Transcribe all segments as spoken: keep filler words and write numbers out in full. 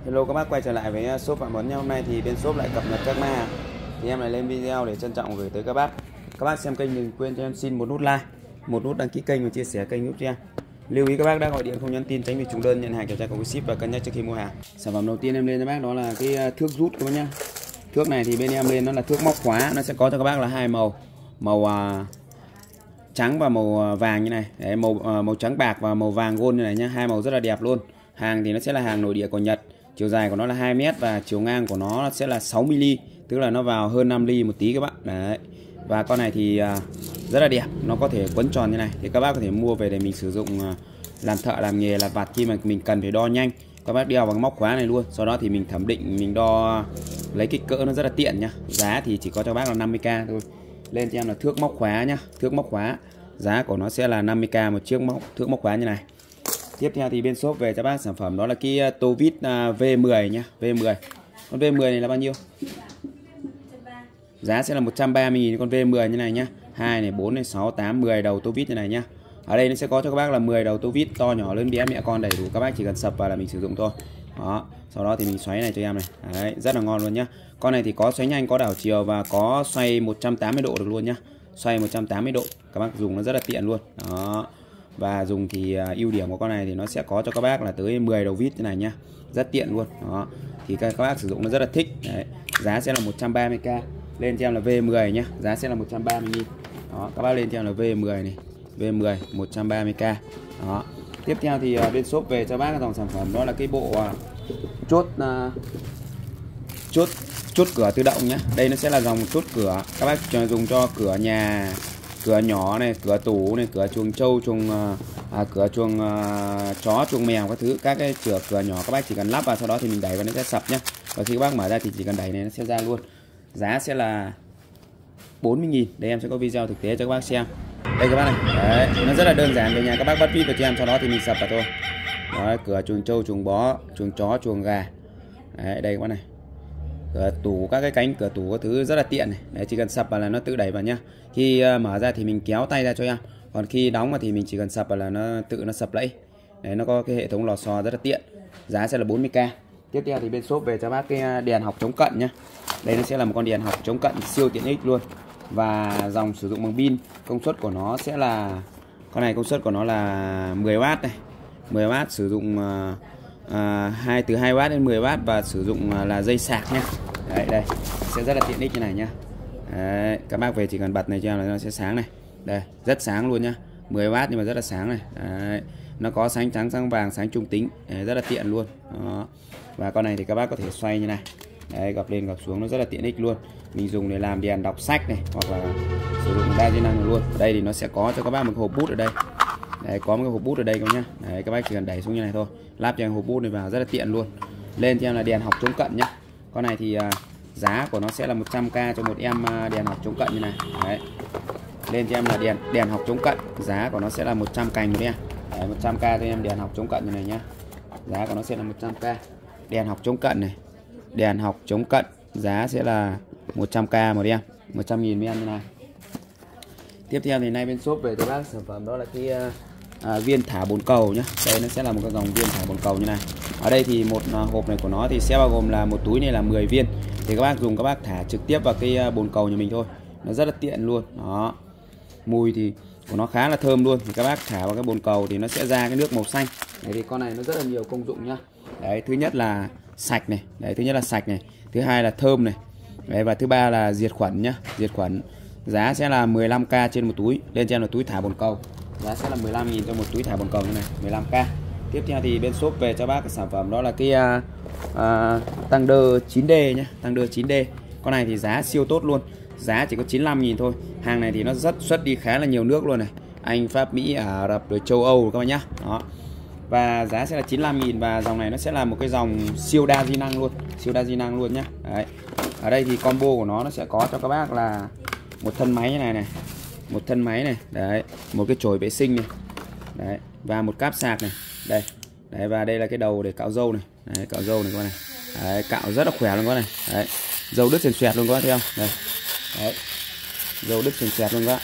Hello các bác, quay trở lại với shop Phạm Tuấn nha. Hôm nay thì bên shop lại cập nhật các mã hàng thì em lại lên video để trân trọng gửi tới các bác. Các bác xem kênh đừng quên cho em xin một nút like, một nút đăng ký kênh và chia sẻ kênh giúp cho em. Lưu ý các bác đã gọi điện không nhắn tin tránh bị trùng đơn, nhận hàng kiểm tra có ship và cân nhắc trước khi mua hàng. Sản phẩm đầu tiên em lên cho bác đó là cái thước rút các bác nhá. Thước này thì bên em lên nó là thước móc khóa, nó sẽ có cho các bác là hai màu, màu uh, trắng và màu vàng như này. Đấy, màu uh, màu trắng bạc và màu vàng gold như này nhá, hai màu rất là đẹp luôn. Hàng thì nó sẽ là hàng nội địa của Nhật. Chiều dài của nó là hai mét và chiều ngang của nó sẽ là sáu mi li, tức là nó vào hơn năm ly một tí các bạn. Đấy. Và con này thì rất là đẹp, nó có thể quấn tròn như này thì các bác có thể mua về để mình sử dụng làm thợ làm nghề lặt vặt khi mà mình cần phải đo nhanh. Các bác đeo bằng móc khóa này luôn, sau đó thì mình thẩm định, mình đo lấy kích cỡ nó rất là tiện nhá. Giá thì chỉ có cho bác là năm mươi k thôi. Lên cho em là thước móc khóa nhá, thước móc khóa. Giá của nó sẽ là năm mươi k một chiếc móc thước móc khóa như này. Tiếp theo thì bên shop về cho bác sản phẩm đó là cái tô vít V mười nhá, V mười. Con V mười này là bao nhiêu? Giá sẽ là một trăm ba mươi nghìn con V mười như này nhá. hai này, bốn này, sáu, tám, mười đầu tô vít như này nhá. Ở đây nó sẽ có cho các bác là mười đầu tô vít to nhỏ lớn bé mẹ con đầy đủ, các bác chỉ cần sập vào là mình sử dụng thôi. Đó, sau đó thì mình xoáy này cho em này. Đấy, rất là ngon luôn nhá. Con này thì có xoáy nhanh, có đảo chiều và có xoay một trăm tám mươi độ được luôn nhá. Xoay một trăm tám mươi độ, các bác dùng nó rất là tiện luôn. Đó. Và dùng thì uh, ưu điểm của con này thì nó sẽ có cho các bác là tới mười đầu vít như này nhá, rất tiện luôn. Đó, thì các, các bác sử dụng nó rất là thích. Đấy. Giá sẽ là một trăm ba mươi k. Lên cho em là V mười nhá, giá sẽ là một trăm ba mươi nghìn. Đó, các bác lên cho em là V mười này, V mười một trăm ba mươi k. Đó. Tiếp theo thì uh, bên shop về cho bác dòng sản phẩm đó là cái bộ uh, chốt uh, chốt chốt cửa tự động nhá. Đây nó sẽ là dòng chốt cửa các bác dùng cho cửa nhà, cửa nhỏ này, cửa tủ này, cửa chuồng trâu, chuồng à, cửa chuồng à, chó, chuồng mèo các thứ, các cái cửa cửa nhỏ các bác chỉ cần lắp vào, sau đó thì mình đẩy vào nó sẽ sập nhá. Và khi các bác mở ra thì chỉ cần đẩy này nó sẽ ra luôn. Giá sẽ là bốn mươi nghìn. Đây em sẽ có video thực tế cho các bác xem. Đây các bác này. Đấy, nó rất là đơn giản, về nhà các bác bắt vít vào cho em, sau đó thì mình sập vào thôi. Đấy, cửa chuồng trâu, chuồng bó, chuồng chó, chuồng gà. Đấy, đây các bác này. Cửa tủ, các cái cánh cửa tủ các thứ rất là tiện này. Đấy, chỉ cần sập vào là nó tự đẩy vào nhá. Khi uh, mở ra thì mình kéo tay ra cho em, còn khi đóng vào thì mình chỉ cần sập vào là nó tự nó sập lẫy. Đấy, nó có cái hệ thống lò xo rất là tiện. Giá sẽ là bốn mươi k. Tiếp theo thì bên shop về cho bác cái đèn học chống cận nhá. Đây nó sẽ là một con đèn học chống cận siêu tiện ích luôn. Và dòng sử dụng bằng pin, công suất của nó sẽ là, con này công suất của nó là mười oát này, mười oát, sử dụng uh, À, hai từ hai oát đến mười oát và sử dụng là dây sạc nhá. Đấy, đây sẽ rất là tiện ích như này nhá. Đấy, các bác về chỉ cần bật này cho em là nó sẽ sáng này. Đây, rất sáng luôn nhá. mười oát nhưng mà rất là sáng này. Đấy, nó có sáng trắng, sáng vàng, sáng trung tính. Đấy, rất là tiện luôn. Đó. Và con này thì các bác có thể xoay như này. Đấy, gập lên gập xuống nó rất là tiện ích luôn. Mình dùng để làm đèn đọc sách này, hoặc là sử dụng đa chức năng luôn. Ở đây thì nó sẽ có cho các bác một hộp bút ở đây. Đấy, có một cái hộp bút ở đây các nhá. Đấy, các bác chỉ cần đẩy xuống như này thôi, lắp cho em hộp bút này vào, rất là tiện luôn. Lên cho em là đèn học chống cận nhá. Con này thì uh, giá của nó sẽ là một trăm k cho một em uh, đèn học chống cận như này. Đấy. Lên cho em là đèn đèn học chống cận, giá của nó sẽ là một trăm cành một em. Đấy, một trăm k cho em đèn học chống cận như này nhá. Giá của nó sẽ là một trăm k. Đèn học chống cận này. Đèn học chống cận, giá sẽ là một trăm k một em, một trăm nghìn một em như này. Tiếp theo thì nay bên shop về cho bác sản phẩm đó là cái uh, À, viên thả bồn cầu nhá. Đây nó sẽ là một cái dòng viên thả bồn cầu như này. Ở đây thì một à, hộp này của nó thì sẽ bao gồm là một túi này là mười viên. Thì các bác dùng các bác thả trực tiếp vào cái à, bồn cầu nhà mình thôi. Nó rất là tiện luôn. Đó. Mùi thì của nó khá là thơm luôn. Thì các bác thả vào cái bồn cầu thì nó sẽ ra cái nước màu xanh. Đấy, thì con này nó rất là nhiều công dụng nhá. Đấy, thứ nhất là sạch này. Đấy, thứ nhất là sạch này. Thứ hai là thơm này. Đấy, và thứ ba là diệt khuẩn nhá. Diệt khuẩn. Giá sẽ là mười lăm k trên một túi. Lên trên là túi thả bồn cầu. Giá sẽ là mười lăm nghìn cho một túi thả bồn cầu như này, mười lăm k. Tiếp theo thì bên shop về cho bác cái sản phẩm đó là cái uh, uh, tăng đơ chín D nhé, tăng đơ chín D. Con này thì giá siêu tốt luôn, giá chỉ có chín mươi lăm nghìn thôi. Hàng này thì nó rất xuất đi khá là nhiều nước luôn này, Anh, Pháp, Mỹ, Ả Rập, rồi châu Âu các bạn nhá. Đó. Và giá sẽ là chín mươi lăm nghìn, và dòng này nó sẽ là một cái dòng siêu đa di năng luôn, siêu đa di năng luôn nhá. Đấy. Ở đây thì combo của nó nó sẽ có cho các bác là một thân máy như này này, một thân máy này, đấy, một cái chổi vệ sinh này, đấy, và một cáp sạc này, đây, đấy, và đây là cái đầu để cạo râu này, đấy, cạo râu này các bạn này, đấy, cạo rất là khỏe luôn các này, đấy, râu đứt xoẹt xoẹt luôn các bạn thấy không, đây, đấy, râu đứt xoẹt xoẹt luôn các bạn,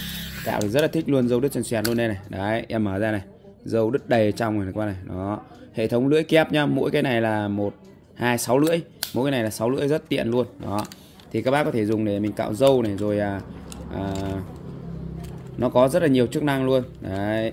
cạo thì rất là thích luôn, râu đứt xoẹt xoẹt luôn đây này, đấy, em mở ra này, râu đứt đầy trong này các bạn này, đó, hệ thống lưỡi kép nhá, mỗi cái này là một hai sáu lưỡi, mỗi cái này là sáu lưỡi rất tiện luôn đó. Thì các bác có thể dùng để mình cạo râu này, rồi à, à, nó có rất là nhiều chức năng luôn đấy.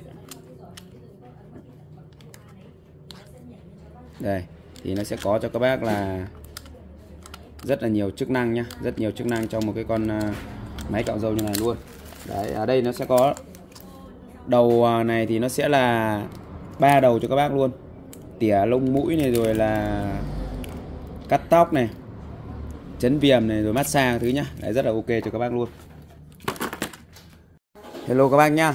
Đây thì nó sẽ có cho các bác là rất là nhiều chức năng nhá, rất nhiều chức năng trong một cái con uh, máy cạo râu như này luôn. Đấy, ở đây nó sẽ có đầu này thì nó sẽ là ba đầu cho các bác luôn, tỉa lông mũi này, rồi là cắt tóc này, chấn viêm này, rồi massage thứ nhá. Đấy, rất là ok cho các bác luôn. Hello các bác nhá.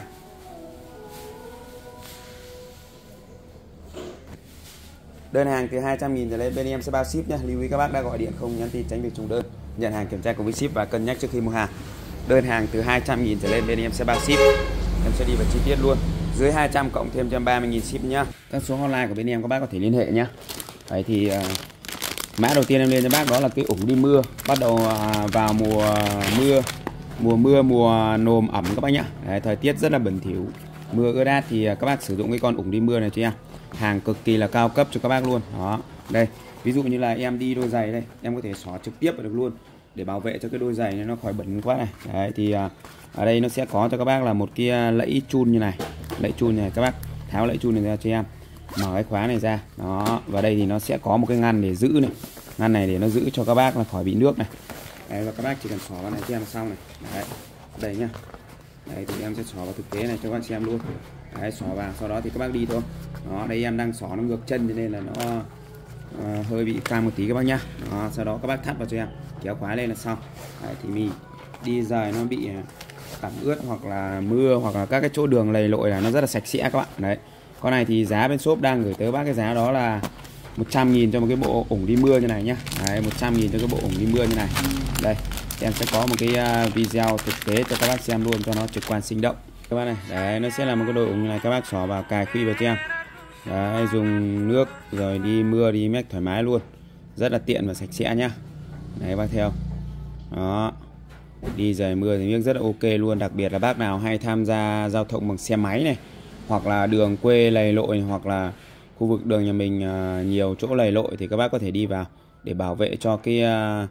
Đơn hàng từ hai trăm nghìn trở lên bên em sẽ bao ship nhé. Lưu ý các bác đã gọi điện không nhắn tin tránh việc trùng đơn. Nhận hàng kiểm tra cùng với ship và cân nhắc trước khi mua hàng. Đơn hàng từ hai trăm nghìn trở lên bên em sẽ bao ship. Em sẽ đi vào chi tiết luôn. Dưới hai trăm cộng thêm một trăm ba mươi nghìn ship nhá. Các số hotline của bên em các bác có thể liên hệ nhá. Đấy thì uh, mã đầu tiên em lên cho bác đó là cái ủng đi mưa. Bắt đầu uh, vào mùa mưa, mùa mưa mùa nồm ẩm các bác nhá. Đấy, thời tiết rất là bẩn thỉu, mưa ướt át thì uh, các bác sử dụng cái con ủng đi mưa này cho em. Hàng cực kỳ là cao cấp cho các bác luôn đó. Đây ví dụ như là em đi đôi giày đây, em có thể xỏ trực tiếp vào được luôn để bảo vệ cho cái đôi giày này nó khỏi bẩn quá này. Đấy thì à, ở đây nó sẽ có cho các bác là một cái lẫy chun như này, lẫy chun này, các bác tháo lẫy chun này ra cho em, mở cái khóa này ra đó, và đây thì nó sẽ có một cái ngăn để giữ này, ngăn này để nó giữ cho các bác là khỏi bị nước này. Đấy, và các bác chỉ cần xỏ vào này cho em xong này. Đấy đây nhá. Đấy thì em sẽ xỏ vào thực tế này cho các bác xem luôn. Đấy, xỏ vào sau đó thì các bác đi thôi đó. Đây em đang xỏ nó ngược chân cho nên là nó uh, hơi bị căng một tí các bác nhá đó. Sau đó các bác thắt vào cho em, kéo khóa lên là xong. Đấy, thì mình đi giày nó bị cảm ướt hoặc là mưa hoặc là các cái chỗ đường lầy lội là nó rất là sạch sẽ các bạn. Đấy, con này thì giá bên shop đang gửi tới bác cái giá đó là một trăm nghìn cho một cái bộ ủng đi mưa như này nhá. Đấy, một trăm nghìn cho cái bộ ủng đi mưa như này. Đây em sẽ có một cái video thực tế cho các bác xem luôn cho nó trực quan sinh động các bác này. Đấy, nó sẽ là một cái đôi ủng như này, các bác xỏ vào cài khuy vào cho em. Đấy, dùng nước rồi đi mưa đi mét thoải mái luôn, rất là tiện và sạch sẽ nhá. Đấy bác theo đó, đi giày mưa thì rất là ok luôn. Đặc biệt là bác nào hay tham gia giao thông bằng xe máy này, hoặc là đường quê lầy lội, hoặc là khu vực đường nhà mình uh, nhiều chỗ lầy lội thì các bác có thể đi vào để bảo vệ cho cái uh,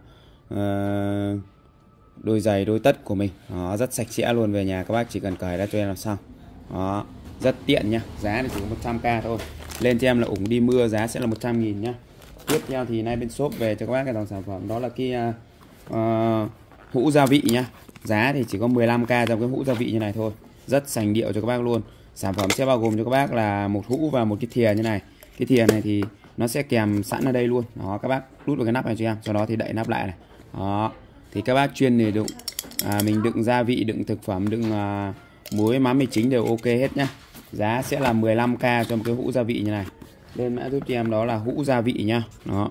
uh, đôi giày đôi tất của mình. Đó, rất sạch sẽ luôn. Về nhà các bác chỉ cần cởi ra cho em là xong. Đó, rất tiện nhá. Giá thì chỉ có một trăm k thôi. Lên cho em là ủng đi mưa, giá sẽ là một trăm nghìn nhá. Tiếp theo thì nay bên shop về cho các bác cái dòng sản phẩm đó là cái uh, uh, hũ gia vị nhá. Giá thì chỉ có mười lăm k trong cái hũ gia vị như này thôi. Rất sành điệu cho các bác luôn. Sản phẩm sẽ bao gồm cho các bác là một hũ và một cái thìa như này. Cái thìa này thì nó sẽ kèm sẵn ở đây luôn. Đó, các bác đút vào cái nắp này cho em, sau đó thì đậy nắp lại này. Đó, thì các bác chuyên để đựng à, mình đựng gia vị, đựng thực phẩm, đựng à, muối mắm mì chính đều ok hết nhá. Giá sẽ là mười lăm k cho một cái hũ gia vị như này. Lên mã giúp cho em đó là hũ gia vị nhá. Đó,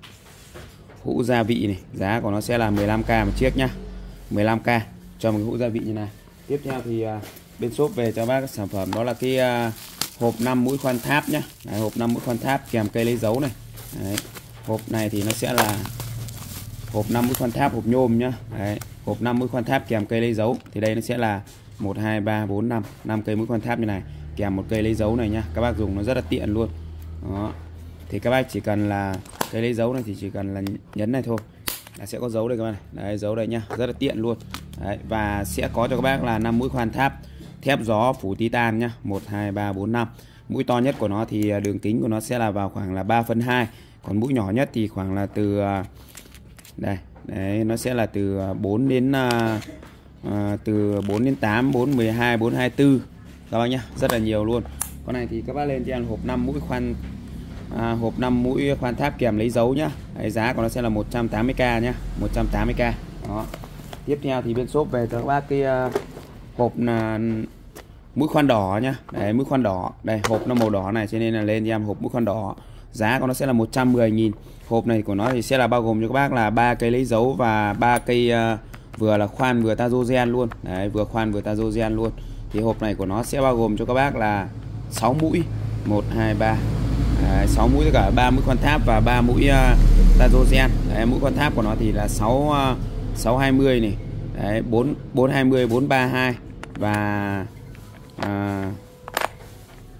hũ gia vị này, giá của nó sẽ là mười lăm k một chiếc nhá. mười lăm k cho một cái hũ gia vị như này. Tiếp theo thì à, bên shop về cho bác cái sản phẩm đó là cái à, hộp năm mũi khoan tháp nhá. Đấy, hộp năm mũi khoan tháp kèm cây lấy dấu này. Đấy, hộp này thì nó sẽ là hộp năm mũi khoan tháp, hộp nhôm nhá. Đấy, hộp năm mũi khoan tháp kèm cây lấy dấu. Thì đây nó sẽ là một hai ba bốn năm, năm cây mũi khoan tháp như này, kèm một cây lấy dấu này nhá. Các bác dùng nó rất là tiện luôn. Đó. Thì các bác chỉ cần là cây lấy dấu này thì chỉ cần là nhấn này thôi là sẽ có dấu đây các bạn này. Đấy, dấu đây nhá, rất là tiện luôn. Đấy, và sẽ có cho các bác là năm mũi khoan tháp thép gió phủ titan nhá, một hai ba bốn năm. Mũi to nhất của nó thì đường kính của nó sẽ là vào khoảng là ba phân hai, còn mũi nhỏ nhất thì khoảng là từ đây, đấy nó sẽ là từ bốn đến uh, từ bốn đến tám, bốn, mười hai, bốn, hai mươi tư các bác nhá, rất là nhiều luôn. Con này thì các bác lên cho em hộp năm mũi khoan à, hộp năm mũi khoan tháp kèm lấy dấu nhá. Đấy, giá của nó sẽ là một trăm tám mươi k nhá, một trăm tám mươi k. Đó. Tiếp theo thì bên shop về cho các bác cái uh, hộp là mũi khoan đỏ nhá. Đấy, mũi khoan đỏ. Đây, hộp nó màu đỏ này cho nên là lên cho em hộp mũi khoan đỏ. Giá của nó sẽ là một trăm mười nghìn. Hộp này của nó thì sẽ là bao gồm cho các bác là ba cây lấy dấu và ba cây uh, vừa là khoan vừa tazogen luôn. Đấy, vừa khoan vừa tazogen luôn. Thì hộp này của nó sẽ bao gồm cho các bác là sáu mũi, một hai ba. Đấy, sáu mũi tất cả ba mũi khoan tháp và ba mũi uh, tazogen. Đấy, mũi khoan tháp của nó thì là sáu uh, sáu hai mươi này. Đấy, bốn bốn hai mươi, bốn ba hai và à,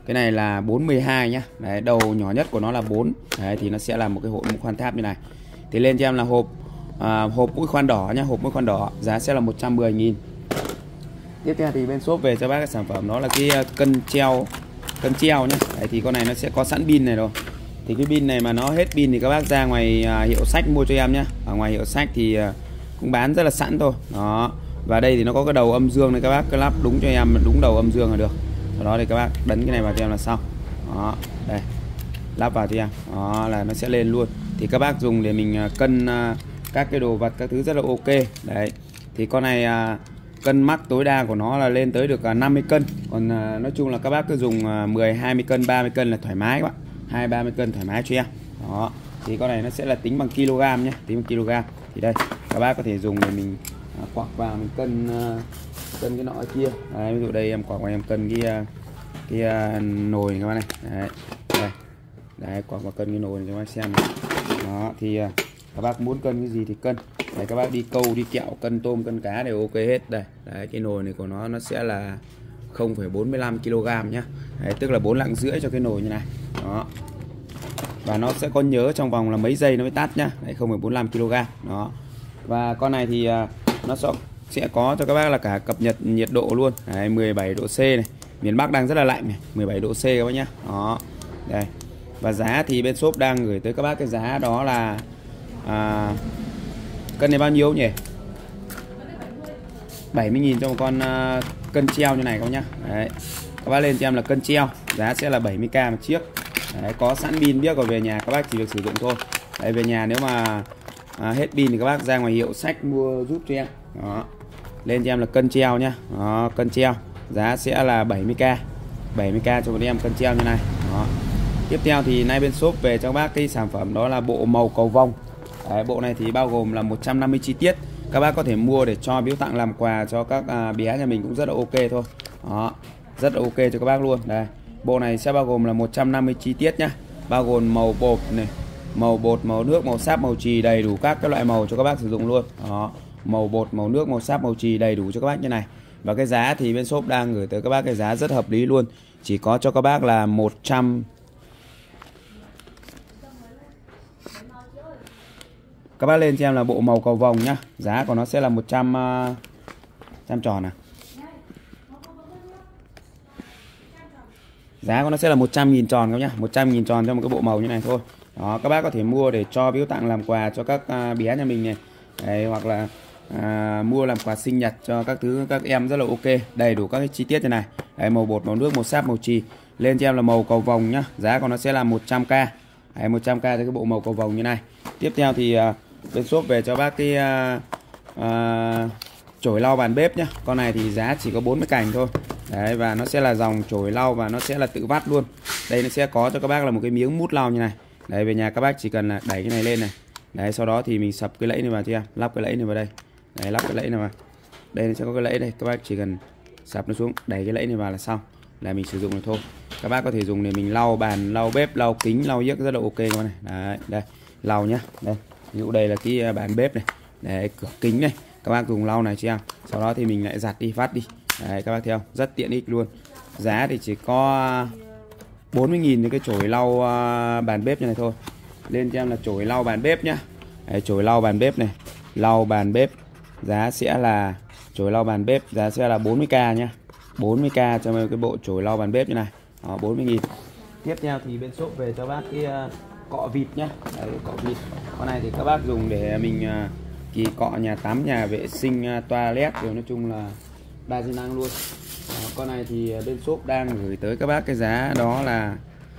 Cái này là bốn mươi hai nhá. Đấy, đầu nhỏ nhất của nó là bốn. Đấy thì nó sẽ là một cái hộp mũi khoan tháp như này. Thì lên cho em là hộp à, hộp mũi khoan đỏ nhá, hộp mũi khoan đỏ giá sẽ là một trăm mười nghìn. Tiếp theo thì bên shop về cho bác cái sản phẩm đó là cái cân treo, cân treo nhá. Đấy thì con này nó sẽ có sẵn pin này rồi. Thì cái pin này mà nó hết pin thì các bác ra ngoài à, hiệu sách mua cho em nhá. Ở ngoài hiệu sách thì à, cũng bán rất là sẵn thôi. Đó. Và đây thì nó có cái đầu âm dương này, các bác cứ lắp đúng cho em đúng đầu âm dương là được. Sau đó thì các bác đấn cái này vào cho em là xong. Đó, đây. Lắp vào cho em. Đó là nó sẽ lên luôn. Thì các bác dùng để mình cân à, các cái đồ vật các thứ rất là ok. Đấy. Thì con này à, cân mắc tối đa của nó là lên tới được năm mươi cân. Còn à, nói chung là các bác cứ dùng à, mười, hai mươi cân, ba mươi cân là thoải mái các bạn. hai ba mươi cân thoải mái cho em. Đó. Thì con này nó sẽ là tính bằng kg nhé, tính bằng kg. Thì đây, các bác có thể dùng để mình à, quặc vào mình cân à, cân cái nọ kia. Đấy, ví dụ đây em quặc vào em cân cái cái uh, nồi này các bác này. Đấy. Đây. Đấy, quặc vào cân cái nồi này cho các bác xem này. Đó thì uh, các bác muốn cân cái gì thì cân. Đấy, các bác đi câu đi kẹo cân tôm cân cá đều ok hết. Đây. Đấy, cái nồi này của nó nó sẽ là không phẩy bốn mươi lăm ki lô gam nhá. Đấy, tức là bốn lạng rưỡi cho cái nồi như này. Đó. Và nó sẽ có nhớ trong vòng là mấy giây nó mới tắt nhá. Đấy, không phẩy bốn mươi lăm ki lô gam. Đó. Và con này thì uh, nó sẽ sẽ có cho các bác là cả cập nhật nhiệt độ luôn. Đấy, mười bảy độ C này. Miền Bắc đang rất là lạnh này, mười bảy độ C các bác nhá. Đó. Đây. Và giá thì bên shop đang gửi tới các bác cái giá đó là à, cân này bao nhiêu nhỉ? bảy mươi nghìn cho một con uh, cân treo như này các bác nhá. Đấy. Các bác lên cho em là cân treo, giá sẽ là bảy mươi k một chiếc. Đấy, có sẵn pin biết, còn về nhà các bác chỉ việc sử dụng thôi. Đấy, về nhà nếu mà à, hết pin thì các bác ra ngoài hiệu sách mua giúp cho em. Đó. Lên cho em là cân treo nhá. Đó, cân treo. Giá sẽ là bảy mươi k. bảy mươi k cho một em cân treo như này. Đó. Tiếp theo thì nay bên shop về cho các bác cái sản phẩm đó là bộ màu cầu vồng. Đấy, bộ này thì bao gồm là một trăm năm mươi chi tiết. Các bác có thể mua để cho biếu tặng làm quà cho các à, bé nhà mình cũng rất là ok thôi. Đó. Rất là ok cho các bác luôn. Đây. Bộ này sẽ bao gồm là một trăm năm mươi chi tiết nhá. Bao gồm màu bột này, màu bột, màu nước, màu sáp, màu chì, đầy đủ các cái loại màu cho các bác sử dụng luôn. Đó. Màu bột, màu nước, màu sáp, màu chì đầy đủ cho các bác như này. Và cái giá thì bên shop đang gửi tới các bác cái giá rất hợp lý luôn. Chỉ có cho các bác là một trăm. Các bác lên cho em là bộ màu cầu vồng nhá. Giá của nó sẽ là một trăm uh, trăm tròn à. Giá của nó sẽ là một trăm nghìn tròn các nhá, một trăm nghìn tròn cho một cái bộ màu như này thôi. Đó, các bác có thể mua để cho biếu tặng làm quà cho các uh, bé nhà mình này. Đấy, hoặc là à, mua làm quà sinh nhật cho các thứ các em rất là ok, đầy đủ các cái chi tiết như này. Đấy, màu bột, màu nước, màu sáp, màu chì. Lên cho em là màu cầu vồng nhá, giá của nó sẽ là một trăm k. Đấy, một trăm k cho cái bộ màu cầu vồng như này. Tiếp theo thì à, bên shop về cho bác cái à, à, chổi lau bàn bếp nhá. Con này thì giá chỉ có bốn mươi cành thôi. Đấy, và nó sẽ là dòng chổi lau và nó sẽ là tự vắt luôn. Đây nó sẽ có cho các bác là một cái miếng mút lau như này. Đấy, về nhà các bác chỉ cần là đẩy cái này lên này. Đấy, sau đó thì mình sập cái lẫy này vào cho em, lắp cái lẫy này vào đây. Đấy, lắp cái lẫy này vào. Đây sẽ có cái lẫy đây, các bác chỉ cần sập nó xuống, đẩy cái lẫy này vào là xong, là mình sử dụng được thôi. Các bác có thể dùng để mình lau bàn, lau bếp, lau kính, lau giếc rất là ok các bác này. Đấy, đây, lau nhá. Đây, ví dụ đây là cái bàn bếp này. Đấy, cửa kính này. Các bác dùng lau này cho em. Sau đó thì mình lại giặt đi, vắt đi. Đấy, các bác thấy không? Rất tiện ích luôn. Giá thì chỉ có bốn mươi nghìn cho cái chổi lau bàn bếp như này thôi. Lên cho em là chổi lau bàn bếp nhá. Đấy, chổi lau bàn bếp này, lau bàn bếp giá sẽ là chổi lau bàn bếp giá sẽ là bốn mươi k nhá, bốn mươi k cho cái bộ chổi lau bàn bếp như này. Đó, bốn mươi nghìn. Tiếp theo thì bên shop về cho bác cái uh, cọ vịt nhá. Đấy, cọ vịt. Con này thì các bác dùng để mình uh, kỳ cọ nhà tắm, nhà vệ sinh, uh, toilet rồi, nói chung là đa chức năng luôn. Đó, con này thì bên shop đang gửi tới các bác cái giá đó là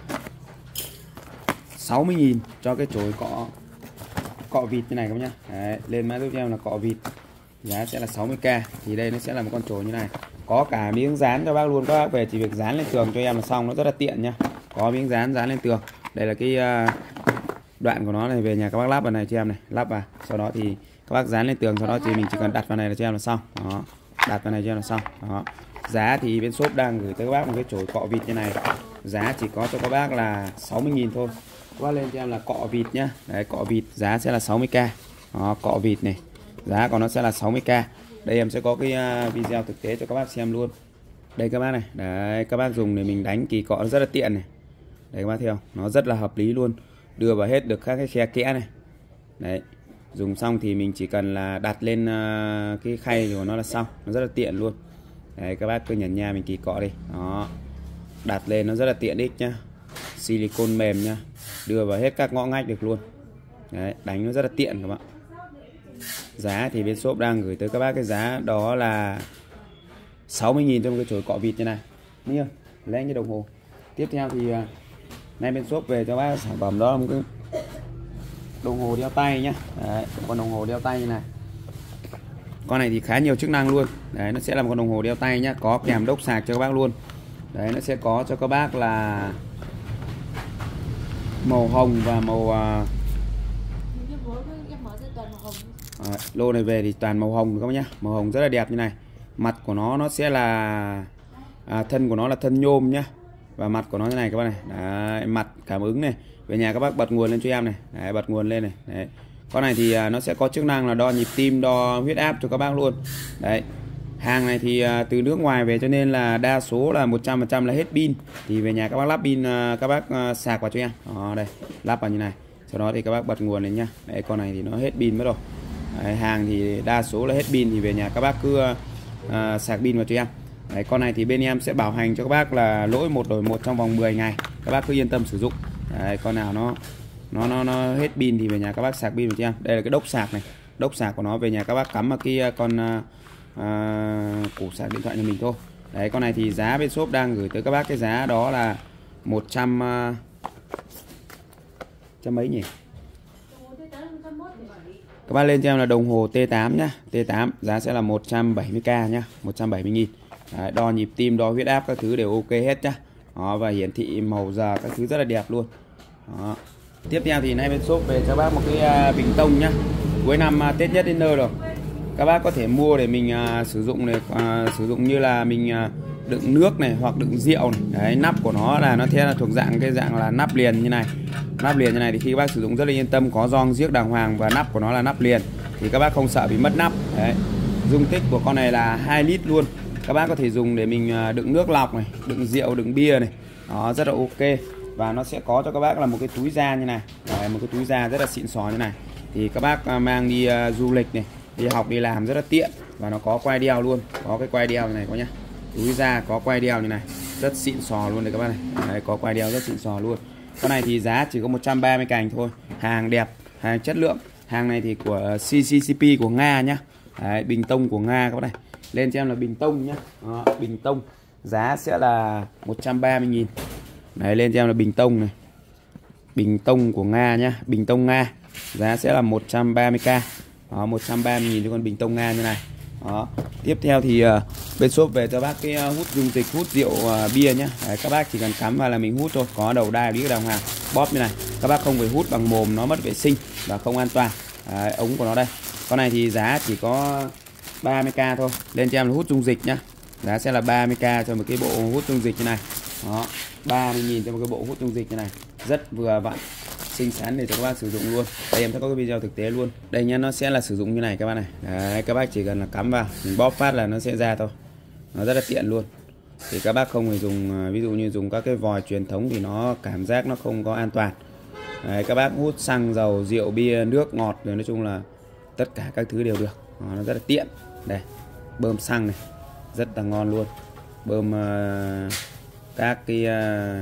sáu mươi nghìn cho cái chổi cọ cọ vịt như này các bác nhá. Đấy, lên mã giúp cho em là cọ vịt, giá sẽ là sáu mươi k. Thì đây nó sẽ là một con chổi như này, có cả miếng dán cho bác luôn. Các bác về chỉ việc dán lên tường cho em là xong, nó rất là tiện nhá. Có miếng dán dán lên tường. Đây là cái uh, đoạn của nó này, về nhà các bác lắp vào này cho em này, lắp vào. Sau đó thì các bác dán lên tường, sau đó thì mình chỉ cần đặt vào này là cho em là xong. Đó, đặt vào này cho em là xong. Đó. Giá thì bên shop đang gửi tới các bác một cái chổi cọ vịt như này, giá chỉ có cho các bác là sáu mươi nghìn thôi. Các bác lên cho em là cọ vịt nhá. Đấy, cọ vịt giá sẽ là sáu mươi k. Đó, cọ vịt này, giá của nó sẽ là sáu mươi k. Đây em sẽ có cái video thực tế cho các bác xem luôn. Đây các bác này, đấy các bác dùng để mình đánh kỳ cọ nó rất là tiện này. Đấy các bác thấy không, nó rất là hợp lý luôn, đưa vào hết được các cái khe kẽ này. Đấy, dùng xong thì mình chỉ cần là đặt lên uh, cái khay của nó là xong, nó rất là tiện luôn. Đấy các bác cứ nhấn nha mình kỳ cọ đi, đó, đặt lên nó rất là tiện ích nhá, silicon mềm nhá, đưa vào hết các ngõ ngách được luôn. Đấy, đánh nó rất là tiện các bạn. Giá thì bên shop đang gửi tới các bác cái giá đó là sáu mươi nghìn cho một cái chổi cọ vịt như này nhá, lấy như đồng hồ. Tiếp theo thì nay bên shop về cho bác sản phẩm đó là một cái đồng hồ đeo tay nhá. Đấy, con đồng hồ đeo tay như này. Con này thì khá nhiều chức năng luôn. Đấy, nó sẽ là một con đồng hồ đeo tay nhá, có kèm đốc sạc cho các bác luôn. Đấy, nó sẽ có cho các bác là màu hồng và màu à, lô này về thì toàn màu hồng các bác nhá, màu hồng rất là đẹp như này. Mặt của nó nó sẽ là à, thân của nó là thân nhôm nhá, và mặt của nó như này các bác này. Đấy, mặt cảm ứng này, về nhà các bác bật nguồn lên cho em này. Đấy, bật nguồn lên này. Đấy, con này thì à, nó sẽ có chức năng là đo nhịp tim, đo huyết áp cho các bác luôn. Đấy, hàng này thì à, từ nước ngoài về cho nên là đa số là một trăm phần trăm là hết pin, thì về nhà các bác lắp pin, à, các bác à, sạc vào cho em. Đó, đây lắp vào như này, sau đó thì các bác bật nguồn lên nhá. Đấy, con này thì nó hết pin mất rồi. Đấy, hàng thì đa số là hết pin, thì về nhà các bác cứ à, sạc pin vào cho em. Đấy, con này thì bên em sẽ bảo hành cho các bác là lỗi một đổi một trong vòng mười ngày, các bác cứ yên tâm sử dụng. Đấy, con nào nó nó nó nó hết pin thì về nhà các bác sạc pin vào cho em. Đây là cái đốc sạc này, đốc sạc của nó về nhà các bác cắm vào cái con à, củ sạc điện thoại nhà mình thôi. Đấy, con này thì giá bên shop đang gửi tới các bác cái giá đó là một trăm uh, trăm mấy nhỉ? Các bác lên cho em là đồng hồ T tám nhá, T tám giá sẽ là một trăm bảy mươi k nhá, một trăm bảy mươi nghìn. Đấy, đo nhịp tim, đo huyết áp các thứ đều ok hết nhá. Đó, và hiển thị màu giờ các thứ rất là đẹp luôn. Đó. Tiếp theo thì nay bên shop về cho bác một cái uh, bình tông nhá. Cuối năm uh, Tết nhất đến nơi rồi, các bác có thể mua để mình uh, sử dụng này, uh, sử dụng như là mình uh, đựng nước này hoặc đựng rượu này. Đấy, nắp của nó là nó theo là thuộc dạng cái dạng là nắp liền như này. Nắp liền như này thì khi các bác sử dụng rất là yên tâm, có gioăng giếc đàng hoàng, và nắp của nó là nắp liền thì các bác không sợ bị mất nắp. Đấy, dung tích của con này là hai lít luôn. Các bác có thể dùng để mình đựng nước lọc này, đựng rượu, đựng bia này. Đó, rất là ok. Và nó sẽ có cho các bác là một cái túi da như này. Đấy, một cái túi da rất là xịn sò như này. Thì các bác mang đi uh, du lịch này, đi học đi làm rất là tiện. Và nó có quai đeo luôn, có cái quai đeo này có nhá. Túi da có quai đeo như này, rất xịn sò luôn đấy các bác này. Đấy, có quai đeo rất xịn sò luôn. Con này thì giá chỉ có một trăm ba mươi cành thôi. Hàng đẹp, hàng chất lượng. Hàng này thì của xê xê xê pê của Nga nhá. Đấy, bình tông của Nga các bác này. Lên cho em là bình tông nhá. Đó, bình tông giá sẽ là một trăm ba mươi nghìn. Đấy, lên cho em là bình tông này. Bình tông của Nga nhá, bình tông Nga. Giá sẽ là một trăm ba mươi k. Đó, một trăm ba mươi nghìn cho con bình tông Nga như này. Đó. Tiếp theo thì uh, bên shop về cho bác cái uh, hút dung dịch, hút rượu uh, bia nhá. Đấy, các bác chỉ cần cắm vào là mình hút thôi, có đầu đai lý đàng hoàng, bóp như này. Các bác không phải hút bằng mồm, nó mất vệ sinh và không an toàn. Đấy, ống của nó đây. Con này thì giá chỉ có ba mươi k thôi. Lên cho em là hút dung dịch nhá. Giá sẽ là ba mươi k cho một cái bộ hút dung dịch như này. Đó, ba mươi nghìn cho một cái bộ hút dung dịch như này. Rất vừa vặn, xinh xắn để cho các bác sử dụng luôn. Đây em sẽ có cái video thực tế luôn. Đây nhá, nó sẽ là sử dụng như này các bác này. Đấy, các bác chỉ cần là cắm vào, mình bóp phát là nó sẽ ra thôi. Nó rất là tiện luôn. Thì các bác không phải dùng, ví dụ như dùng các cái vòi truyền thống thì nó cảm giác nó không có an toàn. Đấy, các bác hút xăng, dầu, rượu, bia, nước ngọt rồi nói chung là tất cả các thứ đều được. Đó, nó rất là tiện. Đây, bơm xăng này, rất là ngon luôn. Bơm uh, các cái uh,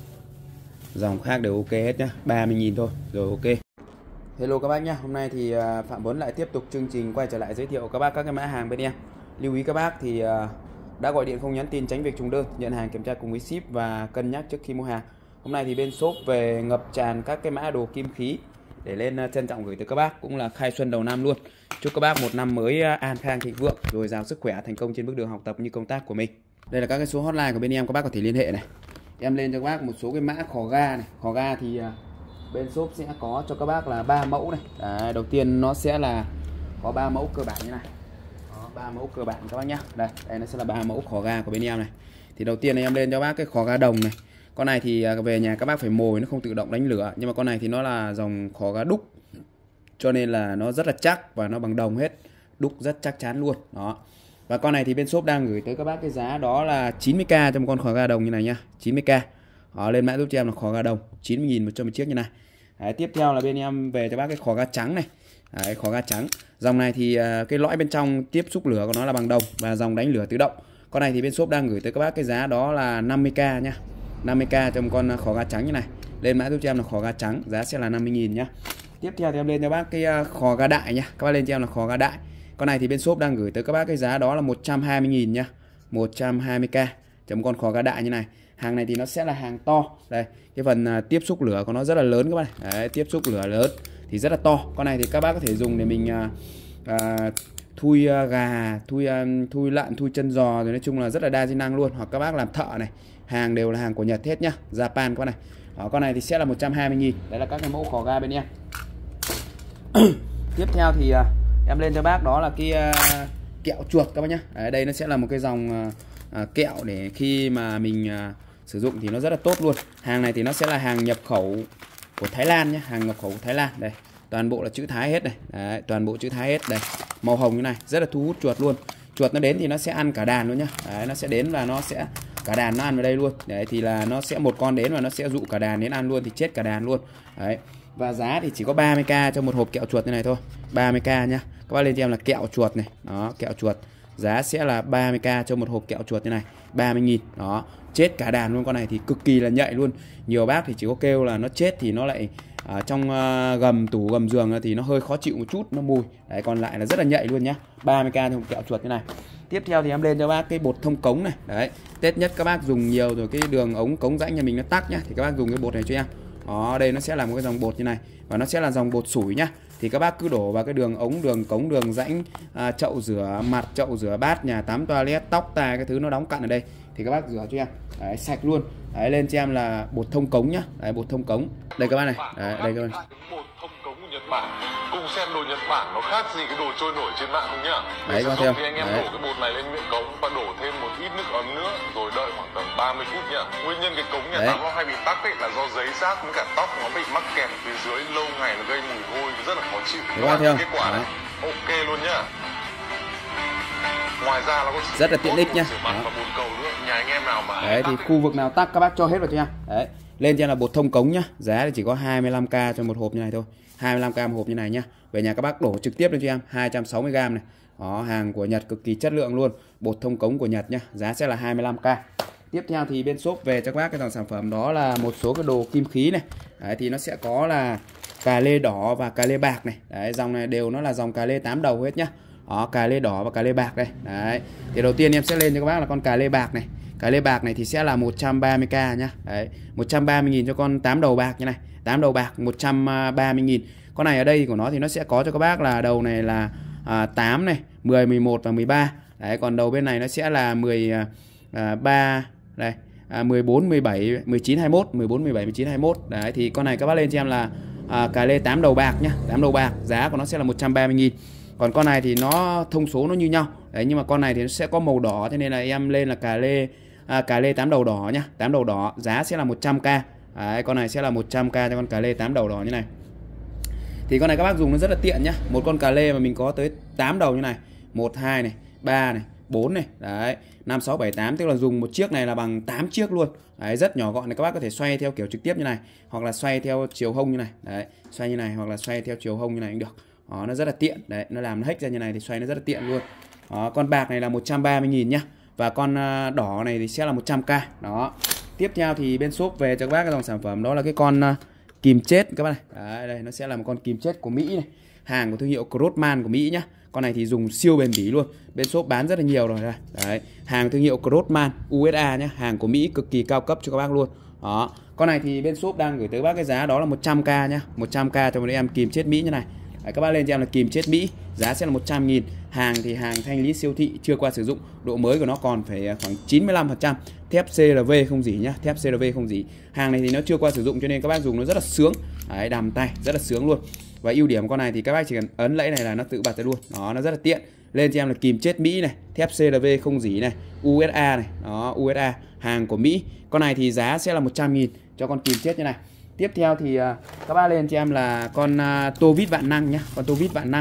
dòng khác đều ok hết nhá. ba mươi nghìn thôi rồi ok. Hello các bác nhá. Hôm nay thì Phạm Vấn lại tiếp tục chương trình quay trở lại giới thiệu các bác các cái mã hàng bên em. Lưu ý các bác thì đã gọi điện không nhắn tin tránh việc trùng đơn, nhận hàng kiểm tra cùng với ship và cân nhắc trước khi mua hàng. Hôm nay thì bên shop về ngập tràn các cái mã đồ kim khí để lên trân trọng gửi tới các bác, cũng là khai xuân đầu năm luôn. Chúc các bác một năm mới an khang thịnh vượng, dồi dào sức khỏe, thành công trên bước đường học tập như công tác của mình. Đây là các cái số hotline của bên em, các bác có thể liên hệ này. Em lên cho các bác một số cái mã khò ga này. Khò ga thì bên shop sẽ có cho các bác là ba mẫu này. Đấy, đầu tiên nó sẽ là có ba mẫu cơ bản như này. ba mẫu cơ bản các bác nhá. Đây, đây nó sẽ là ba mẫu khò ga của bên em này. Thì đầu tiên này em lên cho bác cái khò ga đồng này. Con này thì về nhà các bác phải mồi, nó không tự động đánh lửa. Nhưng mà con này thì nó là dòng khò ga đúc, cho nên là nó rất là chắc và nó bằng đồng hết. Đúc rất chắc chắn luôn. Đó. Và con này thì bên shop đang gửi tới các bác cái giá đó là chín mươi k cho một con khò ga đồng như này nhá, chín mươi k. Đó, lên mã giúp cho em là khò ga đồng chín mươi nghìn một cho một chiếc như này. Đấy, tiếp theo là bên em về cho bác cái khò ga trắng này. Đấy, khò ga trắng. Dòng này thì uh, cái lõi bên trong tiếp xúc lửa của nó là bằng đồng và dòng đánh lửa tự động. Con này thì bên shop đang gửi tới các bác cái giá đó là năm mươi k nhá. năm mươi k cho một con khò ga trắng như này. Lên mã giúp cho em là khò ga trắng, giá sẽ là năm mươi nghìn nhá. Tiếp theo thì em lên cho bác cái uh, khò ga đại nhá. Các bác lên cho em là khò ga đại. Con này thì bên shop đang gửi tới các bác cái giá đó là một trăm hai mươi nghìn nhá. một trăm hai mươi k cho một con khò ga đại như này. Hàng này thì nó sẽ là hàng to. Đây, cái phần uh, tiếp xúc lửa của nó rất là lớn các bạn này. Đấy, tiếp xúc lửa lớn thì rất là to. Con này thì các bác có thể dùng để mình uh, uh, thui uh, gà, thui uh, thui lợn, thui chân giò, rồi nói chung là rất là đa di năng luôn. Hoặc các bác làm thợ này. Hàng đều là hàng của Nhật hết nhá, Japan con này. Đó, con này thì sẽ là một trăm hai mươi nghìn. Đấy là các cái mẫu khò ga bên em. Tiếp theo thì uh, em lên cho bác đó là cái uh, kẹo chuột các bác nhá. Đấy, đây nó sẽ là một cái dòng uh, uh, kẹo để khi mà mình uh, sử dụng thì nó rất là tốt luôn. Hàng này thì nó sẽ là hàng nhập khẩu của Thái Lan nhé, hàng nhập khẩu của Thái Lan. Đây, toàn bộ là chữ Thái hết này. Đấy, toàn bộ chữ Thái hết. Đây, màu hồng như này, rất là thu hút chuột luôn. Chuột nó đến thì nó sẽ ăn cả đàn luôn nhá. Đấy, nó sẽ đến và nó sẽ cả đàn nó ăn vào đây luôn. Đấy thì là nó sẽ một con đến và nó sẽ dụ cả đàn đến ăn luôn thì chết cả đàn luôn. Đấy. Và giá thì chỉ có ba mươi k cho một hộp kẹo chuột như này thôi. ba mươi k nhá. Các bác lên cho em là kẹo chuột này. Đó, kẹo chuột. Giá sẽ là ba mươi k cho một hộp kẹo chuột như này, ba mươi nghìn. Đó, chết cả đàn luôn. Con này thì cực kỳ là nhạy luôn. Nhiều bác thì chỉ có kêu là nó chết thì nó lại ở trong uh, gầm tủ gầm giường thì nó hơi khó chịu một chút, nó mùi. Đấy, còn lại là rất là nhạy luôn nhá. ba mươi k cho một kẹo chuột như này. Tiếp theo thì em lên cho bác cái bột thông cống này. Đấy, Tết nhất các bác dùng nhiều rồi, cái đường ống cống rãnh nhà mình nó tắc nhá, thì các bác dùng cái bột này cho em. Đó, đây nó sẽ là một cái dòng bột như này và nó sẽ là dòng bột sủi nhá. Thì các bác cứ đổ vào cái đường ống, đường cống, đường rãnh, à, chậu rửa mặt, chậu rửa bát, nhà tắm, toilet, tóc tai cái thứ nó đóng cặn ở đây thì các bác rửa cho em. Đấy, sạch luôn. Đấy, lên cho em là bột thông cống nhá. Đấy, bột thông cống. Đây các bác này. Đấy, đây các bác này. Bột thông cống của Nhật Bản. Cùng xem đồ Nhật Bản nó khác gì cái đồ trôi nổi trên mạng không nhá. Đấy các bác thấy không? Thì anh em Đấy. đổ cái bột này lên miệng cống và đổ thêm một ít nước ấm nữa rồi đợi khoảng tầm ba mươi phút nhá. Nguyên nhân cái cống nhà tắm nó hay bị tắc ấy là do giấy rác với cả tóc nó bị mắc kẹt phía dưới lâu ngày nó gây mùi hôi rất là khó chịu. Đấy các bác thấy không? Kết quả này ok luôn nhá. Ngoài ra nó có rất là tiện ích nhá. Đấy, thì khu vực nào tắc các bác cho hết vào cho em. Đấy, lên cho em là bột thông cống nhá. Giá thì chỉ có hai mươi lăm k cho một hộp như này thôi. hai mươi lăm k một hộp như này nhá. Về nhà các bác đổ trực tiếp lên cho em hai trăm sáu mươi g này. Đó, hàng của Nhật cực kỳ chất lượng luôn. Bột thông cống của Nhật nhá. Giá sẽ là hai mươi lăm k. Tiếp theo thì bên shop về cho các bác cái dòng sản phẩm đó là một số cái đồ kim khí này. Đấy, thì nó sẽ có là cà lê đỏ và cà lê bạc này. Đấy, dòng này đều nó là dòng cà lê tám đầu hết nhá. Đó, cà lê đỏ và cà lê bạc đây. Đấy. Thì đầu tiên em sẽ lên cho các bác là con cà lê bạc này. Cà lê bạc này thì sẽ là một trăm ba mươi k nhá. Đấy, một trăm ba mươi nghìn cho con tám đầu bạc như này. tám đầu bạc một trăm ba mươi nghìn. Con này ở đây của nó thì nó sẽ có cho các bác là đầu này là à, tám này, mười, mười một và mười ba. Đấy, còn đầu bên này nó sẽ là mười ba đây, à, mười bốn, mười bảy, mười chín, hai mươi mốt, mười bốn, mười bảy, mười chín, hai mươi mốt. Đấy, thì con này các bác lên cho em là à, cà lê tám đầu bạc nhá, tám đầu bạc, giá của nó sẽ là một trăm ba mươi nghìn. Còn con này thì nó thông số nó như nhau. Đấy, nhưng mà con này thì nó sẽ có màu đỏ, cho nên là em lên là cà lê à, cà lê tám đầu đỏ nhá, tám đầu đỏ, giá sẽ là một trăm k. Đấy, con này sẽ là một trăm k cho con cà lê tám đầu đỏ như này. Thì con này các bác dùng nó rất là tiện nhá. Một con cà lê mà mình có tới tám đầu như này, một, hai này, ba này, bốn này, đấy, năm, sáu, bảy, tám, tức là dùng một chiếc này là bằng tám chiếc luôn. Đấy, rất nhỏ gọn này, các bác có thể xoay theo kiểu trực tiếp như này hoặc là xoay theo chiều hông như này. Đấy, xoay như này hoặc là xoay theo chiều hông như này cũng được. Đó, nó rất là tiện. Đấy, nó làm nó hếch ra như này thì xoay nó rất là tiện luôn. Đó, con bạc này là một trăm ba mươi nghìn nhá. Và con đỏ này thì sẽ là một trăm k. Đó. Tiếp theo thì bên shop về cho các bác cái dòng sản phẩm đó là cái con uh, kìm chết các bác này. Đấy, đây nó sẽ là một con kìm chết của Mỹ này. Hàng của thương hiệu Crossman của Mỹ nhá. Con này thì dùng siêu bền bỉ luôn. Bên shop bán rất là nhiều rồi đây. Đấy, hàng thương hiệu Crossman u ét a nhá, hàng của Mỹ cực kỳ cao cấp cho các bác luôn. Đó. Con này thì bên shop đang gửi tới bác cái giá đó là một trăm k nhá, một trăm k cho một em kìm chết Mỹ như này. Đấy, các bác lên cho em là kìm chết Mỹ, giá sẽ là một trăm nghìn. Hàng thì hàng thanh lý siêu thị, chưa qua sử dụng, độ mới của nó còn phải khoảng chín mươi lăm phần trăm. Thép xê lờ vê không dỉ nhá, thép xê lờ vê không dỉ. Hàng này thì nó chưa qua sử dụng cho nên các bác dùng nó rất là sướng. Đấy, đầm tay rất là sướng luôn. Và ưu điểm của con này thì các bác chỉ cần ấn lẫy này là nó tự bật ra luôn. Đó, nó rất là tiện. Lên cho em là kìm chết Mỹ này, thép xê lờ vê không dỉ này, u ét a này. Đó, u ét a, hàng của Mỹ. Con này thì giá sẽ là một trăm nghìn cho con kìm chết như này. Tiếp theo thì uh, các bác lên cho em là con uh, tô vít vạn năng nhá, con tô vít vạn năng.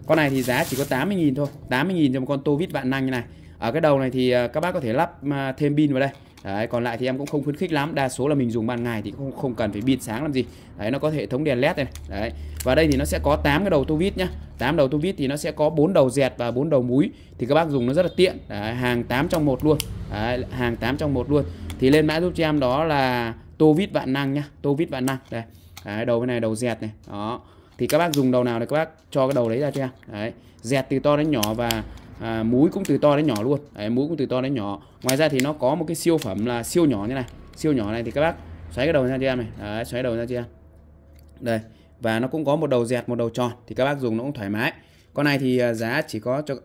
Con này thì giá chỉ có tám mươi nghìn thôi, tám mươi nghìn cho một con tô vít vạn năng như này. Ở cái đầu này thì các bác có thể lắp thêm pin vào đây. Đấy, còn lại thì em cũng không khuyến khích lắm, đa số là mình dùng ban ngày thì không không cần phải pin sáng làm gì. Đấy, nó có hệ thống đèn led này. Đấy. Và đây thì nó sẽ có tám cái đầu tô vít nhá. tám đầu tô vít thì nó sẽ có bốn đầu dẹt và bốn đầu múi, thì các bác dùng nó rất là tiện. Đấy, hàng tám trong một luôn. Đấy, hàng tám trong một luôn. Thì lên mã giúp cho em đó là tô vít vạn năng nhá, tô vít vạn năng. Đây. Đấy, đầu bên này đầu dẹt này. Đó. Thì các bác dùng đầu nào thì các bác cho cái đầu đấy ra cho em. Đấy, dẹt từ to đến nhỏ và à, múi cũng từ to đến nhỏ luôn. Đấy, múi cũng từ to đến nhỏ. Ngoài ra thì nó có một cái siêu phẩm là siêu nhỏ như này. Siêu nhỏ này thì các bác xoáy cái đầu ra cho em này. Đấy, xoáy đầu ra cho em. Đây, và nó cũng có một đầu dẹt, một đầu tròn, thì các bác dùng nó cũng thoải mái. Con này thì giá chỉ có cho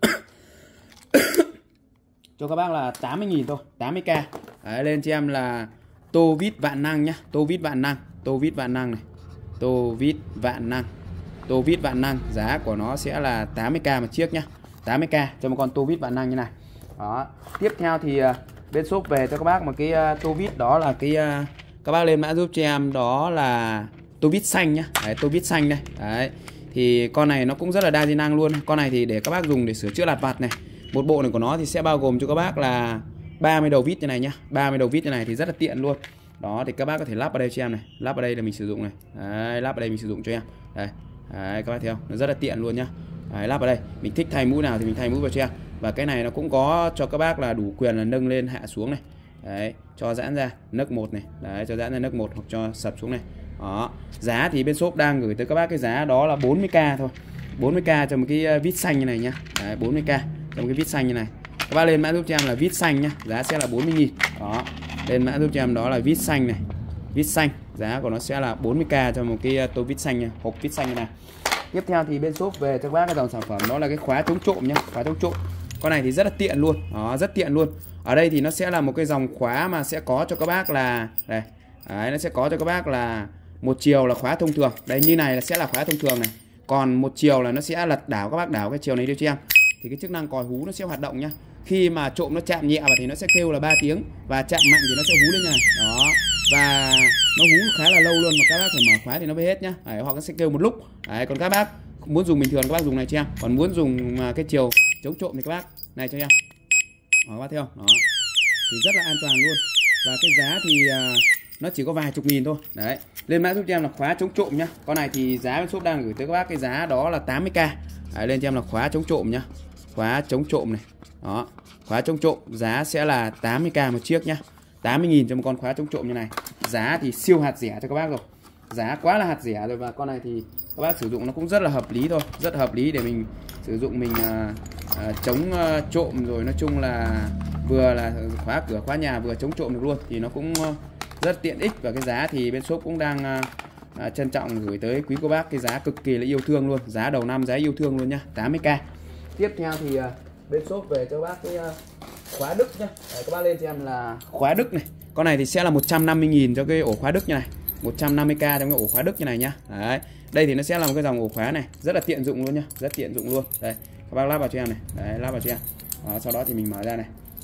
cho các bác là tám mươi nghìn thôi, tám mươi k. Đấy, lên cho em là tô vít vạn năng nhá, tô vít vạn năng, tô vít vạn năng này. Tô vít vạn năng. Tô vít vạn năng, giá của nó sẽ là tám mươi k một chiếc nhá. tám mươi k cho một con tô vít vạn năng như này. Đó. Tiếp theo thì bên shop về cho các bác một cái tô vít, đó là cái các bác lên mã giúp cho em đó là tô vít xanh nhá. Đấy, tô vít xanh đây. Đấy. Thì con này nó cũng rất là đa di năng luôn. Con này thì để các bác dùng để sửa chữa lặt vặt này. Một bộ này của nó thì sẽ bao gồm cho các bác là ba mươi đầu vít như này nhá. ba mươi đầu vít như này thì rất là tiện luôn. Đó, thì các bác có thể lắp vào đây cho em này. Lắp vào đây là mình sử dụng này. Đấy, lắp vào đây mình sử dụng cho em. Đây. Đấy, các bác thấy không? Nó rất là tiện luôn nhá. Đấy, lắp vào đây. Mình thích thay mũi nào thì mình thay mũi vào cho em. Và cái này nó cũng có cho các bác là đủ quyền là nâng lên hạ xuống này. Đấy, cho giãn ra nấc một này. Đấy, cho giãn ra nấc một hoặc cho sập xuống này. Đó. Giá thì bên shop đang gửi tới các bác cái giá đó là bốn mươi k thôi. bốn mươi k cho một cái vít xanh như này nhá. Đấy, bốn mươi k cho một cái vít xanh như này. Các bác lên mã giúp cho em là vít xanh nhá, giá sẽ là bốn mươi nghìn. Đó. Lên mã giúp cho em đó là vít xanh này. Vít xanh, giá của nó sẽ là bốn mươi k cho một cái tô vít xanh này, hộp vít xanh như này. Tiếp theo thì bên shop về cho các bác cái dòng sản phẩm đó là cái khóa chống trộm nhá, khóa chống trộm. Con này thì rất là tiện luôn. Đó, rất tiện luôn. Ở đây thì nó sẽ là một cái dòng khóa mà sẽ có cho các bác là đây. Đấy, nó sẽ có cho các bác là một chiều là khóa thông thường. Đây, như này là sẽ là khóa thông thường này. Còn một chiều là nó sẽ lật đảo, các bác đảo cái chiều này đi cho em. Thì cái chức năng còi hú nó sẽ hoạt động nhá. Khi mà trộm nó chạm nhẹ vào thì nó sẽ kêu là ba tiếng, và chạm mạnh thì nó sẽ hú lên như này. Đó. Và nó hú khá là lâu luôn, mà các bác phải mở khóa thì nó mới hết nhá. Đấy, hoặc nó sẽ kêu một lúc. Đấy, còn các bác muốn dùng bình thường các bác dùng này cho em. Còn muốn dùng cái chiều chống trộm thì các bác này cho em. Đó, các bác thấy không? Đó. Thì rất là an toàn luôn. Và cái giá thì uh, nó chỉ có vài chục nghìn thôi. Đấy. Lên mã giúp cho em là khóa chống trộm nhá. Con này thì giá bên shop đang gửi tới các bác cái giá đó là tám mươi k. Đấy, lên cho em là khóa chống trộm nhá. Khóa chống trộm này. Đó. Khóa chống trộm giá sẽ là tám mươi k một chiếc nhá. tám mươi nghìn cho một con khóa chống trộm như này. Giá thì siêu hạt rẻ cho các bác rồi. Giá quá là hạt rẻ rồi, và con này thì các bác sử dụng nó cũng rất là hợp lý thôi, rất hợp lý để mình sử dụng mình à, à, chống à, trộm, rồi nói chung là vừa là khóa cửa khóa nhà vừa chống trộm được luôn, thì nó cũng rất tiện ích. Và cái giá thì bên shop cũng đang à, à, trân trọng gửi tới quý cô bác cái giá cực kỳ là yêu thương luôn, giá đầu năm giá yêu thương luôn nhá, tám mươi k. Tiếp theo thì à, bên shop về cho bác cái à, khóa Đức nhá. Đấy, các bác lên cho em là khóa Đức này. Con này thì sẽ là một trăm năm mươi nghìn cho cái ổ khóa Đức như này. một trăm năm mươi k trong cái ổ khóa Đức như này nhá. Đấy. Đây thì nó sẽ là một cái dòng ổ khóa này, rất là tiện dụng luôn nhá, rất tiện dụng luôn. Đây, các bác lắp vào cho em này. Đấy, lắp vào cho em. Đó, sau đó thì mình mở ra này.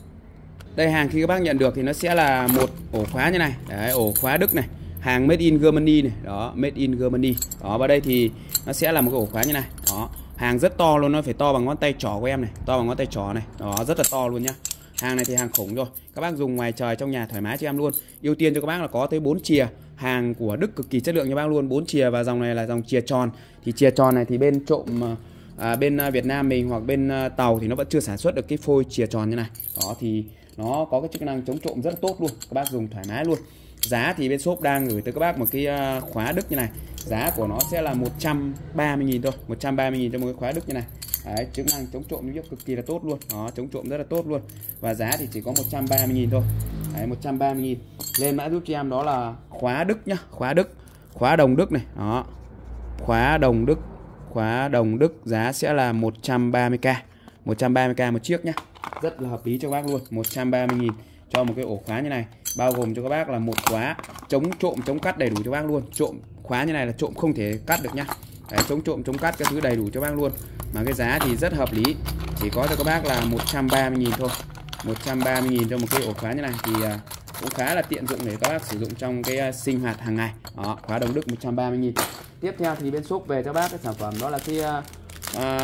Đây, hàng khi các bác nhận được thì nó sẽ là một ổ khóa như này. Đấy, ổ khóa Đức này, hàng made in Germany này. Đó, made in Germany. Đó, và đây thì nó sẽ là một cái ổ khóa như này. Đó, hàng rất to luôn, nó phải to bằng ngón tay trỏ của em này, to bằng ngón tay trỏ này. Đó, rất là to luôn nhá. Hàng này thì hàng khủng rồi. Các bác dùng ngoài trời trong nhà thoải mái cho em luôn. Ưu tiên cho các bác là có tới bốn chìa. Hàng của Đức cực kỳ chất lượng cho bác luôn, bốn chìa, và dòng này là dòng chìa tròn. Thì chìa tròn này thì bên trộm à, bên Việt Nam mình hoặc bên Tàu thì nó vẫn chưa sản xuất được cái phôi chìa tròn như này. Đó, thì nó có cái chức năng chống trộm rất là tốt luôn. Các bác dùng thoải mái luôn. Giá thì bên shop đang gửi tới các bác một cái khóa Đức như này. Giá của nó sẽ là một trăm ba mươi nghìn thôi, một trăm ba mươi nghìn cho một cái khóa Đức như này. Đấy, chức năng chống trộm như cực kỳ là tốt luôn. Đó, chống trộm rất là tốt luôn. Và giá thì chỉ có một trăm ba mươi nghìn thôi. Đấy, một trăm ba mươi nghìn. Lên mã giúp cho em đó là khóa Đức nhá, khóa Đức, khóa đồng Đức này. Đó. Khóa đồng Đức, khóa đồng Đức giá sẽ là một trăm ba mươi k. một trăm ba mươi k một chiếc nhá. Rất là hợp lý cho các bác luôn, một trăm ba mươi nghìn cho một cái ổ khóa như này, bao gồm cho các bác là một khóa chống trộm chống cắt đầy đủ cho bác luôn. Trộm khóa như này là trộm không thể cắt được nhá. Đấy, chống trộm chống cắt các thứ đầy đủ cho bác luôn. Mà cái giá thì rất hợp lý, chỉ có cho các bác là một trăm ba mươi nghìn thôi. một trăm ba mươi nghìn cho một cái ổ khóa như này thì uh, cũng khá là tiện dụng để các bác sử dụng trong cái uh, sinh hoạt hàng ngày. Đó, khóa đồng Đức một trăm ba mươi nghìn. Tiếp theo thì bên shop về cho bác cái sản phẩm đó là cái uh, à,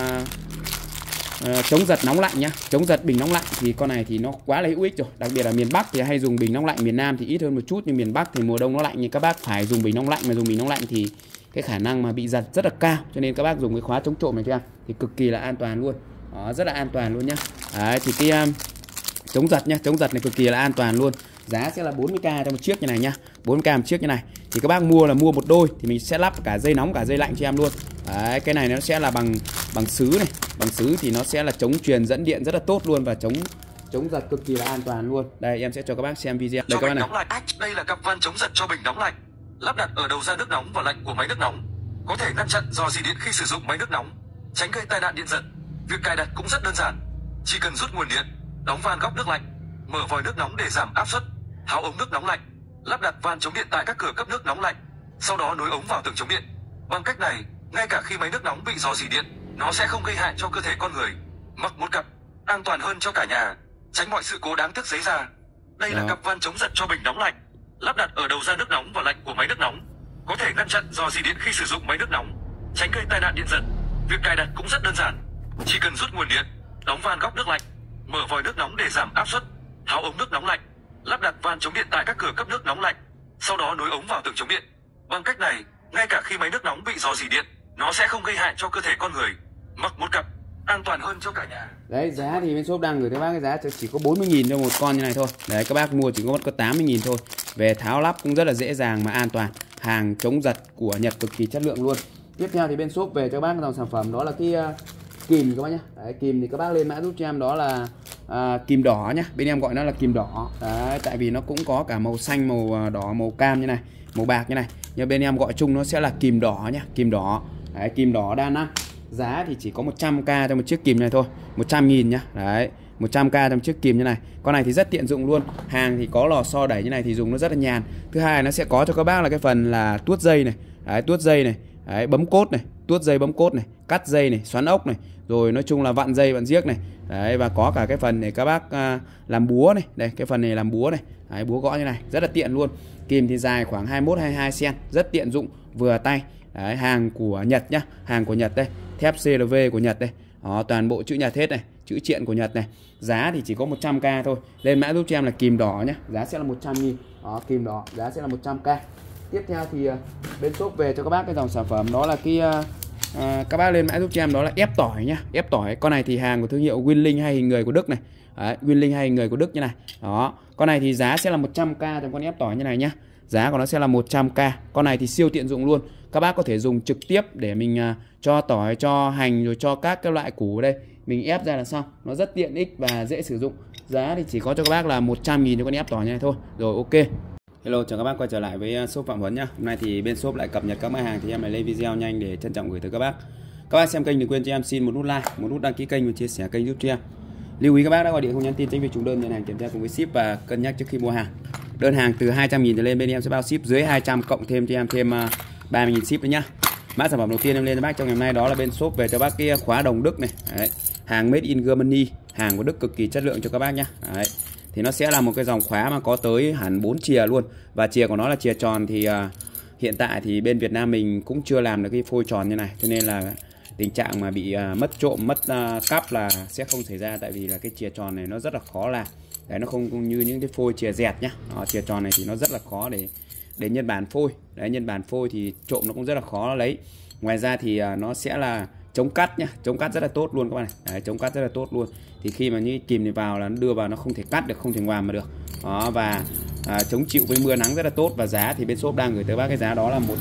à, chống giật nóng lạnh nhá, chống giật bình nóng lạnh thì con này thì nó quá là hữu ích rồi. Đặc biệt là miền Bắc thì hay dùng bình nóng lạnh, miền Nam thì ít hơn một chút, nhưng miền Bắc thì mùa đông nó lạnh thì các bác phải dùng bình nóng lạnh, mà dùng bình nóng lạnh thì cái khả năng mà bị giật rất là cao, cho nên các bác dùng cái khóa chống trộm này cho em thì cực kỳ là an toàn luôn. Đó, rất là an toàn luôn nhá. Đấy, thì cái um, chống giật nhá, chống giật này cực kỳ là an toàn luôn. Giá sẽ là bốn mươi k cho một chiếc như này nhá, bốn mươi k một chiếc như này. Thì các bác mua là mua một đôi thì mình sẽ lắp cả dây nóng cả dây lạnh cho em luôn. Đấy, cái này nó sẽ là bằng bằng sứ này, bằng sứ thì nó sẽ là chống truyền dẫn điện rất là tốt luôn, và chống chống giật cực kỳ là an toàn luôn. Đây em sẽ cho các bác xem video. Đây các bác này. Đây là cặp van chống giật cho bình nóng lạnh, lắp đặt ở đầu ra nước nóng và lạnh của máy nước nóng, có thể ngăn chặn rò rỉ điện khi sử dụng máy nước nóng, tránh gây tai nạn điện giật. Việc cài đặt cũng rất đơn giản, chỉ cần rút nguồn điện, đóng van góc nước lạnh, mở vòi nước nóng để giảm áp suất, tháo ống nước nóng lạnh, lắp đặt van chống điện tại các cửa cấp nước nóng lạnh, sau đó nối ống vào tường chống điện. Bằng cách này, ngay cả khi máy nước nóng bị rò rỉ điện, nó sẽ không gây hại cho cơ thể con người. Mặc một cặp, an toàn hơn cho cả nhà, tránh mọi sự cố đáng tiếc xảy ra. Đây là cặp van chống giật cho bình nóng lạnh, lắp đặt ở đầu ra nước nóng và lạnh của máy nước nóng, có thể ngăn chặn rò rỉ điện khi sử dụng máy nước nóng, tránh gây tai nạn điện giật. Việc cài đặt cũng rất đơn giản, chỉ cần rút nguồn điện, đóng van góc nước lạnh, mở vòi nước nóng để giảm áp suất, tháo ống nước nóng lạnh, lắp đặt van chống điện tại các cửa cấp nước nóng lạnh, sau đó nối ống vào tường chống điện. Bằng cách này, ngay cả khi máy nước nóng bị rò rỉ điện, nó sẽ không gây hại cho cơ thể con người. Mặc một cặp, an toàn hơn cho cả nhà. Đấy, giá thì bên shop đang gửi tới bác cái giá chỉ có bốn mươi nghìn cho một con như này thôi. Đấy, các bác mua chỉ có mất có tám mươi nghìn thôi. Về tháo lắp cũng rất là dễ dàng mà an toàn. Hàng chống giật của Nhật cực kỳ chất lượng luôn. Tiếp theo thì bên shop về cho bác dòng sản phẩm đó là cái uh, kìm các bác nhé. Đấy, kìm thì các bác lên mã giúp cho em đó là uh, kìm đỏ nhá. Bên em gọi nó là kìm đỏ. Đấy, tại vì nó cũng có cả màu xanh, màu đỏ, màu cam như này, màu bạc như này. Nhưng bên em gọi chung nó sẽ là kìm đỏ nhá, kìm đỏ. Đấy, kìm đỏ đa năng. Giá thì chỉ có một trăm k cho một chiếc kìm này thôi, một trăm nghìn nhá. Đấy, một trăm k cho một chiếc kìm như này. Con này thì rất tiện dụng luôn. Hàng thì có lò xo đẩy như này thì dùng nó rất là nhàn. Thứ hai nó sẽ có cho các bác là cái phần là tuốt dây này. Đấy, tuốt dây này. Đấy, bấm cốt này, tuốt dây bấm cốt này, cắt dây này, xoắn ốc này, rồi nói chung là vặn dây vặn giếc này. Đấy, và có cả cái phần để các bác uh, làm búa này. Đây, cái phần này làm búa này. Đấy, búa gõ như này, rất là tiện luôn. Kìm thì dài khoảng hai mươi mốt hai mươi hai xăng-ti-mét, rất tiện dụng, vừa tay. Đấy, hàng của Nhật nhá, hàng của Nhật đây, thép xê lờ vê của Nhật đây. Đó, toàn bộ chữ Nhật hết này, chữ triện của Nhật này. Giá thì chỉ có một trăm k thôi. Lên mã giúp cho em là kìm đỏ nhá, giá sẽ là một trăm nghìn. Đó, kìm đỏ, giá sẽ là một trăm k. Tiếp theo thì uh, bên shop về cho các bác cái dòng sản phẩm đó là cái uh, uh, các bác lên mã giúp cho em đó là ép tỏi nhá, ép tỏi. Con này thì hàng của thương hiệu Winling hay hình người của Đức này. Đấy, Winling hay hình người của Đức như này. Đó, con này thì giá sẽ là một trăm k trong con ép tỏi như này nhá. Giá của nó sẽ là một trăm k. Con này thì siêu tiện dụng luôn. Các bác có thể dùng trực tiếp để mình uh, cho tỏi, cho hành, rồi cho các cái loại củ ở đây, mình ép ra là xong. Nó rất tiện ích và dễ sử dụng. Giá thì chỉ có cho các bác là một trăm nghìn cho con ép tỏi như này thôi. Rồi, ok. Hello, chào các bác quay trở lại với shop Phạm Huấn nhá. Hôm nay thì bên shop lại cập nhật các mặt hàng thì em lại lên video nhanh để trân trọng gửi tới các bác. Các bác xem kênh đừng quên cho em xin một nút like, một nút đăng ký kênh và chia sẻ kênh giúp cho em. Lưu ý các bác đã gọi điện không nhắn tin tránh việc trùng đơn, nhận hàng kiểm tra cùng với ship và cân nhắc trước khi mua hàng. Đơn hàng từ hai trăm nghìn trở lên bên em sẽ bao ship, dưới hai trăm cộng thêm cho em thêm ba mươi nghìn ship nữa nhá. Mã sản phẩm đầu tiên em lên cho bác trong ngày hôm nay đó là bên shop về cho bác cái khóa đồng Đức này. Đấy, hàng made in Germany, hàng của Đức cực kỳ chất lượng cho các bác nhá. Đấy, thì nó sẽ là một cái dòng khóa mà có tới hẳn bốn chìa luôn, và chìa của nó là chìa tròn. Thì uh, hiện tại thì bên Việt Nam mình cũng chưa làm được cái phôi tròn như này, cho nên là tình trạng mà bị uh, mất trộm, mất uh, cắp là sẽ không xảy ra, tại vì là cái chìa tròn này nó rất là khó làm. Đấy, nó không như những cái phôi chìa dẹt nhá. Đó, chìa tròn này thì nó rất là khó để để nhân bản phôi. Đấy, nhân bản phôi thì trộm nó cũng rất là khó lấy. Ngoài ra thì uh, nó sẽ là chống cắt nhá, chống cắt rất là tốt luôn các bạn này. Đấy, chống cắt rất là tốt luôn. Thì khi mà như kìm này vào là nó đưa vào nó không thể cắt được, không thể ngoàm mà được. Đó, và à, chống chịu với mưa nắng rất là tốt. Và giá thì bên shop đang gửi tới bác cái giá đó là một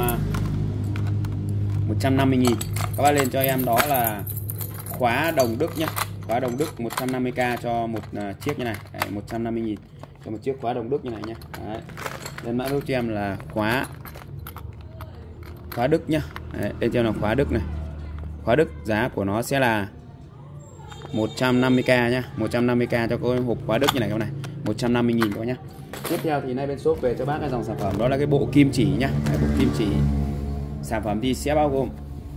trăm năm mươi nghìn. Các bác lên cho em đó là khóa đồng Đức nhá. Khóa đồng Đức một trăm năm mươi k cho một uh, chiếc như này. Đấy, một trăm năm mươi nghìn cho một chiếc khóa đồng Đức như này nhá. Đấy, lên mã giúp cho em là khóa khóa Đức nhá. Đấy, lên cho em là khóa Đức này. Khóa Đức giá của nó sẽ là một trăm năm mươi k nhá, một trăm năm mươi k cho cái hộp khóa Đức như này các bạn này, một trăm năm mươi nghìn các bạn nhá. Tiếp theo thì nay bên shop về cho bác cái dòng sản phẩm đó là cái bộ kim chỉ nhá. Cái bộ kim chỉ sản phẩm thì sẽ bao gồm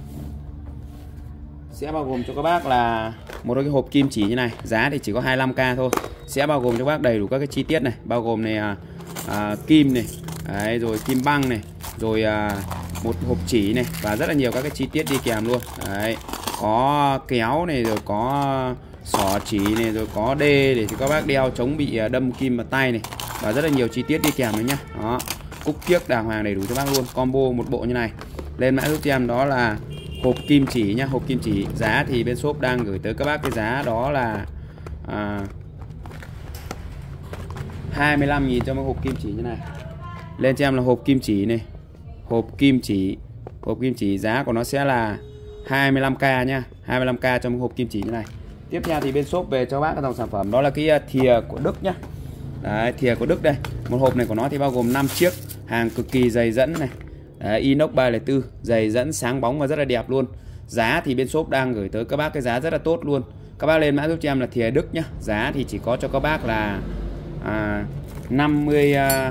sẽ bao gồm cho các bác là một cái hộp kim chỉ như này, giá thì chỉ có hai mươi lăm k thôi. Sẽ bao gồm cho các bác đầy đủ các cái chi tiết này, bao gồm này à, à, kim này, đấy, rồi kim băng này, rồi à, một hộp chỉ này và rất là nhiều các cái chi tiết đi kèm luôn. Đấy, có kéo này, rồi có xỏ chỉ này, rồi có đê để cho các bác đeo chống bị đâm kim vào tay này, và rất là nhiều chi tiết đi kèm nữa nhá. Đó, cúc kiếc đàng hoàng đầy đủ cho bác luôn, combo một bộ như này. Lên mã giúp cho em đó là hộp kim chỉ nhá, hộp kim chỉ. Giá thì bên shop đang gửi tới các bác cái giá đó là à, hai mươi lăm nghìn cho một hộp kim chỉ như này. Lên cho em là hộp kim chỉ này, hộp kim chỉ, hộp kim chỉ giá của nó sẽ là hai mươi lăm k nhá, hai mươi lăm k cho một hộp kim chỉ như này. Tiếp theo thì bên shop về cho bác cái dòng sản phẩm đó là cái thìa của Đức nhá. Đấy, thìa của Đức đây. Một hộp này của nó thì bao gồm năm chiếc, hàng cực kỳ dày dẫn này. Đấy, inox ba không bốn, dày dẫn sáng bóng và rất là đẹp luôn. Giá thì bên shop đang gửi tới các bác cái giá rất là tốt luôn. Các bác lên mã giúp cho em là thìa Đức nhá. Giá thì chỉ có cho các bác là à, năm mươi à,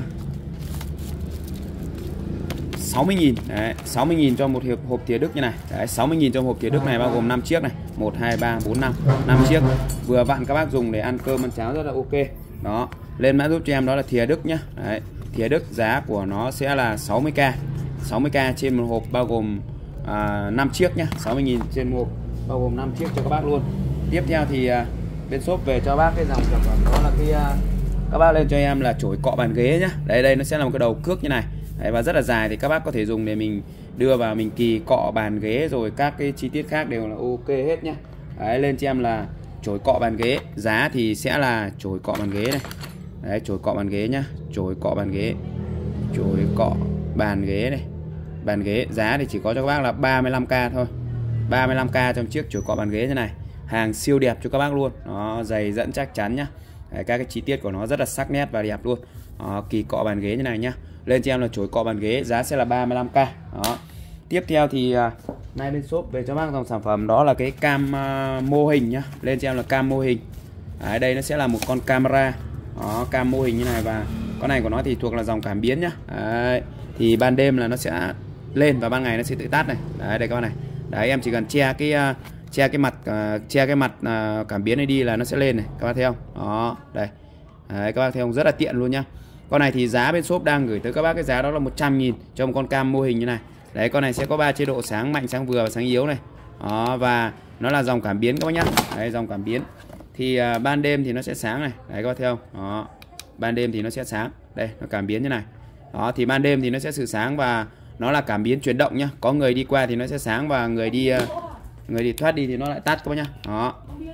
sáu mươi nghìn. Đấy, sáu mươi nghìn cho một hộp, hộp thìa Đức như này. Đấy, sáu mươi nghìn cho một hộp thìa Đức này bao gồm năm chiếc này, một hai ba bốn năm, năm chiếc. Vừa vặn các bác dùng để ăn cơm ăn cháo rất là ok. Đó, lên mã giúp cho em đó là thìa Đức nhá. Đấy, thìa Đức giá của nó sẽ là sáu mươi k. sáu mươi k trên một hộp bao gồm à, năm chiếc nhá, sáu mươi nghìn trên một hộp bao gồm năm chiếc cho các bác luôn. Tiếp theo thì à, bên shop về cho bác cái dòng sản phẩm đó là cái à, các bác lên cho em là chổi cọ bàn ghế nhá. Đây đây nó sẽ là một cái đầu cước như này. Đấy, và rất là dài thì các bác có thể dùng để mình đưa vào mình kỳ cọ bàn ghế, rồi các cái chi tiết khác đều là ok hết nhá. Đấy, lên cho em là chổi cọ bàn ghế. Giá thì sẽ là chổi cọ bàn ghế này. Đấy, chổi cọ bàn ghế nhá, chổi cọ bàn ghế, chổi cọ bàn ghế này, bàn ghế. Giá thì chỉ có cho các bác là ba mươi lăm k thôi, ba mươi lăm k trong chiếc chổi cọ bàn ghế như này. Hàng siêu đẹp cho các bác luôn. Nó dày dẫn chắc chắn nhá. Đấy, các cái chi tiết của nó rất là sắc nét và đẹp luôn. Đó, kỳ cọ bàn ghế như này nhá. Lên cho em là chổi cọ bàn ghế, giá sẽ là ba mươi lăm k. Đó. Tiếp theo thì à, nay bên shop về cho bác dòng sản phẩm đó là cái cam à, mô hình nhá. Lên cho em là cam mô hình. Đấy, đây nó sẽ là một con camera. Đó, cam mô hình như này, và con này của nó thì thuộc là dòng cảm biến nhá. Đấy, thì ban đêm là nó sẽ lên và ban ngày nó sẽ tự tắt này. Đấy, đây các bạn này. Đấy, em chỉ cần che cái uh, che cái mặt uh, che cái mặt uh, cảm biến này đi là nó sẽ lên này, các bác thấy không? Đó, đây. Đấy, các bác thấy không? Rất là tiện luôn nhá. Con này thì giá bên shop đang gửi tới các bác cái giá đó là một trăm nghìn cho một con cam mô hình như này. Đấy, con này sẽ có ba chế độ sáng mạnh, sáng vừa và sáng yếu này. Đó, và nó là dòng cảm biến các bác nhá. Đấy, dòng cảm biến. Thì uh, ban đêm thì nó sẽ sáng này. Đấy, các bác thấy không? Đó. Ban đêm thì nó sẽ sáng. Đây, nó cảm biến như này. Đó, thì ban đêm thì nó sẽ sự sáng và nó là cảm biến chuyển động nhá. Có người đi qua thì nó sẽ sáng, và người đi uh, người đi thoát đi thì nó lại tắt các bác nhá. Đó.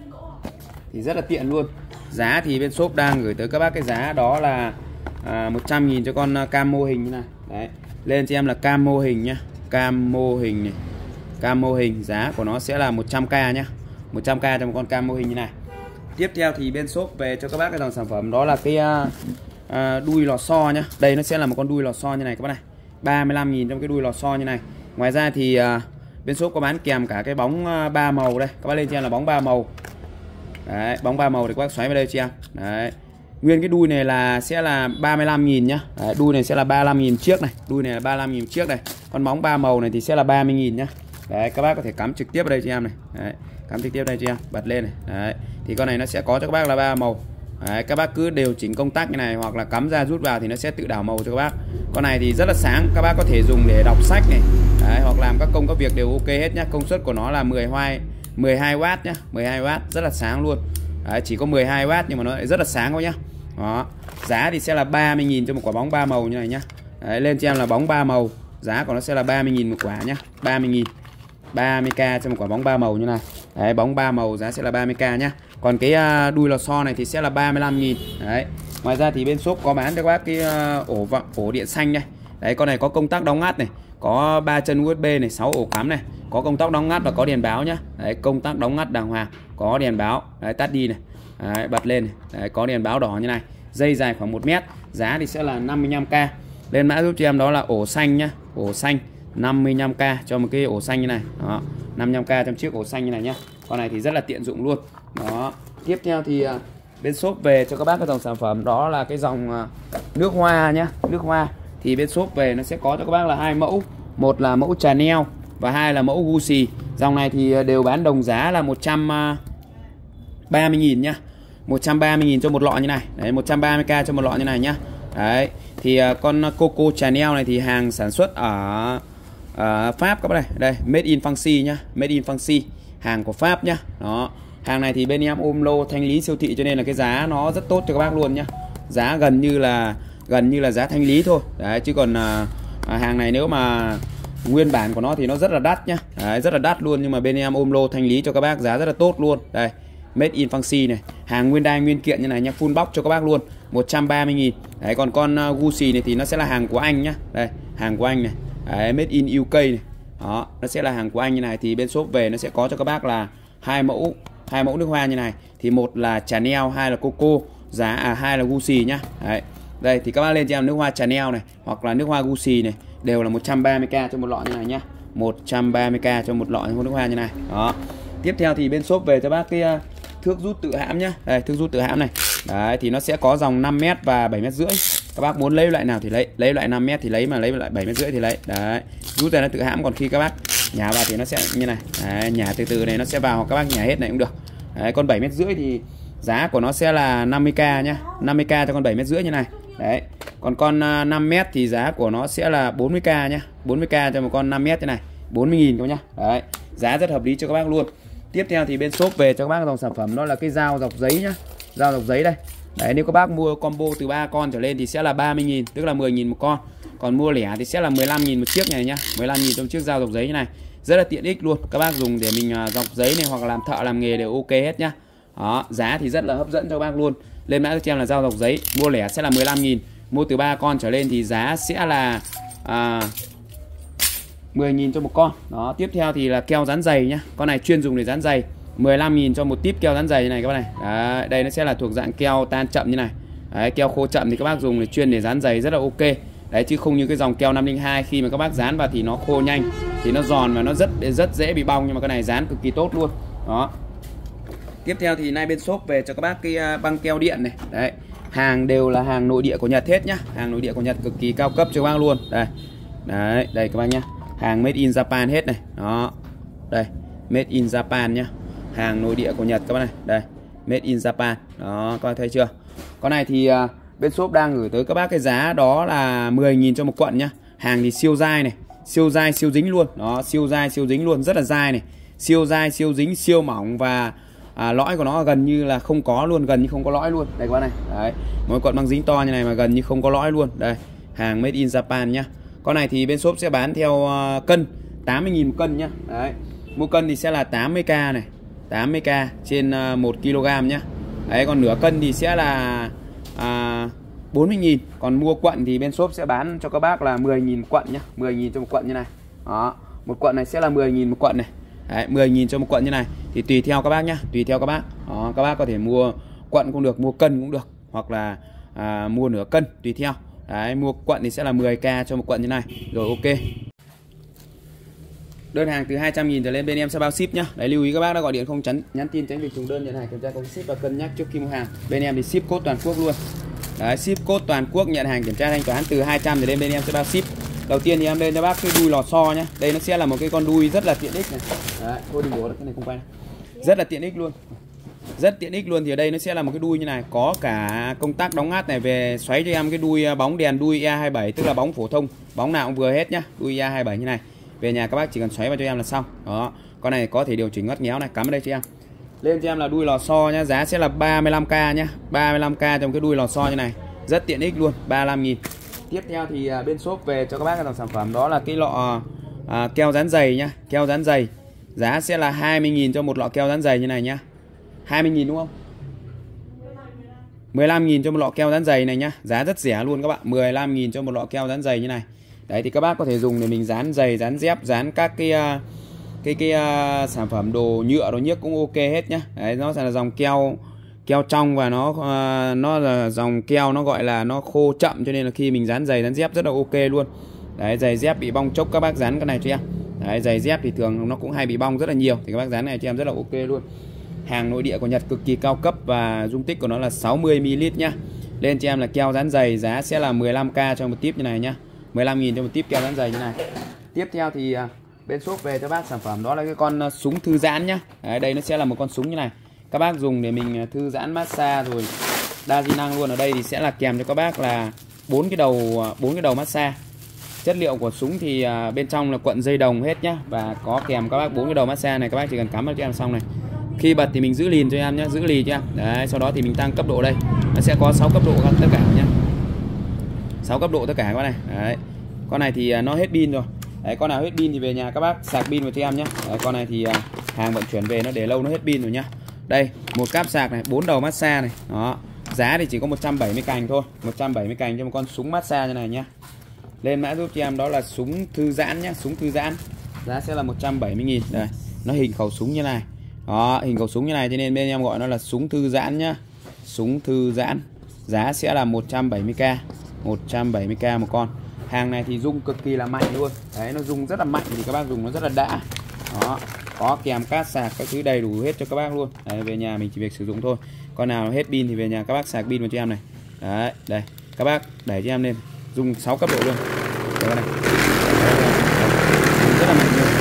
Thì rất là tiện luôn. Giá thì bên shop đang gửi tới các bác cái giá đó là à, một trăm nghìn cho con cam mô hình như này. Đấy, lên cho em là cam mô hình nhá. Cam mô hình này. Cam mô hình giá của nó sẽ là một trăm k nhá. một trăm k cho một con cam mô hình như này. Tiếp theo thì bên shop về cho các bác cái dòng sản phẩm đó là cái à, à, đuôi lò xo nhá. Đây nó sẽ là một con đuôi lò xo như này các bác này. ba mươi lăm nghìn trong cái đuôi lò xo như này. Ngoài ra thì à, bên shop có bán kèm cả cái bóng ba màu đây. Các bác lên cho em là bóng ba màu. Đấy, bóng ba màu thì các bác xoáy vào đây cho em. Đấy. Nguyên cái đuôi này là sẽ là ba mươi lăm nghìn nhá. Đấy, đuôi này sẽ là ba mươi lăm nghìn chiếc này, đuôi này là ba mươi lăm nghìn chiếc này. Con bóng ba màu này thì sẽ là ba mươi nghìn nhá. Đấy, các bác có thể cắm trực tiếp vào đây cho em này. Đấy, cắm trực tiếp đây cho em, bật lên này. Đấy. Thì con này nó sẽ có cho các bác là ba màu. Đấy, các bác cứ điều chỉnh công tắc như này hoặc là cắm ra rút vào thì nó sẽ tự đảo màu cho các bác. Con này thì rất là sáng, các bác có thể dùng để đọc sách này. Đấy, hoặc làm các công các việc đều ok hết nhá. Công suất của nó là mười hai oát nhá, mười hai oát, rất là sáng luôn. Đấy, chỉ có mười hai oát nhưng mà nó lại rất là sáng thôi nhá. Đó. Giá thì sẽ là ba mươi nghìn cho một quả bóng ba màu như này nhá. Đấy, lên cho em là bóng ba màu, giá của nó sẽ là ba mươi nghìn một quả nhá, ba mươi nghìn. ba mươi k cho một quả bóng ba màu như này. Đấy, bóng ba màu giá sẽ là ba mươi k nhá. Còn cái đuôi lò xo này thì sẽ là ba mươi lăm nghìn. Đấy. Ngoài ra thì bên shop có bán cho các bác cái ổ ổ điện xanh này. Đấy, con này có công tắc đóng ngắt này, có ba chân u ét bê này, sáu ổ cắm này, có công tắc đóng ngắt và có đèn báo nhá. Đấy, công tắc đóng ngắt đàng hoàng, có đèn báo. Đấy, tắt đi này. Đấy, bật lên này. Đấy, có đèn báo đỏ như này. Dây dài khoảng một mét, giá thì sẽ là năm mươi lăm k. Lên mã giúp cho em đó là ổ xanh nhá, ổ xanh năm mươi lăm k cho một cái ổ xanh như này. Đó, năm mươi lăm k trong chiếc ổ xanh như này nhá. Con này thì rất là tiện dụng luôn. Đó. Tiếp theo thì uh, bên shop về cho các bác cái dòng sản phẩm đó là cái dòng uh, nước hoa nhá, nước hoa. Thì bên shop về nó sẽ có cho các bác là hai mẫu, một là mẫu Chanel và hai là mẫu Gucci. Dòng này thì đều bán đồng giá là một trăm ba mươi nghìn nhá. một trăm ba mươi nghìn cho một lọ như này. Đấy, một trăm ba mươi k cho một lọ như này nhá. Đấy, thì uh, con Coco Chanel này thì hàng sản xuất ở uh, Pháp các bác này. Đây, made in France nhá, made in France, hàng của Pháp nhá. Đó. Hàng này thì bên em ôm lô thanh lý siêu thị cho nên là cái giá nó rất tốt cho các bác luôn nhá. Giá gần như là gần như là giá thanh lý thôi. Đấy, chứ còn uh, uh, hàng này nếu mà nguyên bản của nó thì nó rất là đắt nhá. Đấy, rất là đắt luôn, nhưng mà bên em ôm lô thanh lý cho các bác giá rất là tốt luôn. Đây, made in France này, hàng nguyên đai nguyên kiện như này nhá, full box cho các bác luôn, một trăm ba mươi nghìn. Đấy, còn con uh, Gucci này thì nó sẽ là hàng của Anh nhá. Đây, hàng của Anh này. Đấy, made in u ca này. Đó, nó sẽ là hàng của Anh như này, thì bên shop về nó sẽ có cho các bác là hai mẫu hai mẫu nước hoa như này, thì một là Chanel, hai là Coco, giá à hai là Gucci nhá. Đấy. Đây thì các bác lên cho em nước hoa Chanel này hoặc là nước hoa Gucci này đều là một trăm ba mươi k cho một lọ như này nhá, một trăm ba mươi k cho một lọ nước hoa như này. Đó. Tiếp theo thì bên shop về cho bác cái uh, thước rút tự hãm nhá. Đây, thước rút tự hãm này. Đấy, thì nó sẽ có dòng năm mét và bảy mét rưỡi. Các bác muốn lấy loại nào thì lấy, lấy loại năm mét thì lấy, mà lấy loại bảy mét rưỡi thì lấy. Đấy, rút ra nó tự hãm, còn khi các bác nhả vào thì nó sẽ như này. Đấy, nhả từ từ này nó sẽ vào, hoặc các bác nhả hết này cũng được. Đấy, con bảy mét rưỡi thì giá của nó sẽ là năm mươi k nhá, năm mươi k cho con bảy mét rưỡi như này. Đấy. Còn con uh, năm mét thì giá của nó sẽ là bốn mươi k nhá, bốn mươi k cho một con năm mét thế này, bốn mươi nghìn các nhá. Đấy, giá rất hợp lý cho các bác luôn. Tiếp theo thì bên shop về cho các bác dòng sản phẩm đó là cái dao dọc giấy nhá. Dao dọc giấy đây. Đấy, nếu các bác mua combo từ ba con trở lên thì sẽ là ba mươi nghìn, tức là mười nghìn một con. Còn mua lẻ thì sẽ là mười lăm nghìn một chiếc này nhá, mười lăm nghìn trong chiếc dao dọc giấy như này. Rất là tiện ích luôn. Các bác dùng để mình uh, dọc giấy này hoặc là làm thợ làm nghề đều ok hết nhá. Đó, giá thì rất là hấp dẫn cho các bác luôn. Lên mã cho em là dao dọc giấy, mua lẻ sẽ là mười lăm nghìn, mua từ ba con trở lên thì giá sẽ là à, mười nghìn cho một con. Đó, tiếp theo thì là keo dán giày nhá. Con này chuyên dùng để dán giày, mười lăm nghìn cho một típ keo dán giày như này các bác này. Đấy, đây nó sẽ là thuộc dạng keo tan chậm như này. Đấy, keo khô chậm thì các bác dùng để chuyên để dán giày rất là ok. Đấy, chứ không như cái dòng keo năm không hai khi mà các bác dán vào thì nó khô nhanh, thì nó giòn và nó rất rất dễ bị bong, nhưng mà cái này dán cực kỳ tốt luôn. Đó. Tiếp theo thì nay bên shop về cho các bác cái băng keo điện này. Đấy, hàng đều là hàng nội địa của Nhật hết nhá, hàng nội địa của Nhật cực kỳ cao cấp cho các bác luôn. Đây. Đấy, đây các bác nhá. Hàng made in Japan hết này. Đó. Đây, made in Japan nhá. Hàng nội địa của Nhật các bác này. Đây, made in Japan. Đó, các bác thấy chưa? Con này thì uh, bên shop đang gửi tới các bác cái giá đó là mười nghìn cho một cuộn nhá. Hàng thì siêu dai này, siêu dai siêu dính luôn. Đó, siêu dai siêu dính luôn, rất là dai này. Siêu dai siêu dính, siêu mỏng, và à, lõi của nó gần như là không có luôn, gần như không có lõi luôn. Đây các bác này. Đấy, mỗi cuộn băng dính to như này mà gần như không có lõi luôn. Đây, hàng made in Japan nhá. Con này thì bên shop sẽ bán theo uh, cân, tám mươi nghìn một cân nhá. Đấy, mua cân thì sẽ là tám mươi k này, tám mươi k trên uh, một ki lô gam nhá. Đấy, còn nửa cân thì sẽ là à, bốn mươi nghìn. Còn mua quận thì bên shop sẽ bán cho các bác là mười nghìn quận nhá, mười nghìn cho một quận như này. Đó, một quận này sẽ là mười nghìn một quận này. Đấy, mười nghìn cho một quận như này. Thì tùy theo các bác nhá, tùy theo các bác. Đó, các bác có thể mua quận cũng được, mua cân cũng được, hoặc là à, mua nửa cân tùy theo. Đấy, mua quận thì sẽ là mười k cho một quận như này. Rồi ok. Đơn hàng từ hai trăm nghìn trở lên bên em sẽ bao ship nhá. Đấy, lưu ý các bác đã gọi điện không chắn nhắn tin tránh việc trùng đơn, nhận hàng kiểm tra công ship và cân nhắc trước khi mua hàng. Bên em thì ship code toàn quốc luôn. Đấy, ship code toàn quốc, nhận hàng kiểm tra thanh toán từ hai trăm trở lên bên em sẽ bao ship. Đầu tiên thì em lên cho bác cái đuôi lò xo nhá. Đây nó sẽ là một cái con đuôi rất là tiện ích này. Đấy, thôi đừng bổ được cái này không quay. Rất là tiện ích luôn. Rất tiện ích luôn. Thì ở đây nó sẽ là một cái đuôi như này, có cả công tắc đóng ngắt này, về xoáy cho em cái đuôi bóng đèn đuôi E hai bảy, tức là bóng phổ thông, bóng nào cũng vừa hết nhá. Đuôi E hai bảy như này. Về nhà các bác chỉ cần xoáy vào cho em là xong. Đó, con này có thể điều chỉnh ngắt nghéo này, cắm ở đây cho em. Lên cho em là đuôi lò xo nhá, giá sẽ là ba mươi lăm k nhá, ba mươi lăm k trong cái đuôi lò xo như này. Rất tiện ích luôn, ba mươi lăm nghìn. Tiếp theo thì à, bên shop về cho các bác cái dòng sản phẩm đó là cái lọ à, keo dán giày nhá, keo dán giày. Giá sẽ là hai mươi nghìn cho một lọ keo dán giày như này nhá. hai mươi nghìn đúng không? mười lăm nghìn cho một lọ keo dán giày này nhá. Giá rất rẻ luôn các bạn, mười lăm nghìn cho một lọ keo dán giày như này. Đấy, thì các bác có thể dùng để mình dán giày, dán dép, dán các cái uh, cái cái uh, sản phẩm đồ nhựa, đồ nhiếc cũng ok hết nhá. Đấy, nó sẽ là dòng keo keo trong, và nó uh, nó là dòng keo nó gọi là nó khô chậm, cho nên là khi mình dán giày dán dép rất là ok luôn. Đấy, giày dép bị bong chốc các bác dán cái này cho em. Đấy, giày dép thì thường nó cũng hay bị bong rất là nhiều, thì các bác dán này cho em rất là ok luôn. Hàng nội địa của Nhật cực kỳ cao cấp và dung tích của nó là sáu mươi mi li lít nhá. Lên cho em là keo dán giày, giá sẽ là mười lăm k cho một típ như này nhá. mười lăm nghìn cho một típ keo dán giày như này. Tiếp theo thì bên shop về cho bác sản phẩm đó là cái con súng thư giãn nhá. Đấy, đây nó sẽ là một con súng như này. Các bác dùng để mình thư giãn massage rồi đa di năng luôn. Ở đây thì sẽ là kèm cho các bác là bốn cái đầu bốn cái đầu massage. Chất liệu của súng thì à, bên trong là cuộn dây đồng hết nhá, và có kèm các bác bốn cái đầu massage này, các bác chỉ cần cắm vào cho em xong này. Khi bật thì mình giữ lìn cho em nhé, giữ lì cho em. Đấy, sau đó thì mình tăng cấp độ đây. Nó sẽ có sáu cấp độ tất cả nhá. sáu cấp độ tất cả các bác này. Đấy. Con này thì nó hết pin rồi. Đấy, con nào hết pin thì về nhà các bác sạc pin vào cho em nhé. Đấy, con này thì hàng vận chuyển về nó để lâu nó hết pin rồi nhá. Đây, một cáp sạc này, bốn đầu massage này. Đó. Giá thì chỉ có một trăm bảy mươi cành thôi, một trăm bảy mươi cành cho một con súng massage như này nhá. Lên mã giúp cho em đó là súng thư giãn nhá, súng thư giãn. Giá sẽ là một trăm bảy mươi nghìn. Đây, nó hình khẩu súng như này. Đó, hình khẩu súng như này cho nên bên em gọi nó là súng thư giãn nhá. Súng thư giãn. Giá sẽ là một trăm bảy mươi k, một trăm bảy mươi k một con. Hàng này thì rung cực kỳ là mạnh luôn. Đấy, nó rung rất là mạnh thì các bác dùng nó rất là đã. Đó, có kèm cát sạc các thứ đầy đủ hết cho các bác luôn. Đấy, về nhà mình chỉ việc sử dụng thôi. Con nào hết pin thì về nhà các bác sạc pin vào cho em này. Đấy, đây, các bác đẩy cho em lên, dùng sáu cấp độ luôn. Đây này. Rất là mạnh luôn.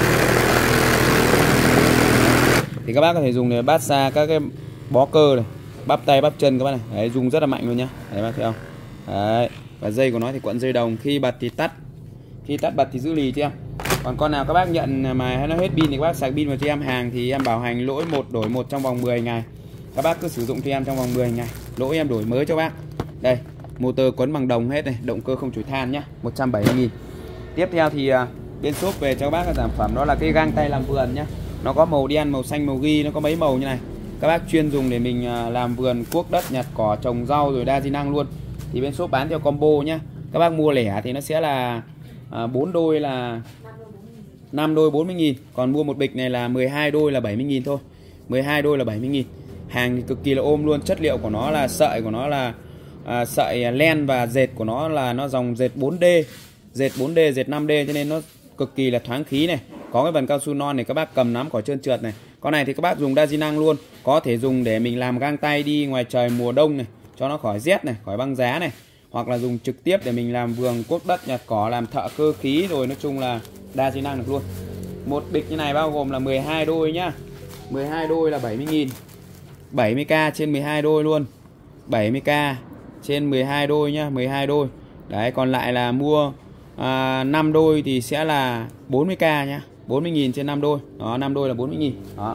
Thì các bác có thể dùng để bát xa các cái bó cơ này, bắp tay bắp chân các bác này. Đấy, dùng rất là mạnh luôn nhá. Đấy bác thấy không? Đấy, và dây của nó thì cuộn dây đồng, khi bật thì tắt, khi tắt bật thì giữ lì cho em. Còn con nào các bác nhận mà nó hết pin thì các bác sạc pin vào cho em. Hàng thì em bảo hành lỗi một đổi một trong vòng mười ngày. Các bác cứ sử dụng cho em trong vòng mười ngày, lỗi em đổi mới cho bác. Đây, motor quấn bằng đồng hết này, động cơ không chổi than nhá, một trăm bảy mươi nghìn. Tiếp theo thì bên shop về cho các bác cái sản phẩm đó là cái găng tay làm vườn nhá. Nó có màu đen, màu xanh, màu ghi, nó có mấy màu như này. Các bác chuyên dùng để mình làm vườn, cuốc đất, nhặt cỏ, trồng rau rồi đa di năng luôn. Thì bên shop bán theo combo nhá. Các bác mua lẻ thì nó sẽ là bốn đôi là năm đôi bốn mươi nghìn. Còn mua một bịch này là mười hai đôi là bảy mươi nghìn thôi. mười hai đôi là bảy mươi nghìn. Hàng thì cực kỳ là ôm luôn. Chất liệu của nó là sợi của nó là à, sợi len, và dệt của nó là nó dòng dệt bốn D, dệt bốn D, dệt năm D, cho nên nó cực kỳ là thoáng khí này. Có cái vần cao su non này, các bác cầm nắm khỏi trơn trượt này. Con này thì các bác dùng đa di năng luôn. Có thể dùng để mình làm găng tay đi ngoài trời mùa đông này, cho nó khỏi rét này, khỏi băng giá này. Hoặc là dùng trực tiếp để mình làm vườn, cuốc đất, nhặt cỏ, làm thợ cơ khí, rồi nói chung là đa di năng được luôn. Một bịch như này bao gồm là mười hai đôi nhá. mười hai đôi là bảy mươi nghìn. bảy mươi k trên mười hai đôi luôn. bảy mươi k trên mười hai đôi nhá, mười hai đôi. Đấy, còn lại là mua à, năm đôi thì sẽ là bốn mươi k nhá. bốn mươi nghìn trên năm đôi. Đó, năm đôi là bốn mươi nghìn. Đó.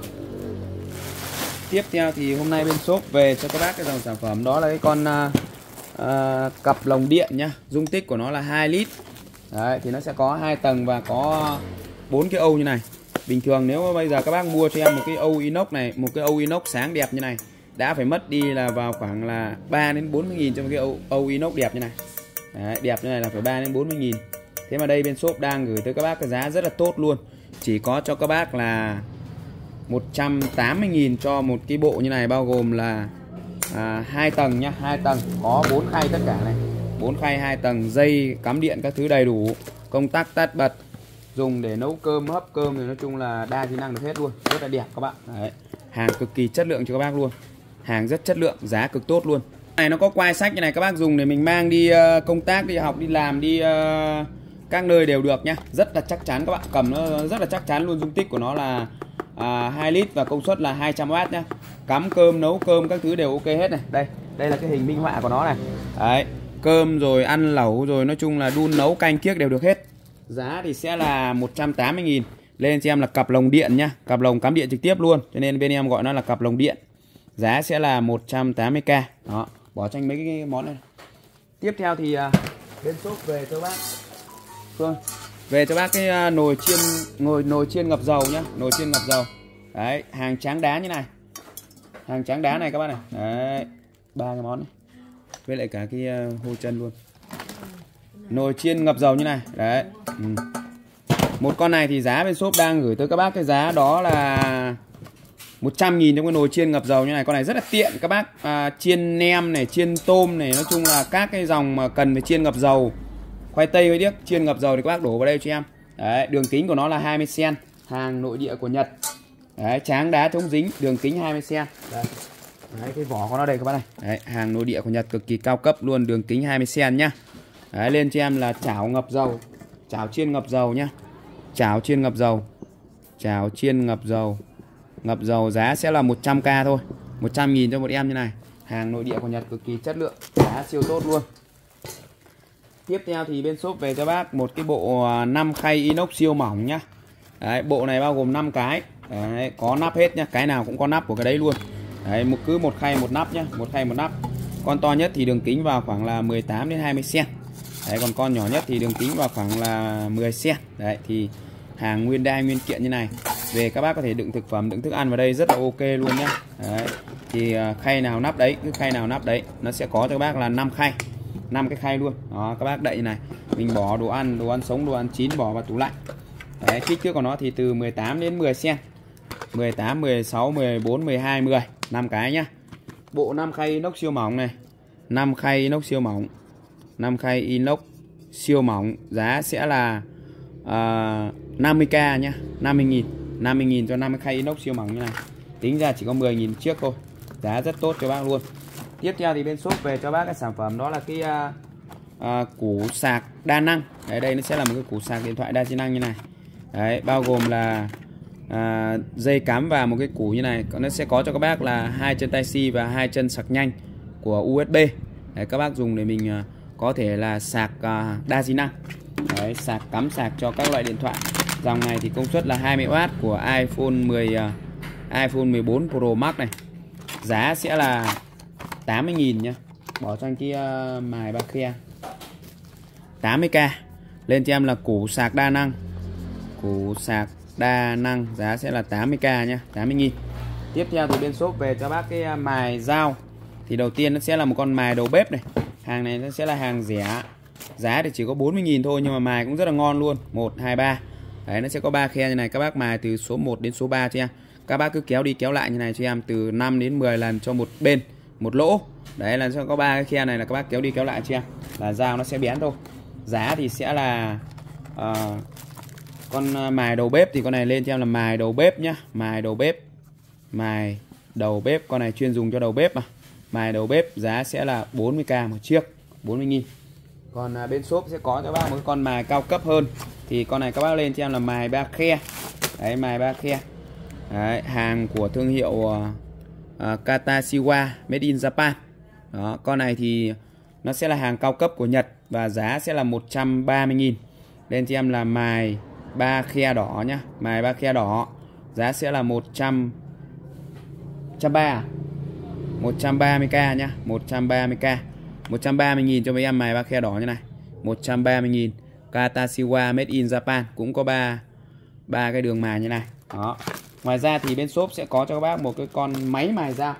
Tiếp theo thì hôm nay bên shop về cho các bác cái dòng sản phẩm đó là cái con à, à, cặp lồng điện nhá. Dung tích của nó là hai lít. Đấy, thì nó sẽ có hai tầng và có bốn cái âu như này. Bình thường nếu bây giờ các bác mua cho em một cái âu inox này, một cái âu inox sáng đẹp như này, đã phải mất đi là vào khoảng là ba đến bốn mươi nghìn cho một cái âu, âu inox đẹp như này. Đấy, đẹp như này là phải ba đến bốn mươi nghìn. Thế mà đây bên shop đang gửi tới các bác cái giá rất là tốt luôn. Chỉ có cho các bác là một trăm tám mươi nghìn cho một cái bộ như này, bao gồm là à, hai tầng nhá, hai tầng, có bốn khay tất cả này. bốn khay hai tầng, dây cắm điện các thứ đầy đủ, công tắc tắt bật, dùng để nấu cơm, hấp cơm, thì nói chung là đa di năng được hết luôn, rất là đẹp các bạn. Đấy. Hàng cực kỳ chất lượng cho các bác luôn, hàng rất chất lượng, giá cực tốt luôn. Này nó có quai sách như này, các bác dùng để mình mang đi uh, công tác, đi học, đi làm, đi uh, các nơi đều được nhá, rất là chắc chắn các bạn, cầm nó rất là chắc chắn luôn. Dung tích của nó là uh, hai lít và công suất là hai trăm oát nhá. Cắm cơm, nấu cơm các thứ đều ok hết này. Đây, đây là cái hình minh họa của nó này. Đấy, cơm rồi ăn lẩu rồi nói chung là đun nấu canh kiếc đều được hết. Giá thì sẽ là một trăm tám mươi nghìn. Lên cho em là cặp lồng điện nhá, cặp lồng cắm điện trực tiếp luôn, cho nên bên em gọi nó là cặp lồng điện. Giá sẽ là một trăm tám mươi k. Đó, bỏ tranh mấy cái món này. Tiếp theo thì uh, bên shop về cho bác Phương về cho bác cái uh, nồi chiên nồi nồi chiên ngập dầu nhá, nồi chiên ngập dầu. Đấy, hàng tráng đá như này. Hàng tráng đá này các bác này. Đấy, ba cái món này. Với lại cả cái uh, hô chân luôn. Nồi chiên ngập dầu như này. Đấy. Ừ. Một con này thì giá bên shop đang gửi tới các bác cái giá đó là một trăm nghìn trong cái nồi chiên ngập dầu như này. Con này rất là tiện các bác, à, chiên nem này, chiên tôm này, nói chung là các cái dòng mà cần phải chiên ngập dầu, khoai tây với điếc chiên ngập dầu thì các bác đổ vào đây cho em. Đấy, đường kính của nó là hai mươi xăng-ti-mét, hàng nội địa của Nhật. Đấy, tráng đá chống dính, đường kính hai mươi xăng-ti-mét. Đấy. Đấy, cái vỏ của nó đây các bác này. Đấy, hàng nội địa của Nhật cực kỳ cao cấp luôn, đường kính hai mươi xăng-ti-mét nhá. Đấy, lên cho em là chảo ngập dầu, chảo chiên ngập dầu nhá. Chảo chiên ngập dầu. Chảo chiên ngập dầu. Ngập dầu giá sẽ là một trăm k thôi, một trăm nghìn cho một em như này. Hàng nội địa của Nhật cực kỳ chất lượng, giá siêu tốt luôn. Tiếp theo thì bên shop về cho bác một cái bộ năm khay inox siêu mỏng nhá. Đấy, bộ này bao gồm năm cái. Đấy, có nắp hết nhá, cái nào cũng có nắp của cái đấy luôn. Đấy, một cứ một khay một nắp nhá, một khay một nắp. Con to nhất thì đường kính vào khoảng là mười tám đến hai mươi xăng ti mét. Đấy, còn con nhỏ nhất thì đường kính vào khoảng là mười xăng ti mét. Đấy thì hàng nguyên đai nguyên kiện như này. Về các bác có thể đựng thực phẩm, đựng thức ăn vào đây rất là ok luôn nhá. Đấy, thì khay nào nắp đấy, cứ khay nào nắp đấy, nó sẽ có cho các bác là năm khay. năm cái khay luôn. Đó, các bác đậy như này. Mình bỏ đồ ăn, đồ ăn sống, đồ ăn chín bỏ vào tủ lạnh. Đấy, kích thước của nó thì từ mười tám đến mười xăng ti mét. mười tám, mười sáu, mười bốn, mười hai, mười. năm cái nhá. Bộ năm khay inox siêu mỏng này. năm khay inox siêu mỏng. năm khay inox siêu mỏng giá sẽ là uh, năm mươi k nhá, năm mươi nghìn. năm mươi nghìn cho năm mươi khay inox siêu mỏng như này. Tính ra chỉ có mười nghìn chiếc thôi. Giá rất tốt cho bác luôn. Tiếp theo thì bên shop về cho bác cái sản phẩm đó là cái uh, uh, củ sạc đa năng. Đấy, đây nó sẽ là một cái củ sạc điện thoại đa chức năng như này. Đấy, bao gồm là à, dây cắm và một cái củ như này. Nó sẽ có cho các bác là hai chân Type C và hai chân sạc nhanh của u ét bê. Đấy, các bác dùng để mình à, có thể là sạc à, đa di năng. Đấy, sạc cắm sạc cho các loại điện thoại. Dòng này thì công suất là hai mươi oát của iPhone mười, uh, iPhone mười bốn Pro Max này. Giá sẽ là tám mươi nghìn nhá. Bỏ cho anh cái uh, mài ba khe tám mươi k. Lên cho em là củ sạc đa năng. Củ sạc đa năng giá sẽ là tám mươi k nhá, tám mươi nghìn. Tiếp theo thì bên shop về cho bác cái mài dao. Thì đầu tiên nó sẽ là một con mài đầu bếp này. Hàng này nó sẽ là hàng rẻ. Giá thì chỉ có bốn mươi nghìn thôi nhưng mà mài cũng rất là ngon luôn. một, hai, ba. Đấy, nó sẽ có ba khe như này. Các bác mài từ số một đến số ba cho em. Các bác cứ kéo đi kéo lại như này cho em từ năm đến mười lần cho một bên, một lỗ. Đấy là sẽ có ba cái khe này là các bác kéo đi kéo lại cho em. Là dao nó sẽ bén thôi. Giá thì sẽ là uh, con mài đầu bếp thì con này lên cho em là mài đầu bếp nhá. Mài đầu bếp. Mài đầu bếp. Con này chuyên dùng cho đầu bếp mà. Mài đầu bếp giá sẽ là bốn mươi k một chiếc, bốn mươi nghìn. Còn à, bên shop sẽ có cho bác một con mài cao cấp hơn. Thì con này các bác lên cho em là mài ba khe. Đấy, mài ba khe. Đấy, hàng của thương hiệu uh, uh, Katashiwa Made in Japan. Đó, con này thì nó sẽ là hàng cao cấp của Nhật và giá sẽ là một trăm ba mươi nghìn. Lên cho em là mài ba khe đỏ nhá, mài ba khe đỏ. Giá sẽ là một trăm ba mươi à? một trăm ba mươi k nhá, một trăm ba mươi k. một trăm ba mươi nghìn cho mấy em mài ba khe đỏ như này. một trăm ba mươi nghìn. Katashiwa Made in Japan cũng có ba ba cái đường mài như này. Đó. Ngoài ra thì bên shop sẽ có cho các bác một cái con máy mài dao.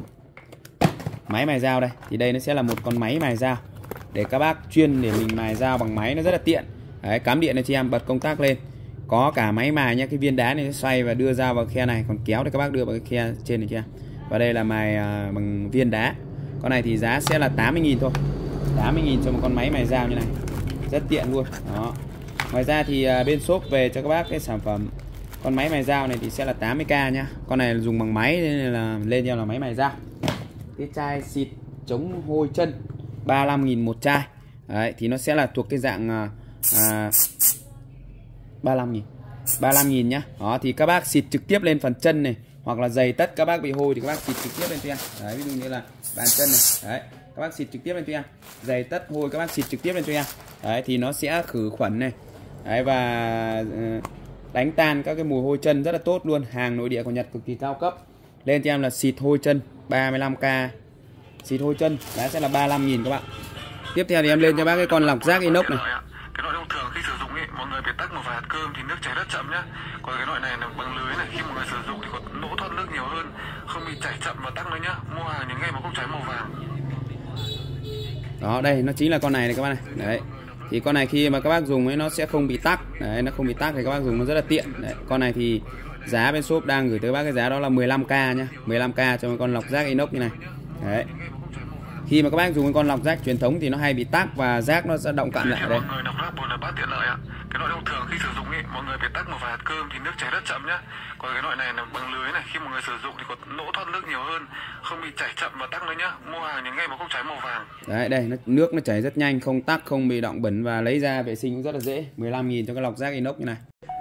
Máy mài dao đây. Thì đây nó sẽ là một con máy mài dao để các bác chuyên để mình mài dao bằng máy, nó rất là tiện. Đấy, cắm điện này chị em, bật công tắc lên. Có cả máy mài nhá, cái viên đá này nó xoay và đưa dao vào khe này, còn kéo thì các bác đưa vào cái khe trên này kia. Và đây là mài à, bằng viên đá. Con này thì giá sẽ là tám mươi nghìn thôi. tám mươi nghìn cho một con máy mài dao như này. Rất tiện luôn. Đó. Ngoài ra thì à, bên shop về cho các bác cái sản phẩm con máy mài dao này thì sẽ là tám mươi k nhá. Con này là dùng bằng máy nên là lên theo là máy mài dao. Cái chai xịt chống hôi chân ba mươi lăm nghìn một chai. Đấy, thì nó sẽ là thuộc cái dạng à, à, ba mươi lăm nghìn. ba mươi lăm nghìn nhá. Đó, thì các bác xịt trực tiếp lên phần chân này, hoặc là giày tất các bác bị hôi thì các bác xịt trực tiếp lên cho em. Đấy, ví dụ như là bàn chân này. Đấy, các bác xịt trực tiếp lên cho em. Giày tất hôi các bác xịt trực tiếp lên cho em. Đấy, thì nó sẽ khử khuẩn này. Đấy, và đánh tan các cái mùi hôi chân rất là tốt luôn. Hàng nội địa của Nhật cực kỳ cao cấp. Lên cho em là xịt hôi chân ba mươi lăm k. Xịt hôi chân giá sẽ là ba mươi lăm nghìn các bạn. Tiếp theo thì em lên cho bác cái con lọc rác inox này. Cái loại thông thường khi sử dụng ấy, mọi người phải tắc một vài hạt cơm thì nước chảy rất chậm nhá. Còn cái loại này là bằng lưới này, khi mọi người sử dụng thì có lỗ thoát nước nhiều hơn, không bị chảy chậm và tắc nữa nhá. Mua hàng những ngày mà không cháy màu vàng. Đó, đây nó chính là con này này các bạn này. Đấy. Thì con này khi mà các bác dùng ấy nó sẽ không bị tắc. Đấy, nó không bị tắc thì các bác dùng nó rất là tiện. Đấy, con này thì giá bên shop đang gửi tới bác cái giá đó là mười lăm k nhá, mười lăm k cho một con lọc rác inox như này. Đấy. Khi mà các bác dùng cái con lọc rác truyền thống thì nó hay bị tắc và rác nó sẽ động cặn lại đây. Mọi người lọc rác bồn là bát tiện lợi ạ. Cái loại thông thường khi sử dụng ấy, mọi người phải tắc một vài hạt cơm thì nước chảy rất chậm nhá. Còn cái loại này là bằng lưới này, khi mọi người sử dụng thì có lỗ thoát nước nhiều hơn, không bị chảy chậm và tắc nữa nhá. Mua hàng những ngày mà không cháy màu vàng. Đấy, đây nó, nước nó chảy rất nhanh, không tắc, không bị động bẩn và lấy ra vệ sinh cũng rất là dễ. mười lăm nghìn cho cái lọc rác inox như này.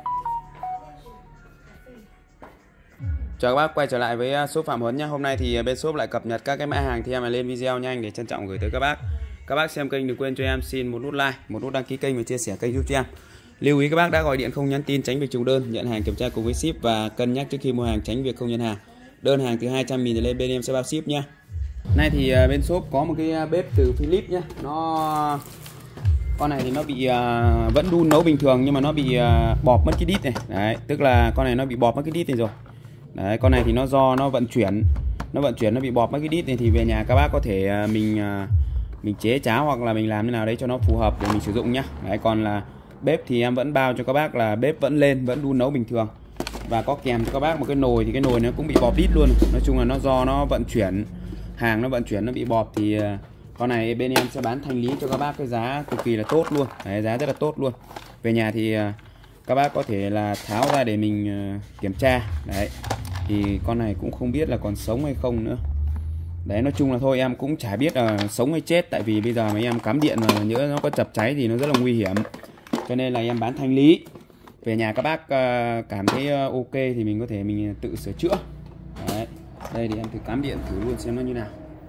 Chào các bác, quay trở lại với shop Phạm Huấn nhé. Hôm nay thì bên shop lại cập nhật các cái mã hàng thì em lên video nhanh để trân trọng gửi tới các bác. Các bác xem kênh đừng quên cho em xin một nút like, một nút đăng ký kênh và chia sẻ kênh giúp cho em. Lưu ý các bác đã gọi điện không nhắn tin tránh việc trùng đơn, nhận hàng kiểm tra cùng với ship và cân nhắc trước khi mua hàng tránh việc không nhận hàng. Đơn hàng từ hai trăm nghìn trở lên bên em sẽ bao ship nhá. Nay thì bên shop có một cái bếp từ Philips nhá. Nó con này thì nó bị uh, vẫn đun nấu bình thường nhưng mà nó bị uh, bọt mất cái đít này. Đấy, tức là con này nó bị bọt mất cái đít này rồi. Đấy, con này thì nó do nó vận chuyển, nó vận chuyển nó bị bọt mất cái đít này thì về nhà các bác có thể uh, mình uh, mình chế cháo hoặc là mình làm thế nào đấy cho nó phù hợp để mình sử dụng nhá. Đấy, còn là bếp thì em vẫn bao cho các bác là bếp vẫn lên, vẫn đun nấu bình thường. Và có kèm cho các bác một cái nồi thì cái nồi nó cũng bị bọt đít luôn. Nói chung là nó do nó vận chuyển hàng, nó vận chuyển nó bị bọt thì uh, con này bên em sẽ bán thanh lý cho các bác cái giá cực kỳ là tốt luôn. Đấy, giá rất là tốt luôn. Về nhà thì uh, các bác có thể là tháo ra để mình uh, kiểm tra. Đấy, thì con này cũng không biết là còn sống hay không nữa. Đấy, nói chung là thôi em cũng chả biết là sống hay chết. Tại vì bây giờ mà em cắm điện mà nhỡ nó có chập cháy thì nó rất là nguy hiểm. Cho nên là em bán thanh lý. Về nhà các bác uh, cảm thấy uh, ok thì mình có thể mình tự sửa chữa. Đấy, đây thì em thử cắm điện thử luôn xem nó như nào.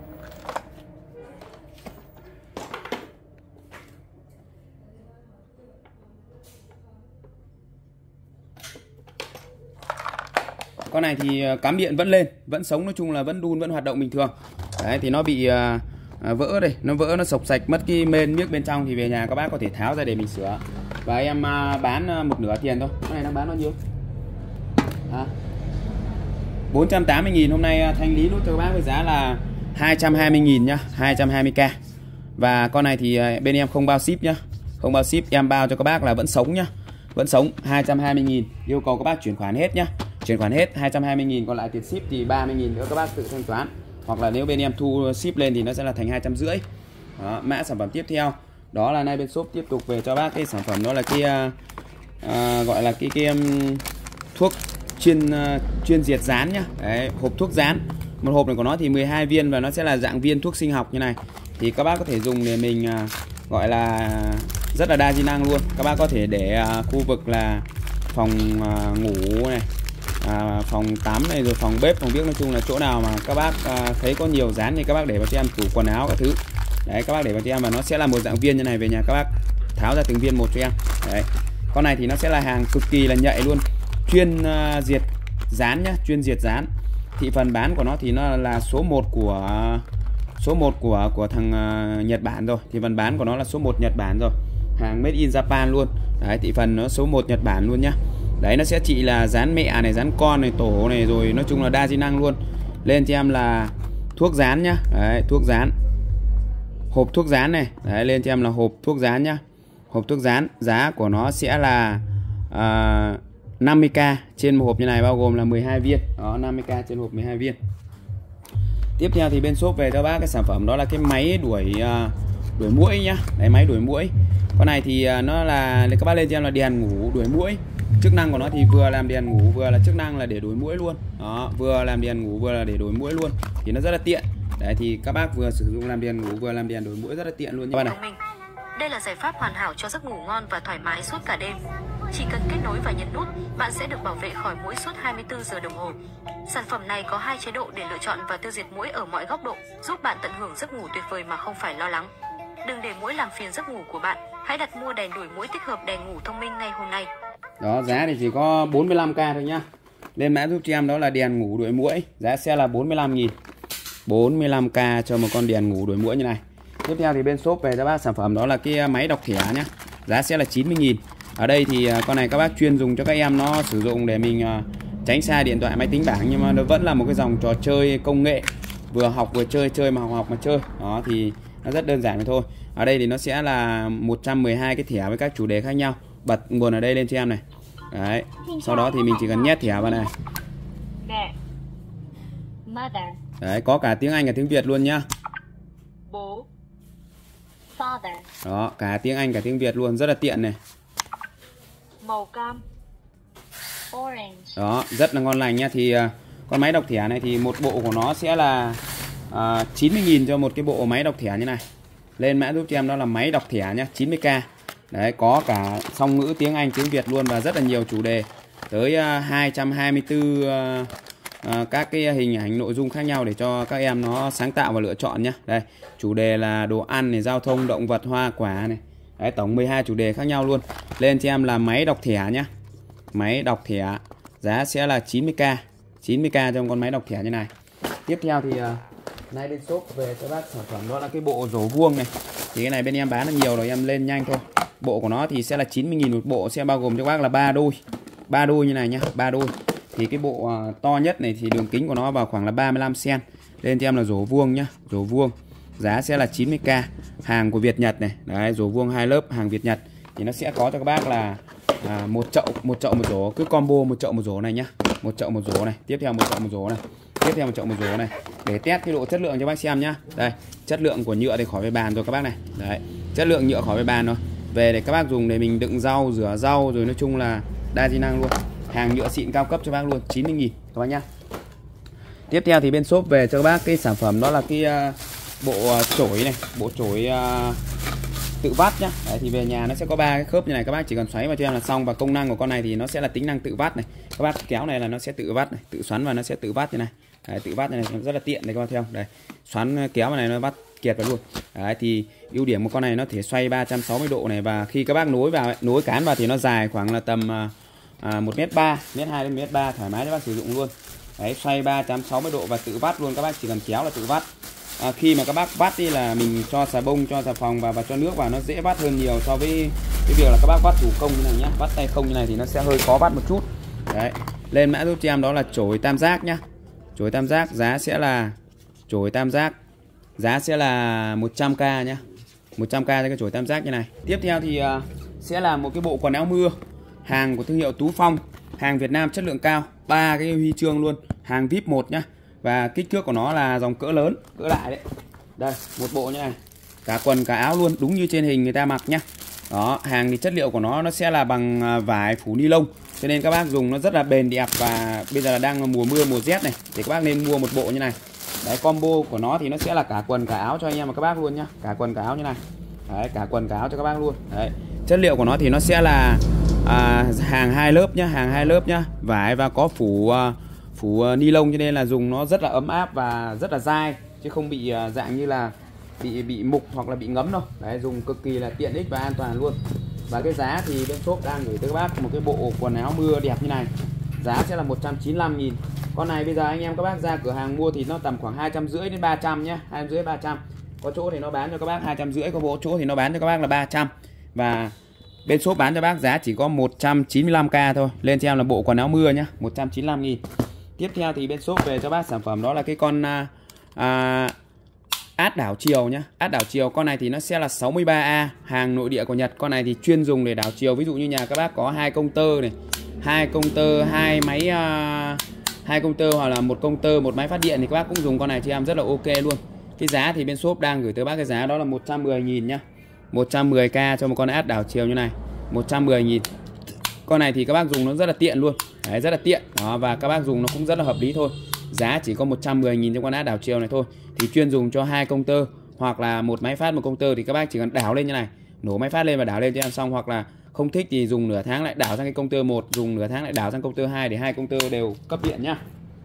Con này thì cắm điện vẫn lên, vẫn sống, nói chung là vẫn đun, vẫn hoạt động bình thường. Đấy, thì nó bị à, vỡ đây, nó vỡ, nó sộc sạch mất cái mên miếc bên trong thì về nhà các bác có thể tháo ra để mình sửa. Và em à, bán một nửa tiền thôi. Con này nó bán bao nhiêu? À, bốn trăm tám mươi nghìn. Hôm nay thanh lý nốt cho các bác với giá là hai trăm hai mươi nghìn nhá, hai trăm hai mươi k. Và con này thì bên em không bao ship nhá. Không bao ship, em bao cho các bác là vẫn sống nhá. Vẫn sống, hai trăm hai mươi nghìn. Yêu cầu các bác chuyển khoản hết nhá. Chuyển khoản hết hai trăm hai mươi nghìn, còn lại tiền ship thì ba mươi nghìn nữa các bác tự thanh toán. Hoặc là nếu bên em thu ship lên thì nó sẽ là thành hai trăm rưỡi. Đó, mã sản phẩm tiếp theo đó là nay bên shop tiếp tục về cho bác cái sản phẩm đó là cái uh, gọi là cái cái um, thuốc chuyên uh, chuyên diệt rán nhá. Đấy, hộp thuốc rán. Một hộp này của nó thì mười hai viên và nó sẽ là dạng viên thuốc sinh học như này. Thì các bác có thể dùng để mình uh, gọi là rất là đa di năng luôn. Các bác có thể để uh, khu vực là phòng uh, ngủ này, À, phòng tắm này, rồi phòng bếp, phòng bếp, nói chung là chỗ nào mà các bác à, thấy có nhiều dán thì các bác để vào cho em, tủ quần áo các thứ. Đấy, các bác để vào cho em và nó sẽ là một dạng viên như này. Về nhà các bác tháo ra từng viên một cho em. Đấy, con này thì nó sẽ là hàng cực kỳ là nhạy luôn, chuyên uh, diệt dán nhá, chuyên diệt dán. Thị phần bán của nó thì nó là số một của số một của của thằng uh, Nhật Bản rồi. Thị phần bán của nó là số một Nhật Bản rồi, hàng made in Japan luôn. Đấy, thị phần nó số một Nhật Bản luôn nhá. Đấy, nó sẽ chỉ là dán mẹ này, dán con này, tổ này, rồi nói chung là đa di năng luôn. Lên cho em là thuốc dán nhá. Đấy, thuốc dán, hộp thuốc dán này. Đấy, lên cho em là hộp thuốc dán nhá. Hộp thuốc dán, giá của nó sẽ là uh, năm mươi k trên một hộp như này, bao gồm là mười hai viên. Đó, năm mươi k trên hộp mười hai viên. Tiếp theo thì bên shop về cho bác cái sản phẩm đó là cái máy đuổi uh, đuổi muỗi nhá. Đấy, máy đuổi muỗi. Con này thì uh, nó là các bác lên cho em là đèn ngủ đuổi muỗi. Chức năng của nó thì vừa làm đèn ngủ, vừa là chức năng là để đuổi muỗi luôn. Đó, vừa làm đèn ngủ, vừa là để đuổi muỗi luôn. Thì nó rất là tiện. Đấy, thì các bác vừa sử dụng làm đèn ngủ, vừa làm đèn đuổi muỗi, rất là tiện luôn các bạn này. Đây là giải pháp hoàn hảo cho giấc ngủ ngon và thoải mái suốt cả đêm. Chỉ cần kết nối và nhấn nút, bạn sẽ được bảo vệ khỏi muỗi suốt hai mươi tư giờ đồng hồ. Sản phẩm này có hai chế độ để lựa chọn và tiêu diệt muỗi ở mọi góc độ, giúp bạn tận hưởng giấc ngủ tuyệt vời mà không phải lo lắng. Đừng để muỗi làm phiền giấc ngủ của bạn. Hãy đặt mua đèn đuổi muỗi tích hợp đèn ngủ thông minh ngay hôm nay. Đó, giá thì chỉ có bốn mươi lăm k thôi nhá. Lên mã giúp cho em đó là đèn ngủ đuổi muỗi, giá sẽ là bốn mươi lăm nghìn. bốn mươi lăm k cho một con đèn ngủ đuổi muỗi như này. Tiếp theo thì bên shop về cho bác sản phẩm đó là cái máy đọc thẻ nhá. Giá sẽ là chín mươi nghìn. Ở đây thì con này các bác chuyên dùng cho các em nó sử dụng để mình tránh xa điện thoại, máy tính bảng, nhưng mà nó vẫn là một cái dòng trò chơi công nghệ, vừa học vừa chơi, chơi mà học học mà chơi. Đó thì nó rất đơn giản vậy thôi. Ở đây thì nó sẽ là một trăm mười hai cái thẻ với các chủ đề khác nhau. Bật nguồn ở đây lên cho em này. Đấy, sau đó thì mình chỉ cần nhét thẻ vào này. Đấy, có cả tiếng Anh cả tiếng Việt luôn nhá. Bố. Đó, cả tiếng Anh cả tiếng Việt luôn, rất là tiện này. Màu cam. Orange. Đó, rất là ngon lành nha. Thì uh, con máy đọc thẻ này thì một bộ của nó sẽ là uh, chín mươi nghìn cho một cái bộ máy đọc thẻ như này. Lên mã giúp cho em đó là máy đọc thẻ nhá, chín mươi k. Đấy, có cả song ngữ tiếng Anh tiếng Việt luôn và rất là nhiều chủ đề. Tới uh, hai trăm hai mươi tư uh, à, các cái hình ảnh nội dung khác nhau để cho các em nó sáng tạo và lựa chọn nhé. Đây, chủ đề là đồ ăn này, giao thông, động vật, hoa quả này. Đấy, tổng mười hai chủ đề khác nhau luôn. Lên cho em là máy đọc thẻ nhá. Máy đọc thẻ giá sẽ là chín mươi k, chín mươi k trong con máy đọc thẻ như này. Tiếp theo thì uh, nay bên shop về cho bác sản phẩm đó là cái bộ rổ vuông này. Thì cái này bên em bán là nhiều rồi, em lên nhanh thôi. Bộ của nó thì sẽ là chín mươi nghìn một bộ, sẽ bao gồm cho bác là ba đôi. ba đôi như này nhá, ba đôi. Thì cái bộ uh, to nhất này thì đường kính của nó vào khoảng là ba mươi lăm xăng-ti-mét. Lên cho em là rổ vuông nhá, rổ vuông. Giá sẽ là chín mươi k, hàng của Việt Nhật này. Đấy, rổ vuông hai lớp, hàng Việt Nhật. Thì nó sẽ có cho các bác là à, một chậu, một chậu một rổ, cứ combo một chậu một rổ này nhá. Một chậu một rổ này, tiếp theo một chậu một rổ này. Tiếp theo một chậu một rổ này để test cái độ chất lượng cho bác xem nhá. Đây, chất lượng của nhựa thì khỏi phải bàn rồi các bác này. Đấy, chất lượng nhựa khỏi phải bàn rồi. Về để các bác dùng để mình đựng rau, rửa rau rồi nói chung là đa di năng luôn. Hàng nhựa xịn cao cấp cho bác luôn, chín mươi nghìn các bác nhá. Tiếp theo thì bên shop về cho các bác cái sản phẩm đó là cái uh, bộ uh, chổi này, bộ chổi uh, tự vắt nhá. Đấy, thì về nhà nó sẽ có ba cái khớp như này, các bác chỉ cần xoáy vào cho em là xong. Và công năng của con này thì nó sẽ là tính năng tự vắt này. Các bác kéo này là nó sẽ tự vắt này, tự xoắn và nó sẽ tự vắt như này. Đấy, tự vắt này, này rất là tiện đây các bác thấy không? Đây, xoắn kéo vào này nó vắt kiệt vào luôn. Đấy, thì ưu điểm của con này nó thể xoay ba trăm sáu mươi độ này, và khi các bác nối vào nối cán vào thì nó dài khoảng là tầm à, một mét ba, mét hai đến mét ba thoải mái cho bác sử dụng luôn. Đấy, xoay ba trăm sáu mươi độ và tự vắt luôn, các bác chỉ cần kéo là tự vắt. À, khi mà các bác vắt đi là mình cho xà bông, cho xà phòng và, và cho nước vào nó dễ vắt hơn nhiều so với cái việc là các bác vắt thủ công như này nhá. Vắt tay không như này thì nó sẽ hơi khó vắt một chút. Đấy, lên mã giúp cho em đó là chổi tam giác nhá. Chổi tam giác giá sẽ là chổi tam giác giá sẽ là một trăm k nhá. một trăm k cho cái chổi tam giác như này. Tiếp theo thì uh, sẽ là một cái bộ quần áo mưa, hàng của thương hiệu Tú Phong, hàng Việt Nam chất lượng cao, ba cái huy chương luôn, hàng vi ai pi một nhá. Và kích thước của nó là dòng cỡ lớn, cỡ đại đấy. Đây, một bộ như này. Cả quần cả áo luôn, đúng như trên hình người ta mặc nhá. Đó, hàng thì chất liệu của nó nó sẽ là bằng vải phủ ni lông, cho nên các bác dùng nó rất là bền đẹp. Và bây giờ là đang mùa mưa, mùa rét này, thì các bác nên mua một bộ như này. Đấy, combo của nó thì nó sẽ là cả quần cả áo cho anh em và các bác luôn nhá. Cả quần cả áo như này. Đấy, cả quần cả áo cho các bác luôn. Đấy, chất liệu của nó thì nó sẽ là à, hàng hai lớp nhá, hàng hai lớp nhá, vải và có phủ uh, phủ uh, ni lông, cho nên là dùng nó rất là ấm áp và rất là dai, chứ không bị uh, dạng như là bị bị mục hoặc là bị ngấm đâu. Đấy, dùng cực kỳ là tiện ích và an toàn luôn. Và cái giá thì bên shop đang gửi tới các bác một cái bộ quần áo mưa đẹp như này, giá sẽ là một trăm chín mươi lăm nghìn. Con này bây giờ anh em các bác ra cửa hàng mua thì nó tầm khoảng hai trăm rưỡi đến ba trăm nhá, hai trăm rưỡi ba trăm. Có chỗ thì nó bán cho các bác hai trăm rưỡi, có bộ chỗ thì nó bán cho các bác là ba trăm. Và bên shop bán cho bác giá chỉ có một trăm chín mươi lăm k thôi. Lên cho em là bộ quần áo mưa nhá, một trăm chín mươi lăm nghìn. Tiếp theo thì bên shop về cho bác sản phẩm đó là cái con à, à, át đảo chiều nhá. Át đảo chiều, con này thì nó sẽ là sáu mươi ba A, hàng nội địa của Nhật. Con này thì chuyên dùng để đảo chiều. Ví dụ như nhà các bác có hai công tơ này, hai công tơ, hai máy à, hai công tơ hoặc là một công tơ, một máy phát điện thì các bác cũng dùng con này cho em rất là ok luôn. Cái giá thì bên shop đang gửi tới bác cái giá đó là một trăm mười nghìn nhá. một trăm mười k cho một con át đảo chiều như này, một trăm mười nghìn. Con này thì các bác dùng nó rất là tiện luôn. Đấy, rất là tiện. Đó, và các bác dùng nó cũng rất là hợp lý thôi. Giá chỉ có một trăm mười nghìn cho con át đảo chiều này thôi. Thì chuyên dùng cho hai công tơ hoặc là một máy phát một công tơ, thì các bác chỉ cần đảo lên như này, nổ máy phát lên và đảo lên cho em xong. Hoặc là không thích thì dùng nửa tháng lại đảo sang cái công tơ một, dùng nửa tháng lại đảo sang công tơ hai, để hai công tơ đều cấp điện nhá.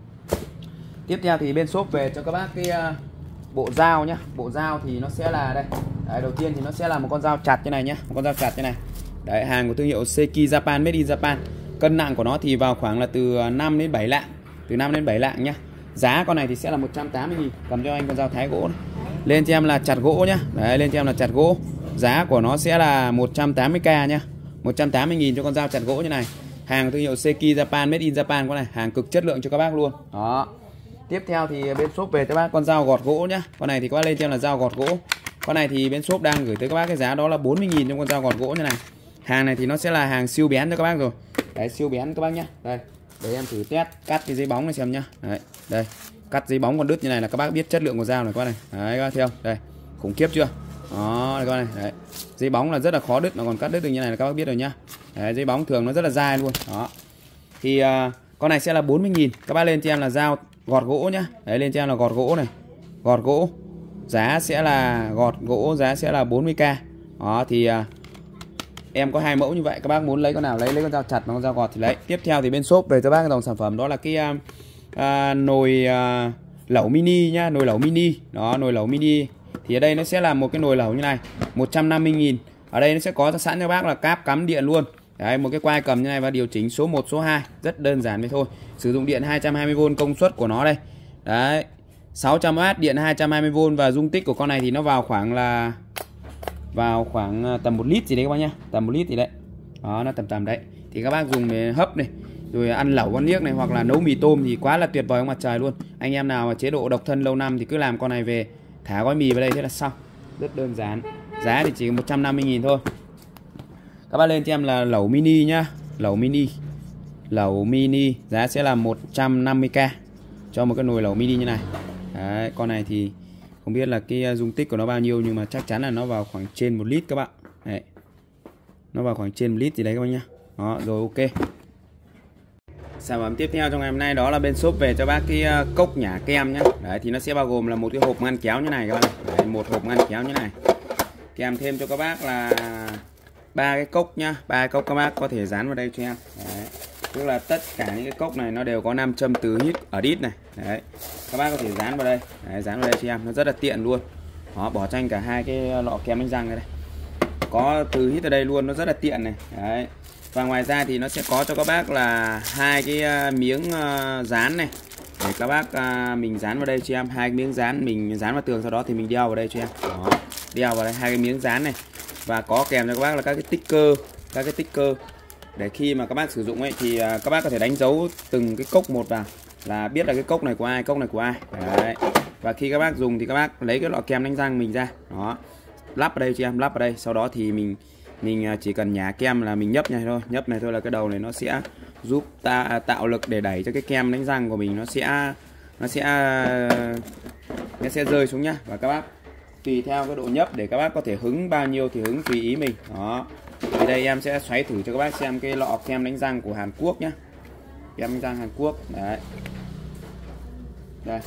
Tiếp theo thì bên shop về cho các bác cái uh, bộ dao nhá. Bộ dao thì nó sẽ là đây. Đấy, đầu tiên thì nó sẽ là một con dao chặt như này nhá, một con dao chặt như này. Đấy, hàng của thương hiệu Seiki Japan, made in Japan. Cân nặng của nó thì vào khoảng là từ năm đến bảy lạng, từ năm đến bảy lạng nhá. Giá con này thì sẽ là một trăm tám mươi nghìn. Cầm cho anh con dao thái gỗ này. Lên cho em là chặt gỗ nhá. Đấy, lên cho em là chặt gỗ. Giá của nó sẽ là một trăm tám mươi k nhá. một trăm tám mươi nghìn cho con dao chặt gỗ như này. Hàng thương hiệu Seiki Japan, made in Japan, con này hàng cực chất lượng cho các bác luôn. Đó. Tiếp theo thì bên shop về cho bác con dao gọt gỗ nhá. Con này thì các bác lên cho em là dao gọt gỗ. Con này thì bên shop đang gửi tới các bác cái giá đó là bốn mươi nghìn trong con dao gọt gỗ như này. Hàng này thì nó sẽ là hàng siêu bén cho các bác rồi. Đấy, siêu bén các bác nhá. Đây, để em thử test cắt cái giấy bóng này xem nhá. Đấy, đây, cắt giấy bóng còn đứt như này là các bác biết chất lượng của dao này các bác này. Đấy, các bác thấy không? Đây, khủng khiếp chưa? Đó, đây các bác này. Đấy, giấy bóng là rất là khó đứt mà còn cắt đứt được như này là các bác biết rồi nhá. Đấy, giấy bóng thường nó rất là dai luôn. Đó. Thì uh, con này sẽ là bốn mươi nghìn. Các bác lên cho em là dao gọt gỗ nhá. Đấy, lên cho em là gọt gỗ này. Gọt gỗ. Giá sẽ là gọt gỗ, giá sẽ là bốn mươi k. Đó thì uh, em có hai mẫu như vậy, các bác muốn lấy con nào lấy, lấy con dao chặt và con dao gọt thì lấy. Tiếp theo thì bên shop về cho bác cái dòng sản phẩm đó là cái uh, à, nồi à, lẩu mini nhá, nồi lẩu mini. Đó, nồi lẩu mini thì ở đây nó sẽ là một cái nồi lẩu như này, một trăm năm mươi nghìn. Ở đây nó sẽ có sẵn cho bác là cáp cắm điện luôn. Đấy, một cái quai cầm như này và điều chỉnh số một, số hai, rất đơn giản vậy thôi. Sử dụng điện hai trăm hai mươi vôn công suất của nó đây. Đấy, sáu trăm oát điện hai trăm hai mươi vôn và dung tích của con này thì nó vào khoảng là vào khoảng tầm một lít gì đấy các bác nhá, tầm một lít gì đấy. Đó, nó tầm tầm đấy. Thì các bác dùng để hấp này, rồi ăn lẩu con liếc này, hoặc là nấu mì tôm thì quá là tuyệt vời ông mặt trời luôn. Anh em nào mà chế độ độc thân lâu năm thì cứ làm con này về, thả gói mì vào đây thế là xong. Rất đơn giản. Giá thì chỉ một trăm năm mươi nghìn thôi. Các bác lên cho em là lẩu mini nhá, lẩu mini. Lẩu mini giá sẽ là một trăm năm mươi k cho một cái nồi lẩu mini như này. Đấy, con này thì không biết là cái dung tích của nó bao nhiêu, nhưng mà chắc chắn là nó vào khoảng trên một lít các bạn. Đấy. Nó vào khoảng trên một lít gì đấy các bác nhá. Đó, rồi ok. Sản phẩm tiếp theo trong ngày hôm nay đó là bên shop về cho bác cái cốc nhả kem nhá. Đấy, thì nó sẽ bao gồm là một cái hộp ngăn kéo như này các bạn. Đấy, một hộp ngăn kéo như này. Kèm thêm cho các bác là ba cái cốc nhá, ba cái cốc các bác có thể dán vào đây cho em. Đấy. Tức là tất cả những cái cốc này nó đều có nam châm từ hít ở đít này. Đấy. Các bác có thể dán vào đây. Đấy, dán vào đây cho em, nó rất là tiện luôn. Đó, bỏ tranh cả hai cái lọ kem đánh răng này đây. Có từ hít ở đây luôn, nó rất là tiện này. Đấy. Và ngoài ra thì nó sẽ có cho các bác là hai cái miếng dán này để các bác mình dán vào đây cho em, hai cái miếng dán mình dán vào tường, sau đó thì mình đeo vào đây cho em. Đó, đeo vào đây hai cái miếng dán này. Và có kèm cho các bác là các cái sticker, các cái sticker để khi mà các bác sử dụng ấy thì các bác có thể đánh dấu từng cái cốc một vào là biết là cái cốc này của ai, cốc này của ai. Đấy. Và khi các bác dùng thì các bác lấy cái lọ kem đánh răng mình ra, đó, lắp vào đây cho em, lắp vào đây, sau đó thì mình mình chỉ cần nhả kem là mình nhấp này thôi, nhấp này thôi là cái đầu này nó sẽ giúp ta tạo lực để đẩy cho cái kem đánh răng của mình nó sẽ nó sẽ nó sẽ rơi xuống nhá. Và các bác tùy theo cái độ nhấp để các bác có thể hứng bao nhiêu thì hứng tùy ý mình. Đó. Thì đây em sẽ xoáy thử cho các bác xem cái lọ kem đánh răng của Hàn Quốc nhá. Kem đánh răng Hàn Quốc. Đấy. Đây.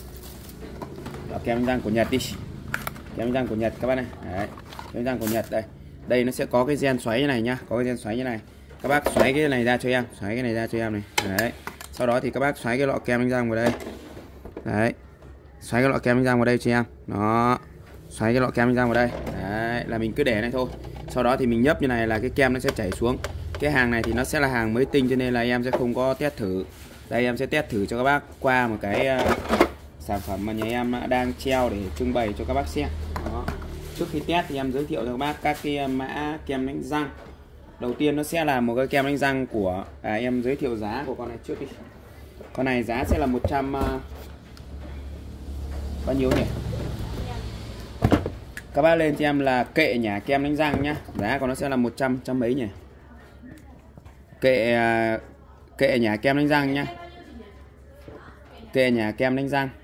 Lọ kem đánh răng của Nhật đi. Kem đánh răng của Nhật các bác này. Đấy. Kem đánh răng của Nhật đây. Đây nó sẽ có cái gen xoáy như này nhá, có cái gen xoáy như này. Các bác xoáy cái này ra cho em, xoáy cái này ra cho em này. Đấy. Sau đó thì các bác xoáy cái lọ kem đánh răng vào đây. Đấy. Xoáy cái lọ kem đánh răng vào đây cho em. Đó. Xoáy cái lọ kem đánh răng vào đây. Đấy, là mình cứ để này thôi. Sau đó thì mình nhấp như này là cái kem nó sẽ chảy xuống. Cái hàng này thì nó sẽ là hàng mới tinh cho nên là em sẽ không có test thử. Đây em sẽ test thử cho các bác qua một cái uh, sản phẩm mà nhà em đang treo để trưng bày cho các bác xem. Đó. Trước khi test thì em giới thiệu cho các bác các cái mã kem đánh răng. Đầu tiên nó sẽ là một cái kem đánh răng của à, em giới thiệu giá của con này trước đi. Con này giá sẽ là một trăm uh, bao nhiêu nhỉ? Các bác lên cho em là kệ nhả kem đánh răng nhá. Giá của nó sẽ là một trăm, trăm mấy nhỉ? Kệ uh, kệ nhả kem đánh răng nhá. Kệ nhả kem đánh răng.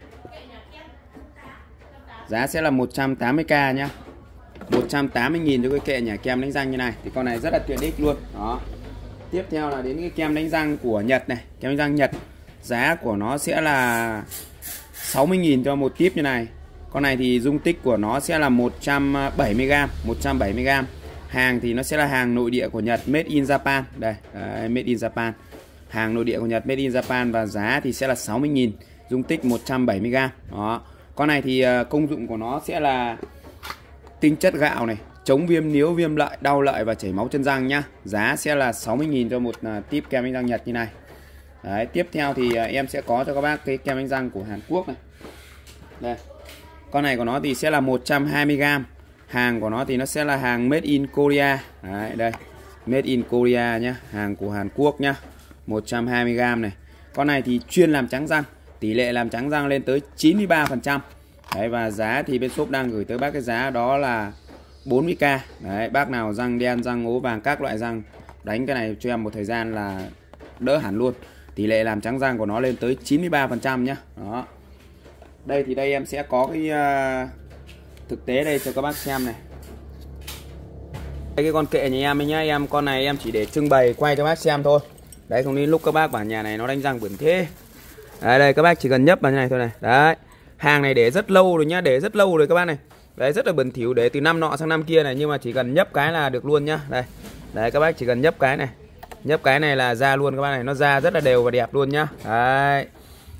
Giá sẽ là một trăm tám mươi k nhá. một trăm tám mươi nghìn cho cái kệ nhả kem đánh răng như này. Thì con này rất là tiện ích luôn. Đó. Tiếp theo là đến cái kem đánh răng của Nhật này, kem đánh răng Nhật. Giá của nó sẽ là sáu mươi nghìn cho một tiếp như này. Con này thì dung tích của nó sẽ là một trăm bảy mươi gam, một trăm bảy mươi gam. Hàng thì nó sẽ là hàng nội địa của Nhật, made in Japan. Đây, đấy, made in Japan. Hàng nội địa của Nhật, made in Japan. Và giá thì sẽ là sáu mươi nghìn, dung tích một trăm bảy mươi gam. Đó. Con này thì công dụng của nó sẽ là tinh chất gạo này, chống viêm níu, viêm lợi, đau lợi và chảy máu chân răng nhá. Giá sẽ là sáu mươi nghìn cho một tiếp kem đánh răng Nhật như này. Đấy, tiếp theo thì em sẽ có cho các bác cái kem đánh răng của Hàn Quốc này. Đây. Con này của nó thì sẽ là một trăm hai mươi gam. Hàng của nó thì nó sẽ là hàng made in Korea. Đấy, đây. Made in Korea nhá, hàng của Hàn Quốc nhá. một trăm hai mươi gam này. Con này thì chuyên làm trắng răng, tỷ lệ làm trắng răng lên tới chín mươi ba phần trăm. Đấy, và giá thì bên shop đang gửi tới bác cái giá đó là bốn mươi k. Đấy, bác nào răng đen, răng ố vàng, các loại răng đánh cái này cho em một thời gian là đỡ hẳn luôn. Tỷ lệ làm trắng răng của nó lên tới chín mươi ba phần trăm nhá. Đó. Đây thì đây em sẽ có cái uh, thực tế đây cho các bác xem này. Đây cái con kệ nhà em ấy nhá, em con này em chỉ để trưng bày quay cho bác xem thôi. Đấy, không đến lúc các bác bảo nhà này nó đánh răng bẩn thế. Đấy, đây các bác chỉ cần nhấp vào như này thôi này. Đấy. Hàng này để rất lâu rồi nhá, để rất lâu rồi các bác này. Đấy, rất là bẩn thỉu, để từ năm nọ sang năm kia này, nhưng mà chỉ cần nhấp cái là được luôn nhá. Đây. Đấy, các bác chỉ cần nhấp cái này. Nhấp cái này là ra luôn các bác này, nó ra rất là đều và đẹp luôn nhá. Đấy.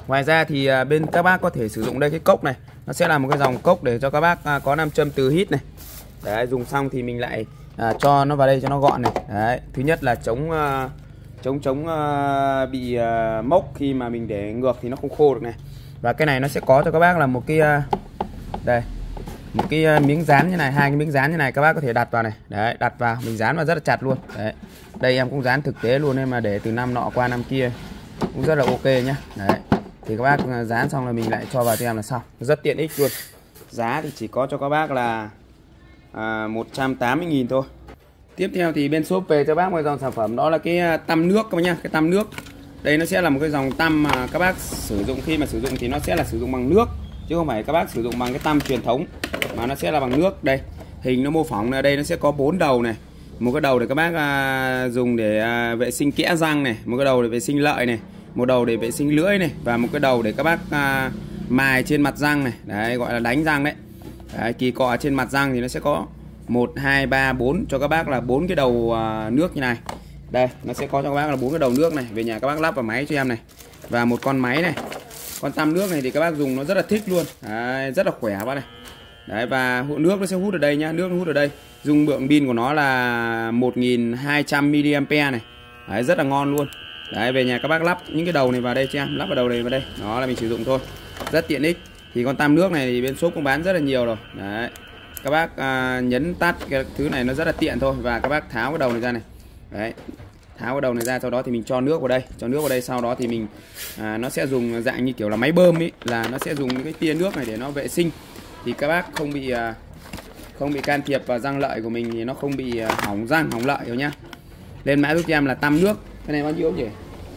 Ngoài ra thì bên các bác có thể sử dụng đây cái cốc này, nó sẽ là một cái dòng cốc để cho các bác có nam châm từ hít này. Đấy, dùng xong thì mình lại à, cho nó vào đây cho nó gọn này. Đấy, thứ nhất là chống uh, chống chống uh, bị uh, mốc khi mà mình để ngược thì nó không khô được này. Và cái này nó sẽ có cho các bác là một cái uh, đây, một cái uh, miếng dán như này, hai cái miếng dán như này các bác có thể đặt vào này. Đấy, đặt vào mình dán vào rất là chặt luôn. Đấy. Đây em cũng dán thực tế luôn nên mà để từ năm nọ qua năm kia cũng rất là ok nhá. Đấy. Thì các bác dán xong là mình lại cho vào cho em là xong, rất tiện ích luôn. Giá thì chỉ có cho các bác là à, một trăm tám mươi nghìn thôi. Tiếp theo thì bên shop về cho bác một dòng sản phẩm đó là cái tăm nước các bác nhá. Cái tăm nước đây nó sẽ là một cái dòng tăm mà các bác sử dụng, khi mà sử dụng thì nó sẽ là sử dụng bằng nước chứ không phải các bác sử dụng bằng cái tăm truyền thống, mà nó sẽ là bằng nước. Đây hình nó mô phỏng, ở đây nó sẽ có bốn đầu này, một cái đầu để các bác à, dùng để à, vệ sinh kẽ răng này, một cái đầu để vệ sinh lợi này, một đầu để vệ sinh lưỡi này, và một cái đầu để các bác à, mài trên mặt răng này. Đấy, gọi là đánh răng đấy. Đấy, kỳ cọ trên mặt răng thì nó sẽ có một, hai, ba, bốn cho các bác là bốn cái đầu à, nước như này. Đây, nó sẽ có cho các bác là bốn cái đầu nước này. Về nhà các bác lắp vào máy cho em này. Và một con máy này. Con tăm nước này thì các bác dùng nó rất là thích luôn. Đấy, rất là khỏe bác này. Đấy, và hút nước nó sẽ hút ở đây nhá, nước nó hút ở đây. Dung lượng pin của nó là một nghìn hai trăm mi li am pe này. Đấy, rất là ngon luôn. Đấy, về nhà các bác lắp những cái đầu này vào đây cho em, lắp vào đầu này vào đây. Đó là mình sử dụng thôi. Rất tiện ích. Thì con tăm nước này thì bên shop cũng bán rất là nhiều rồi. Đấy. Các bác à, nhấn tắt cái thứ này nó rất là tiện thôi, và các bác tháo cái đầu này ra này. Đấy. Tháo cái đầu này ra, sau đó thì mình cho nước vào đây, cho nước vào đây, sau đó thì mình à, nó sẽ dùng dạng như kiểu là máy bơm ấy, là nó sẽ dùng những cái tia nước này để nó vệ sinh. Thì các bác không bị à, không bị can thiệp vào răng lợi của mình, thì nó không bị à, hỏng răng, hỏng lợi đâu nhá. Lên mã giúp cho em là tăm nước. Cái này bao nhiêu nhỉ?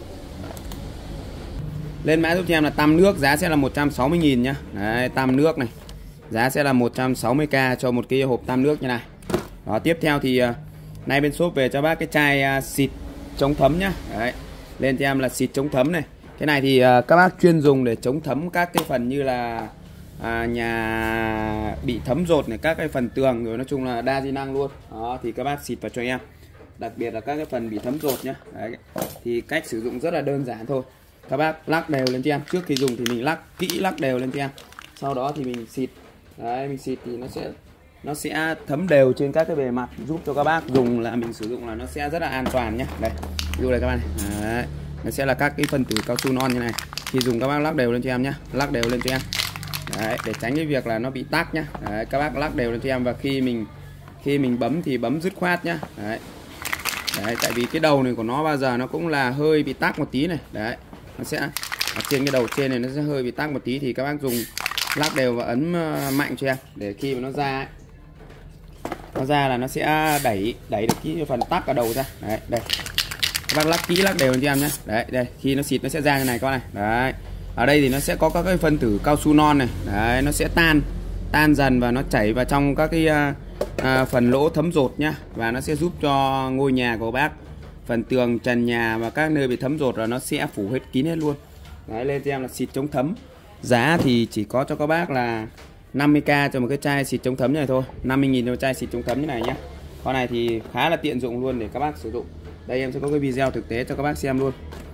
Lên mã giúp cho em là tăm nước, giá sẽ là một trăm sáu mươi nghìn nhá. Đấy, tăm nước này. Giá sẽ là một trăm sáu mươi k cho một cái hộp tăm nước như này. Đó, tiếp theo thì uh, nay bên shop về cho bác cái chai uh, xịt chống thấm nhá. Đấy. Lên cho em là xịt chống thấm này. Cái này thì uh, các bác chuyên dùng để chống thấm các cái phần như là uh, nhà bị thấm dột này, các cái phần tường, rồi nói chung là đa di năng luôn. Đó, thì các bác xịt vào cho em. Đặc biệt là các cái phần bị thấm dột nhá. Đấy. Thì cách sử dụng rất là đơn giản thôi. Các bác lắc đều lên cho em. Trước khi dùng thì mình lắc kỹ, lắc đều lên cho em. Sau đó thì mình xịt. Đấy, mình xịt thì nó sẽ nó sẽ thấm đều trên các cái bề mặt, giúp cho các bác dùng là mình sử dụng là nó sẽ rất là an toàn nhé. Đây, ví dụ đây các bạn này. Đấy, nó sẽ là các cái phân tử cao su non như này. Khi dùng các bác lắc đều lên cho em nhé, lắc đều lên cho em. Đấy, để tránh cái việc là nó bị tắc nhá. Đấy, các bác lắc đều lên cho em, và khi mình khi mình bấm thì bấm dứt khoát nhá. Đấy. Đấy, tại vì cái đầu này của nó bao giờ nó cũng là hơi bị tắc một tí này. Đấy, nó sẽ ở trên cái đầu trên này nó sẽ hơi bị tắc một tí, thì các bác dùng lắc đều và ấn mạnh cho em, để khi mà nó ra ấy, nó ra là nó sẽ đẩy đẩy được cái phần tắc ở đầu ra. Đấy, đây các bác lắc kỹ, lắc đều cho em nhé. Đấy, đây khi nó xịt nó sẽ ra như này các bạn này. Đấy, ở đây thì nó sẽ có các cái phân tử cao su non này. Đấy, nó sẽ tan tan dần và nó chảy vào trong các cái à, à, phần lỗ thấm dột nhá, và nó sẽ giúp cho ngôi nhà của bác, phần tường, trần nhà và các nơi bị thấm dột là nó sẽ phủ hết kín hết luôn. Đấy, lên cho em là xịt chống thấm. Giá thì chỉ có cho các bác là năm mươi k cho một cái chai xịt chống thấm như này thôi. năm mươi nghìn cho một chai xịt chống thấm như này nhé. Con này thì khá là tiện dụng luôn để các bác sử dụng. Đây em sẽ có cái video thực tế cho các bác xem luôn.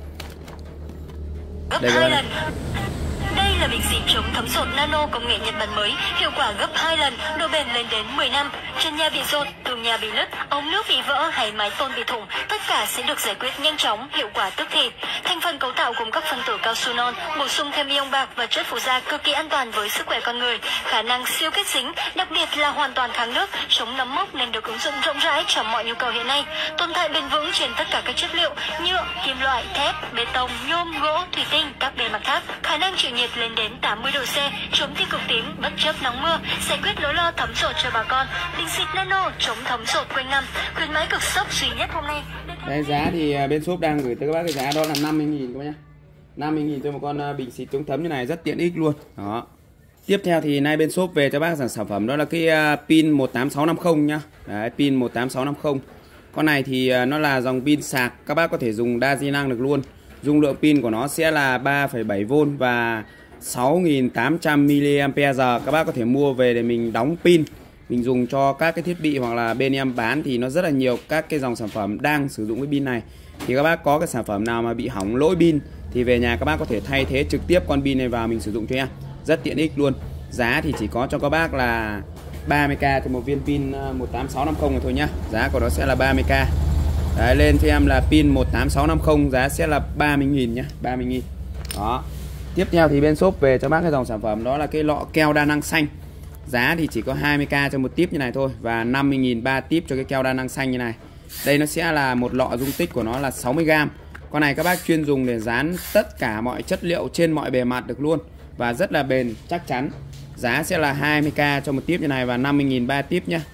Đây các bạn. Đây là bình xịt chống thấm dột nano công nghệ Nhật Bản mới, hiệu quả gấp hai lần, độ bền lên đến mười năm. Trần nhà bị dột, tường nhà bị nứt, ống nước bị vỡ hay mái tôn bị thủng, tất cả sẽ được giải quyết nhanh chóng, hiệu quả tức thì. Thành phần cấu tạo gồm các phân tử cao su non, bổ sung thêm ion bạc và chất phụ gia cực kỳ an toàn với sức khỏe con người, khả năng siêu kết dính, đặc biệt là hoàn toàn kháng nước, chống nấm mốc nên được ứng dụng rộng rãi cho mọi nhu cầu hiện nay. Tồn tại bền vững trên tất cả các chất liệu nhựa, kim loại, thép, bê tông, nhôm, gỗ, thủy tinh, các bề mặt khác, khả năng chịu nhiệt lên đến tám mươi độ C, chống tiêu cực tím bất chấp nắng mưa, giải quyết nỗi lo thấm dột cho bà con. Bình xịt nano chống thấm dột quanh năm, khuyến mãi cực sốc duy nhất hôm nay. Đây, giá thì bên shop đang gửi tới các bác cái giá đó là năm mươi nghìn các bác nhé. năm mươi nghìn cho một con bình xịt chống thấm như này, rất tiện ích luôn. Đó. Tiếp theo thì nay bên shop về cho bác sản sản phẩm đó là cái pin một tám sáu năm không nhá. Đấy, pin một tám sáu năm không. Con này thì nó là dòng pin sạc, các bác có thể dùng đa di năng được luôn. Dung lượng pin của nó sẽ là ba phẩy bảy vôn và sáu nghìn tám trăm mi li am pe giờ. Các bác có thể mua về để mình đóng pin. mình dùng cho các cái thiết bị hoặc là bên em bán thì nó rất là nhiều các cái dòng sản phẩm đang sử dụng cái pin này. Thì các bác có cái sản phẩm nào mà bị hỏng lỗi pin thì về nhà các bác có thể thay thế trực tiếp con pin này vào mình sử dụng cho em, rất tiện ích luôn. Giá thì chỉ có cho các bác là ba mươi k cho một viên pin một tám sáu năm không này thôi nhá. Giá của nó sẽ là ba mươi k. Đấy, lên cho em là pin một tám sáu năm không, giá sẽ là ba mươi nghìn nhá, ba mươi nghìn. Đó. Tiếp theo thì bên shop về cho bác cái dòng sản phẩm đó là cái lọ keo đa năng xanh. Giá thì chỉ có hai mươi k cho một tiếp như này thôi và năm mươi nghìn ba tiếp cho cái keo đa năng xanh như này. Đây nó sẽ là một lọ dung tích của nó là sáu mươi gam. Con này các bác chuyên dùng để dán tất cả mọi chất liệu trên mọi bề mặt được luôn và rất là bền, chắc chắn. Giá sẽ là hai mươi k cho một tiếp như này và năm mươi nghìn ba tiếp nhá.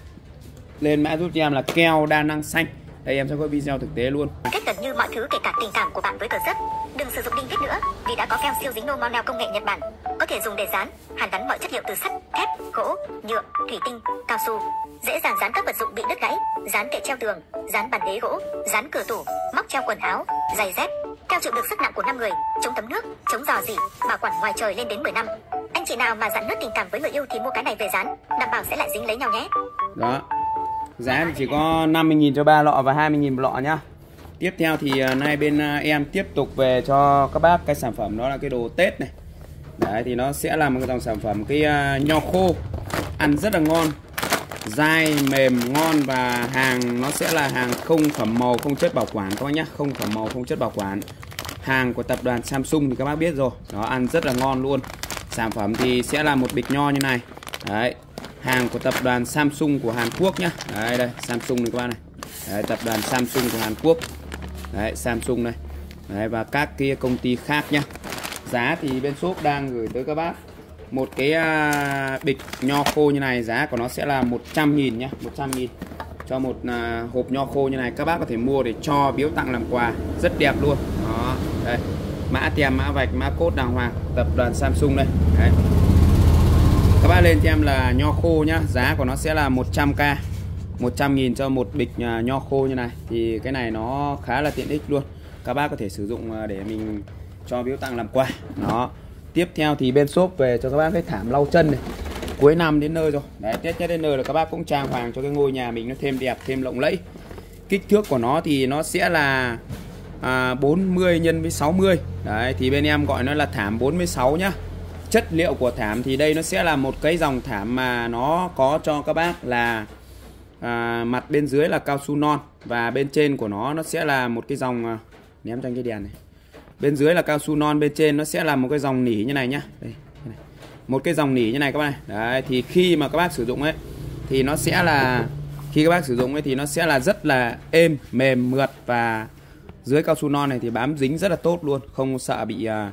Lên mã giúp cho em là keo đa năng xanh. Đây em sẽ có video thực tế luôn. Cách gần như mọi thứ kể cả tình cảm của bạn với cờ giấc. Đừng sử dụng đinh vít nữa vì đã có keo siêu dính normal công nghệ Nhật Bản. Có thể dùng để dán, hàn gắn mọi chất liệu từ sắt, thép, gỗ, nhựa, thủy tinh, cao su. Dễ dàng dán các vật dụng bị đứt gãy, dán kệ treo tường, dán bàn ghế gỗ, dán cửa tủ, móc treo quần áo, giày dép. Keo chịu được sức nặng của năm người, chống thấm nước, chống rò rỉ, bảo quản ngoài trời lên đến mười năm. Anh chị nào mà dạn nứt tình cảm với người yêu thì mua cái này về dán, đảm bảo sẽ lại dính lấy nhau nhé. Đó. Giá thì chỉ có năm mươi nghìn cho ba lọ và hai mươi nghìn một lọ nhá. Tiếp theo thì nay bên em tiếp tục về cho các bác cái sản phẩm đó là cái đồ Tết này. Đấy thì nó sẽ là một cái dòng sản phẩm cái nho khô, ăn rất là ngon, dai mềm ngon và hàng nó sẽ là hàng không phẩm màu, không chất bảo quản các bác nhá, không phẩm màu, không chất bảo quản. Hàng của tập đoàn Samsung thì các bác biết rồi, nó ăn rất là ngon luôn. Sản phẩm thì sẽ là một bịch nho như này. Đấy, hàng của tập đoàn Samsung của Hàn Quốc nhá. Đấy đây, Samsung này các bạn này. Đấy, tập đoàn Samsung của Hàn Quốc. Đấy, Samsung này. Đấy, và các cái công ty khác nhá. Giá thì bên shop đang gửi tới các bác một cái uh, bịch nho khô như này, giá của nó sẽ là một trăm nghìn nhá, một trăm nghìn cho một uh, hộp nho khô như này. Các bác có thể mua để cho biếu tặng làm quà, rất đẹp luôn. Đó, đây. Mã tem, mã vạch, mã code đàng hoàng, tập đoàn Samsung đây. Đấy. Các bác lên cho em là nho khô nhá, giá của nó sẽ là một trăm k, một trăm nghìn cho một bịch nho khô như này. Thì cái này nó khá là tiện ích luôn. Các bác có thể sử dụng để mình cho biếu tặng làm quà. Đó. Tiếp theo thì bên shop về cho các bác cái thảm lau chân này. Cuối năm đến nơi rồi. Đấy, Tết nhất đến nơi là các bác cũng trang hoàng cho cái ngôi nhà mình nó thêm đẹp, thêm lộng lẫy. Kích thước của nó thì nó sẽ là à, bốn mươi nhân với sáu mươi. Đấy, thì bên em gọi nó là thảm bốn mươi sáu nhá. Chất liệu của thảm thì đây nó sẽ là một cái dòng thảm mà nó có cho các bác là à, mặt bên dưới là cao su non và bên trên của nó nó sẽ là một cái dòng à, ném cho anh cái đèn này. Bên dưới là cao su non, bên trên nó sẽ là một cái dòng nỉ như này nhá. Đây, này. Một cái dòng nỉ như này các bác này. Đấy, thì khi mà các bác sử dụng ấy thì nó sẽ là khi các bác sử dụng ấy thì nó sẽ là rất là êm, mềm, mượt và dưới cao su non này thì bám dính rất là tốt luôn, không sợ bị à,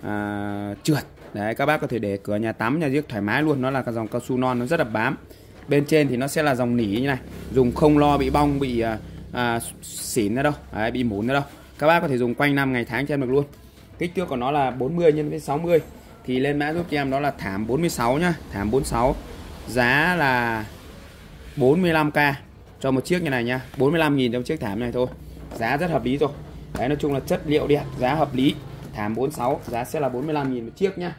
à, trượt. Đấy, các bác có thể để cửa nhà tắm, nhà giếc thoải mái luôn. Nó là cái dòng cao su non, nó rất là bám. Bên trên thì nó sẽ là dòng nỉ như này, dùng không lo bị bong, bị à, à, xỉn nữa đâu. Đấy, bị mủn nữa đâu. Các bác có thể dùng quanh năm ngày tháng cho em được luôn. Kích thước của nó là bốn mươi nhân với sáu mươi. Thì lên mã giúp cho em đó là thảm bốn mươi sáu nhá, thảm bốn mươi sáu. Giá là bốn mươi lăm k cho một chiếc như này nhá, bốn mươi lăm nghìn cho một chiếc thảm này thôi. Giá rất hợp lý rồi. Đấy, nói chung là chất liệu đẹp, giá hợp lý. Thảm bốn mươi sáu, giá sẽ là bốn mươi lăm nghìn một chiếc nhá.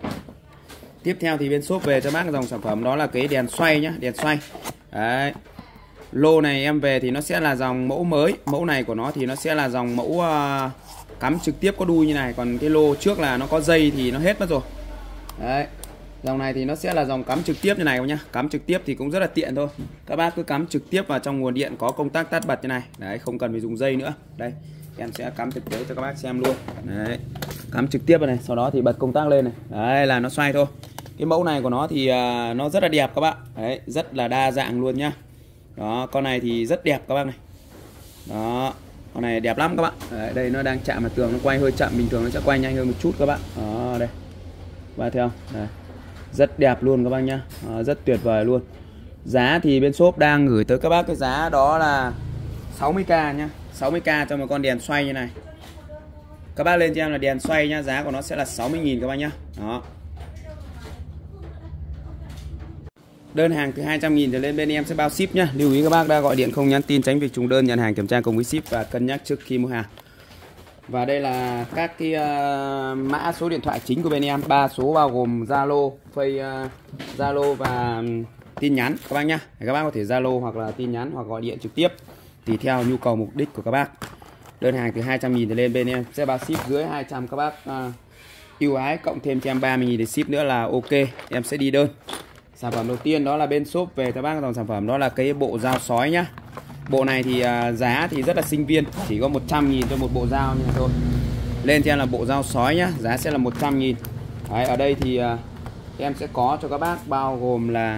Tiếp theo thì bên shop về cho bác dòng sản phẩm đó là cái đèn xoay nhá, đèn xoay. Đấy. Lô này em về thì nó sẽ là dòng mẫu mới. Mẫu này của nó thì nó sẽ là dòng mẫu uh, cắm trực tiếp có đuôi như này. Còn cái lô trước là nó có dây thì nó hết mất rồi. Đấy. Dòng này thì nó sẽ là dòng cắm trực tiếp như này nhá. Cắm trực tiếp thì cũng rất là tiện thôi. Các bác cứ cắm trực tiếp vào trong nguồn điện có công tắc tắt bật như này. Đấy, không cần phải dùng dây nữa. Đây, em sẽ cắm thực tế cho các bác xem luôn. Đấy, cắm trực tiếp vào này, sau đó thì bật công tắc lên này. Đấy là nó xoay thôi. Cái mẫu này của nó thì uh, nó rất là đẹp các bạn. Đấy, rất là đa dạng luôn nhá. Đó, con này thì rất đẹp các bác này. Đó, con này đẹp lắm các bạn. Đấy, đây nó đang chạm vào tường, nó quay hơi chậm, bình thường nó sẽ quay nhanh hơn một chút các bạn. Đó, đây. Và theo, đây. Rất đẹp luôn các bác nhá. Đó, rất tuyệt vời luôn. Giá thì bên shop đang gửi tới các bác cái giá đó là sáu mươi k nhá, sáu mươi k cho một con đèn xoay như này. Các bác lên cho em là đèn xoay nhá, giá của nó sẽ là sáu mươi nghìn các bác nhá. Đó. Đơn hàng từ hai trăm nghìn trở lên bên em sẽ bao ship nhá. Lưu ý các bác đã gọi điện không nhắn tin tránh việc trùng đơn, nhận hàng kiểm tra cùng với ship và cân nhắc trước khi mua hàng. Và đây là các cái uh, mã số điện thoại chính của bên em, ba số bao gồm Zalo, Face, uh, Zalo và tin nhắn các bác nhá. Các bác có thể Zalo hoặc là tin nhắn hoặc gọi điện trực tiếp tùy theo nhu cầu mục đích của các bác. Đơn hàng từ hai trăm nghìn trở lên bên em sẽ bao ship dưới hai trăm, các bác uh, ưu ái cộng thêm cho em ba mươi nghìn để ship nữa là ok, em sẽ đi đơn. Sản phẩm đầu tiên đó là bên shop về các bác dòng sản phẩm đó là cái bộ dao sói nhá. Bộ này thì uh, giá thì rất là sinh viên, chỉ có một trăm nghìn cho một bộ dao như này thôi. Lên cho em là bộ dao sói nhá, giá sẽ là một trăm nghìn. Đấy, ở đây thì uh, em sẽ có cho các bác bao gồm là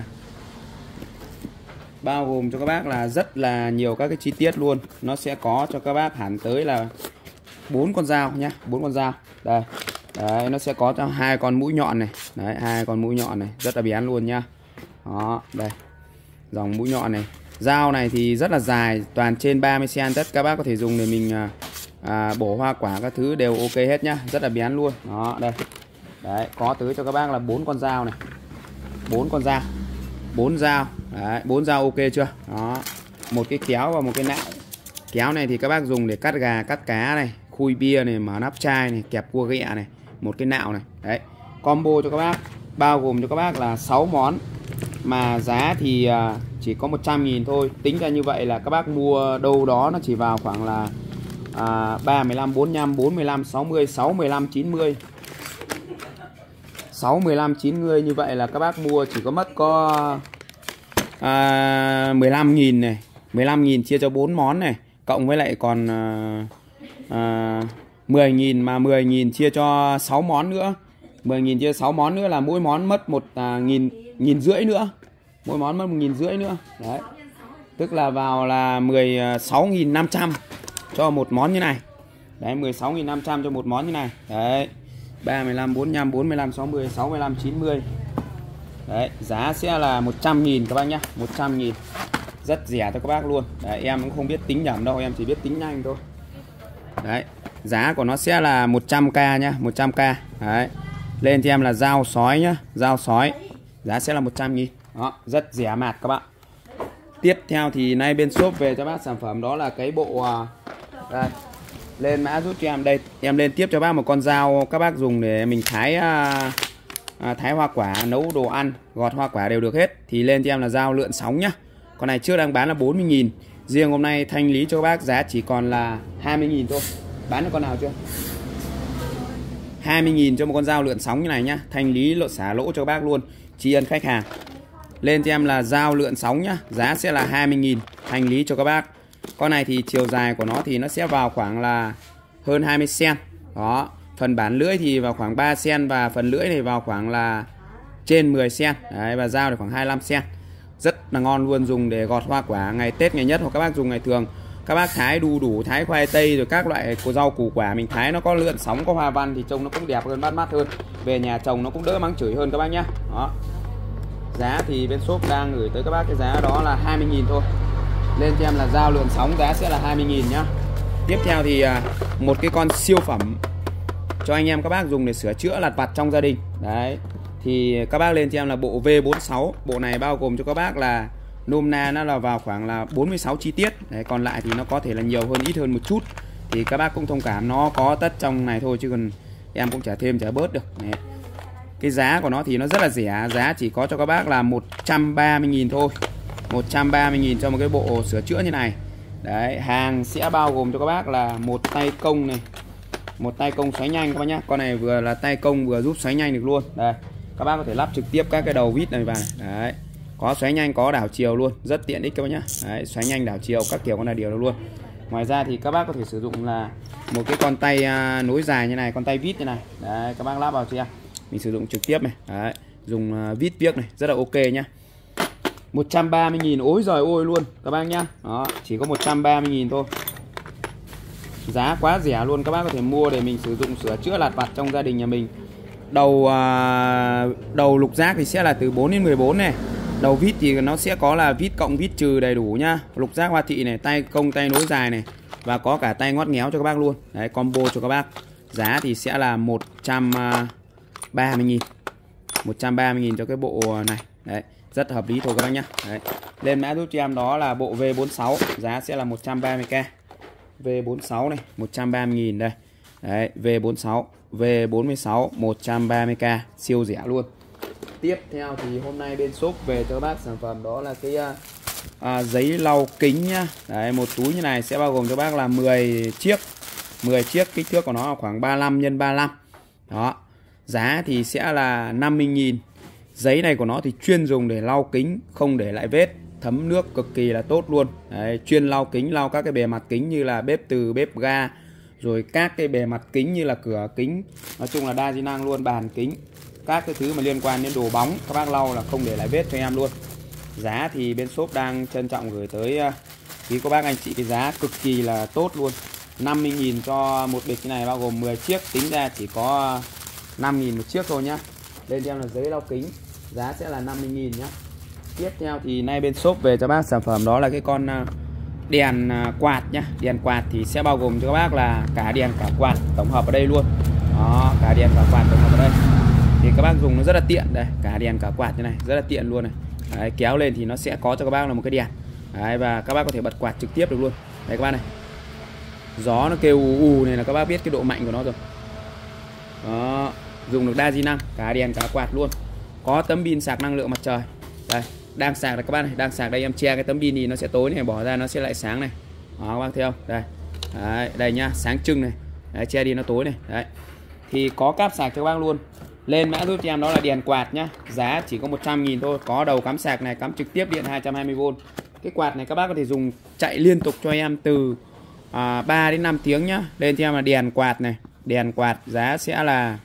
bao gồm cho các bác là rất là nhiều các cái chi tiết luôn. Nó sẽ có cho các bác hẳn tới là bốn con dao nhá, bốn con dao. Đây. Đấy, nó sẽ có cho hai con mũi nhọn này. Đấy, hai con mũi nhọn này, rất là bén luôn nhá. Đó, đây. Dòng mũi nhọn này. Dao này thì rất là dài, toàn trên ba mươi xăng-ti-mét, tất các bác có thể dùng để mình à, à, bổ hoa quả các thứ đều ok hết nhá, rất là bén luôn. Đó, đây. Đấy, có tới cho các bác là bốn con dao này. bốn con dao. bốn dao. Đấy, bốn dao ok chưa? Đó. Một cái kéo và một cái nạo. Kéo này thì các bác dùng để cắt gà, cắt cá này, khui bia này, mở nắp chai này, kẹp cua ghẹ này, một cái nạo này. Đấy. Combo cho các bác bao gồm cho các bác là sáu món mà giá thì chỉ có một trăm nghìn thôi. Tính ra như vậy là các bác mua đâu đó nó chỉ vào khoảng là à, ba, mười lăm, bốn mươi lăm, bốn mươi lăm, sáu mươi, sáu, mười lăm, chín mươi. sáu, mười lăm, chín mươi như vậy là các bác mua chỉ có mất có à, mười lăm nghìn này, mười lăm nghìn chia cho bốn món này, cộng với lại còn à, à, mười nghìn, mà mười nghìn chia cho sáu món nữa. mười nghìn chia sáu món nữa là mỗi món mất một à, nghìn, nghìn rưỡi nữa. Mỗi món mất một nghìn rưỡi nữa. Đấy. Tức là vào là mười sáu nghìn năm trăm cho một món như này. Đấy, mười sáu nghìn năm trăm cho một món như này. Đấy. ba, mười lăm, bốn mươi lăm, bốn mươi lăm, sáu mươi, sáu mươi lăm, chín mươi. Đấy, giá sẽ là một trăm nghìn các bác nhá, một trăm nghìn. Rất rẻ cho các bác luôn. Đấy, em cũng không biết tính nhẩm đâu, em chỉ biết tính nhanh thôi. Đấy, giá của nó sẽ là một trăm k nhá, một trăm k. Đấy. Lên cho em là dao sói nhá, dao sói. Giá sẽ là một trăm nghìn. Đó, rất rẻ mạt các bạn. Tiếp theo thì nay bên shop về cho bác sản phẩm đó là cái bộ đây. Lên mã giúp cho em đây, em lên tiếp cho bác một con dao các bác dùng để mình thái à, thái hoa quả, nấu đồ ăn, gọt hoa quả đều được hết. Thì lên cho em là dao lượn sóng nhá. Con này trước đang bán là bốn mươi nghìn. Riêng hôm nay thanh lý cho các bác giá chỉ còn là hai mươi nghìn thôi. Bán được con nào chưa? hai mươi nghìn cho một con dao lượn sóng như này nhá. Thanh lý lộ xả lỗ cho các bác luôn. Tri ân khách hàng. Lên cho em là dao lượn sóng nhá. Giá sẽ là hai mươi nghìn. Thanh lý cho các bác. Con này thì chiều dài của nó thì nó sẽ vào khoảng là hơn hai mươi xăng-ti-mét. Đó. Phần bản lưỡi thì vào khoảng ba xăng-ti-mét. Và phần lưỡi này vào khoảng là trên mười xăng-ti-mét. Đấy, và dao thì khoảng hai mươi lăm xăng-ti-mét. Rất là ngon luôn, dùng để gọt hoa quả ngày Tết, ngày Nhất, hoặc các bác dùng ngày thường. Các bác thái đu đủ, thái khoai tây rồi các loại của rau củ quả mình thái nó có lượn sóng, có hoa văn thì trông nó cũng đẹp hơn, bắt mắt hơn. Về nhà trồng nó cũng đỡ mắng chửi hơn các bác nhá. Đó. Giá thì bên shop đang gửi tới các bác cái giá đó là hai mươi nghìn thôi. Lên cho em là dao lượn sóng, giá sẽ là hai mươi nghìn nhá. Tiếp theo thì một cái con siêu phẩm cho anh em các bác dùng để sửa chữa lặt vặt trong gia đình. Đấy. Thì các bác lên cho em là bộ V bốn mươi sáu. Bộ này bao gồm cho các bác là nôm na nó là vào khoảng là bốn mươi sáu chi tiết. Đấy, còn lại thì nó có thể là nhiều hơn, ít hơn một chút. Thì các bác cũng thông cảm, nó có tất trong này thôi chứ còn em cũng trả thêm trả bớt được. Đấy. Cái giá của nó thì nó rất là rẻ, giá chỉ có cho các bác là một trăm ba mươi nghìn thôi. một trăm ba mươi nghìn cho một cái bộ sửa chữa như này. Đấy, hàng sẽ bao gồm cho các bác là một tay công này, một tay công xoáy nhanh các bác nhá. Con này vừa là tay công vừa giúp xoáy nhanh được luôn. Đây, các bác có thể lắp trực tiếp các cái đầu vít này vào. Đấy. Có xoáy nhanh, có đảo chiều luôn, rất tiện ích các bác nhá. Đấy, xoáy nhanh, đảo chiều các kiểu con này đều được luôn. Ngoài ra thì các bác có thể sử dụng là một cái con tay à, nối dài như này, con tay vít như này. Đấy, các bác lắp vào cho em. Mình sử dụng trực tiếp này. Đấy, dùng à, vít viếc này, rất là ok nhá. một trăm ba mươi nghìn, ối giời ôi luôn các bác nhá. Đó, chỉ có một trăm ba mươi nghìn thôi. Giá quá rẻ luôn, các bác có thể mua để mình sử dụng sửa chữa lặt vặt trong gia đình nhà mình. Đầu à, đầu lục giác thì sẽ là từ bốn đến mười bốn này. Đầu vít thì nó sẽ có là vít cộng vít trừ đầy đủ nhá. Lục giác hoa thị này, tay công, tay nối dài này, và có cả tay ngót ngéo cho các bác luôn. Đấy, combo cho các bác. Giá thì sẽ là một trăm ba mươi nghìn. một trăm ba mươi nghìn cho cái bộ này. Đấy, rất hợp lý thôi các bác nhá. Đấy. Lên mã giúp cho em đó là bộ V bốn mươi sáu, giá sẽ là một trăm ba mươi k. V bốn mươi sáu này, một trăm ba mươi nghìn đây. Đấy, V bốn mươi sáu, V bốn mươi sáu, một trăm ba mươi k, siêu rẻ luôn. Tiếp theo thì hôm nay bên shop về cho các bác sản phẩm đó là cái à, giấy lau kính nhá. Đấy, một túi như này sẽ bao gồm cho bác là mười chiếc. mười chiếc, kích thước của nó là khoảng ba mươi lăm nhân ba mươi lăm. Đó. Giá thì sẽ là năm mươi nghìn. Giấy này của nó thì chuyên dùng để lau kính, không để lại vết, thấm nước cực kỳ là tốt luôn. Đấy, chuyên lau kính, lau các cái bề mặt kính như là bếp từ, bếp ga, rồi các cái bề mặt kính như là cửa kính, nói chung là đa di năng luôn, bàn kính, các cái thứ mà liên quan đến đồ bóng các bác lau là không để lại vết cho em luôn. Giá thì bên shop đang trân trọng gửi tới quý cô bác anh chị cái giá cực kỳ là tốt luôn. năm mươi nghìn cho một bịch này bao gồm mười chiếc, tính ra chỉ có năm nghìn một chiếc thôi nhá. Lên theo là giấy lau kính, giá sẽ là năm mươi nghìn nhá. Tiếp theo thì nay bên shop về cho bác sản phẩm đó là cái con đèn quạt nhá. Đèn quạt thì sẽ bao gồm cho các bác là cả đèn cả quạt tổng hợp ở đây luôn. Đó, cả đèn cả quạt tổng hợp ở đây. Thì các bác dùng nó rất là tiện đây, cả đèn cả quạt như này, rất là tiện luôn này. Đấy, kéo lên thì nó sẽ có cho các bác là một cái đèn. Đấy, và các bác có thể bật quạt trực tiếp được luôn. Đây các bác này. Gió nó kêu ù ù này là các bác biết cái độ mạnh của nó rồi. Đó, dùng được đa di năng, cả đèn cả quạt luôn. Có tấm pin sạc năng lượng mặt trời. Đây, đang sạc này các bác này, đang sạc đây, em che cái tấm pin thì nó sẽ tối này, bỏ ra nó sẽ lại sáng này. Đó các bác thấy không? Đây. Đấy, đây nhá, sáng trưng này. Đấy, che đi nó tối này. Đấy. Thì có cáp sạc cho các bác luôn. Lên mã giúp cho em đó là đèn quạt nhá. Giá chỉ có một trăm nghìn thôi. Có đầu cắm sạc này, cắm trực tiếp điện hai trăm hai mươi vôn. Cái quạt này các bác có thể dùng chạy liên tục cho em từ à, ba đến năm tiếng nhá. Lên cho em là đèn quạt này. Đèn quạt giá sẽ là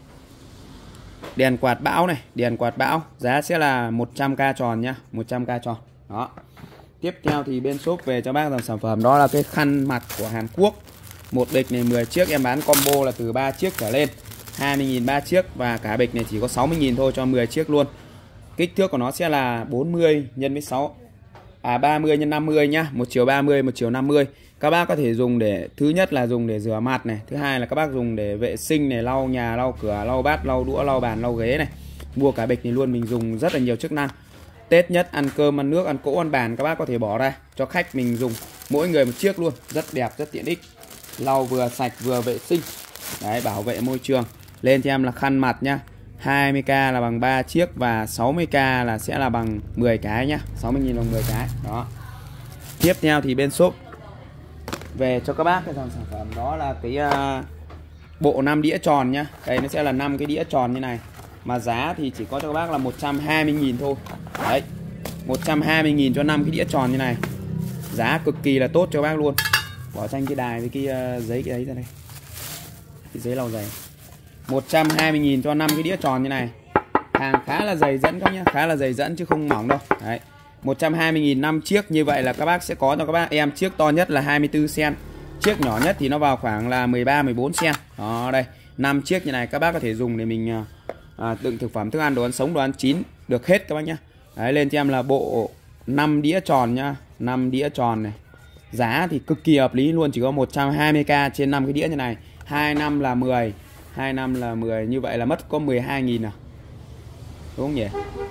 đèn quạt bão này, đèn quạt bão giá sẽ là một trăm k tròn nhá, một trăm k tròn. Đó. Tiếp theo thì bên shop về cho bác dòng sản phẩm đó là cái khăn mặt của Hàn Quốc. Một bịch này mười chiếc, em bán combo là từ ba chiếc trở lên, hai mươi nghìn ba chiếc, và cả bịch này chỉ có sáu mươi nghìn thôi cho mười chiếc luôn. Kích thước của nó sẽ là bốn mươi nhân với sáu. À ba mươi nhân năm mươi nhá, một chiều ba mươi, một chiều năm mươi. Các bác có thể dùng để, thứ nhất là dùng để rửa mặt này, thứ hai là các bác dùng để vệ sinh này, lau nhà, lau cửa, lau bát, lau đũa, lau bàn, lau ghế này. Mua cả bịch này luôn, mình dùng rất là nhiều chức năng. Tết nhất ăn cơm, ăn nước, ăn cỗ, ăn bàn các bác có thể bỏ ra cho khách mình dùng, mỗi người một chiếc luôn, rất đẹp, rất tiện ích. Lau vừa sạch vừa vệ sinh. Đấy, bảo vệ môi trường. Lên cho em là khăn mặt nhá. hai mươi k là bằng ba chiếc và sáu mươi k là sẽ là bằng mười cái nhá. sáu mươi nghìn bằng mười cái. Đó. Tiếp theo thì bên shop về cho các bác cái dòng sản phẩm đó là cái uh, bộ năm đĩa tròn nhá. Đây nó sẽ là năm cái đĩa tròn như này. Mà giá thì chỉ có cho các bác là một trăm hai mươi nghìn thôi. Đấy. một trăm hai mươi nghìn cho năm cái đĩa tròn như này. Giá cực kỳ là tốt cho các bác luôn. Bỏ tranh cái đài với cái uh, giấy cái đấy ra đây. Cái giấy lau giày. một trăm hai mươi nghìn cho năm cái đĩa tròn như này. Hàng khá là dày dẫn các nhá, khá là dày dẫn chứ không mỏng đâu. Đấy. một trăm hai mươi nghìn năm chiếc, như vậy là các bác sẽ có cho các bác em chiếc to nhất là hai mươi tư xăng ti mét, chiếc nhỏ nhất thì nó vào khoảng là mười ba mười bốn xăng ti mét. Đó đây, năm chiếc như này các bác có thể dùng để mình à, đựng thực phẩm, thức ăn, đồ ăn sống, đồ ăn chín được hết các bác nhá. Đấy, lên cho em là bộ năm đĩa tròn nhá, năm đĩa tròn này. Giá thì cực kỳ hợp lý luôn, chỉ có một trăm hai mươi k trên năm cái đĩa như này. hai năm là mười, hai năm là mười, như vậy là mất có mười hai nghìn à. Đúng không nhỉ?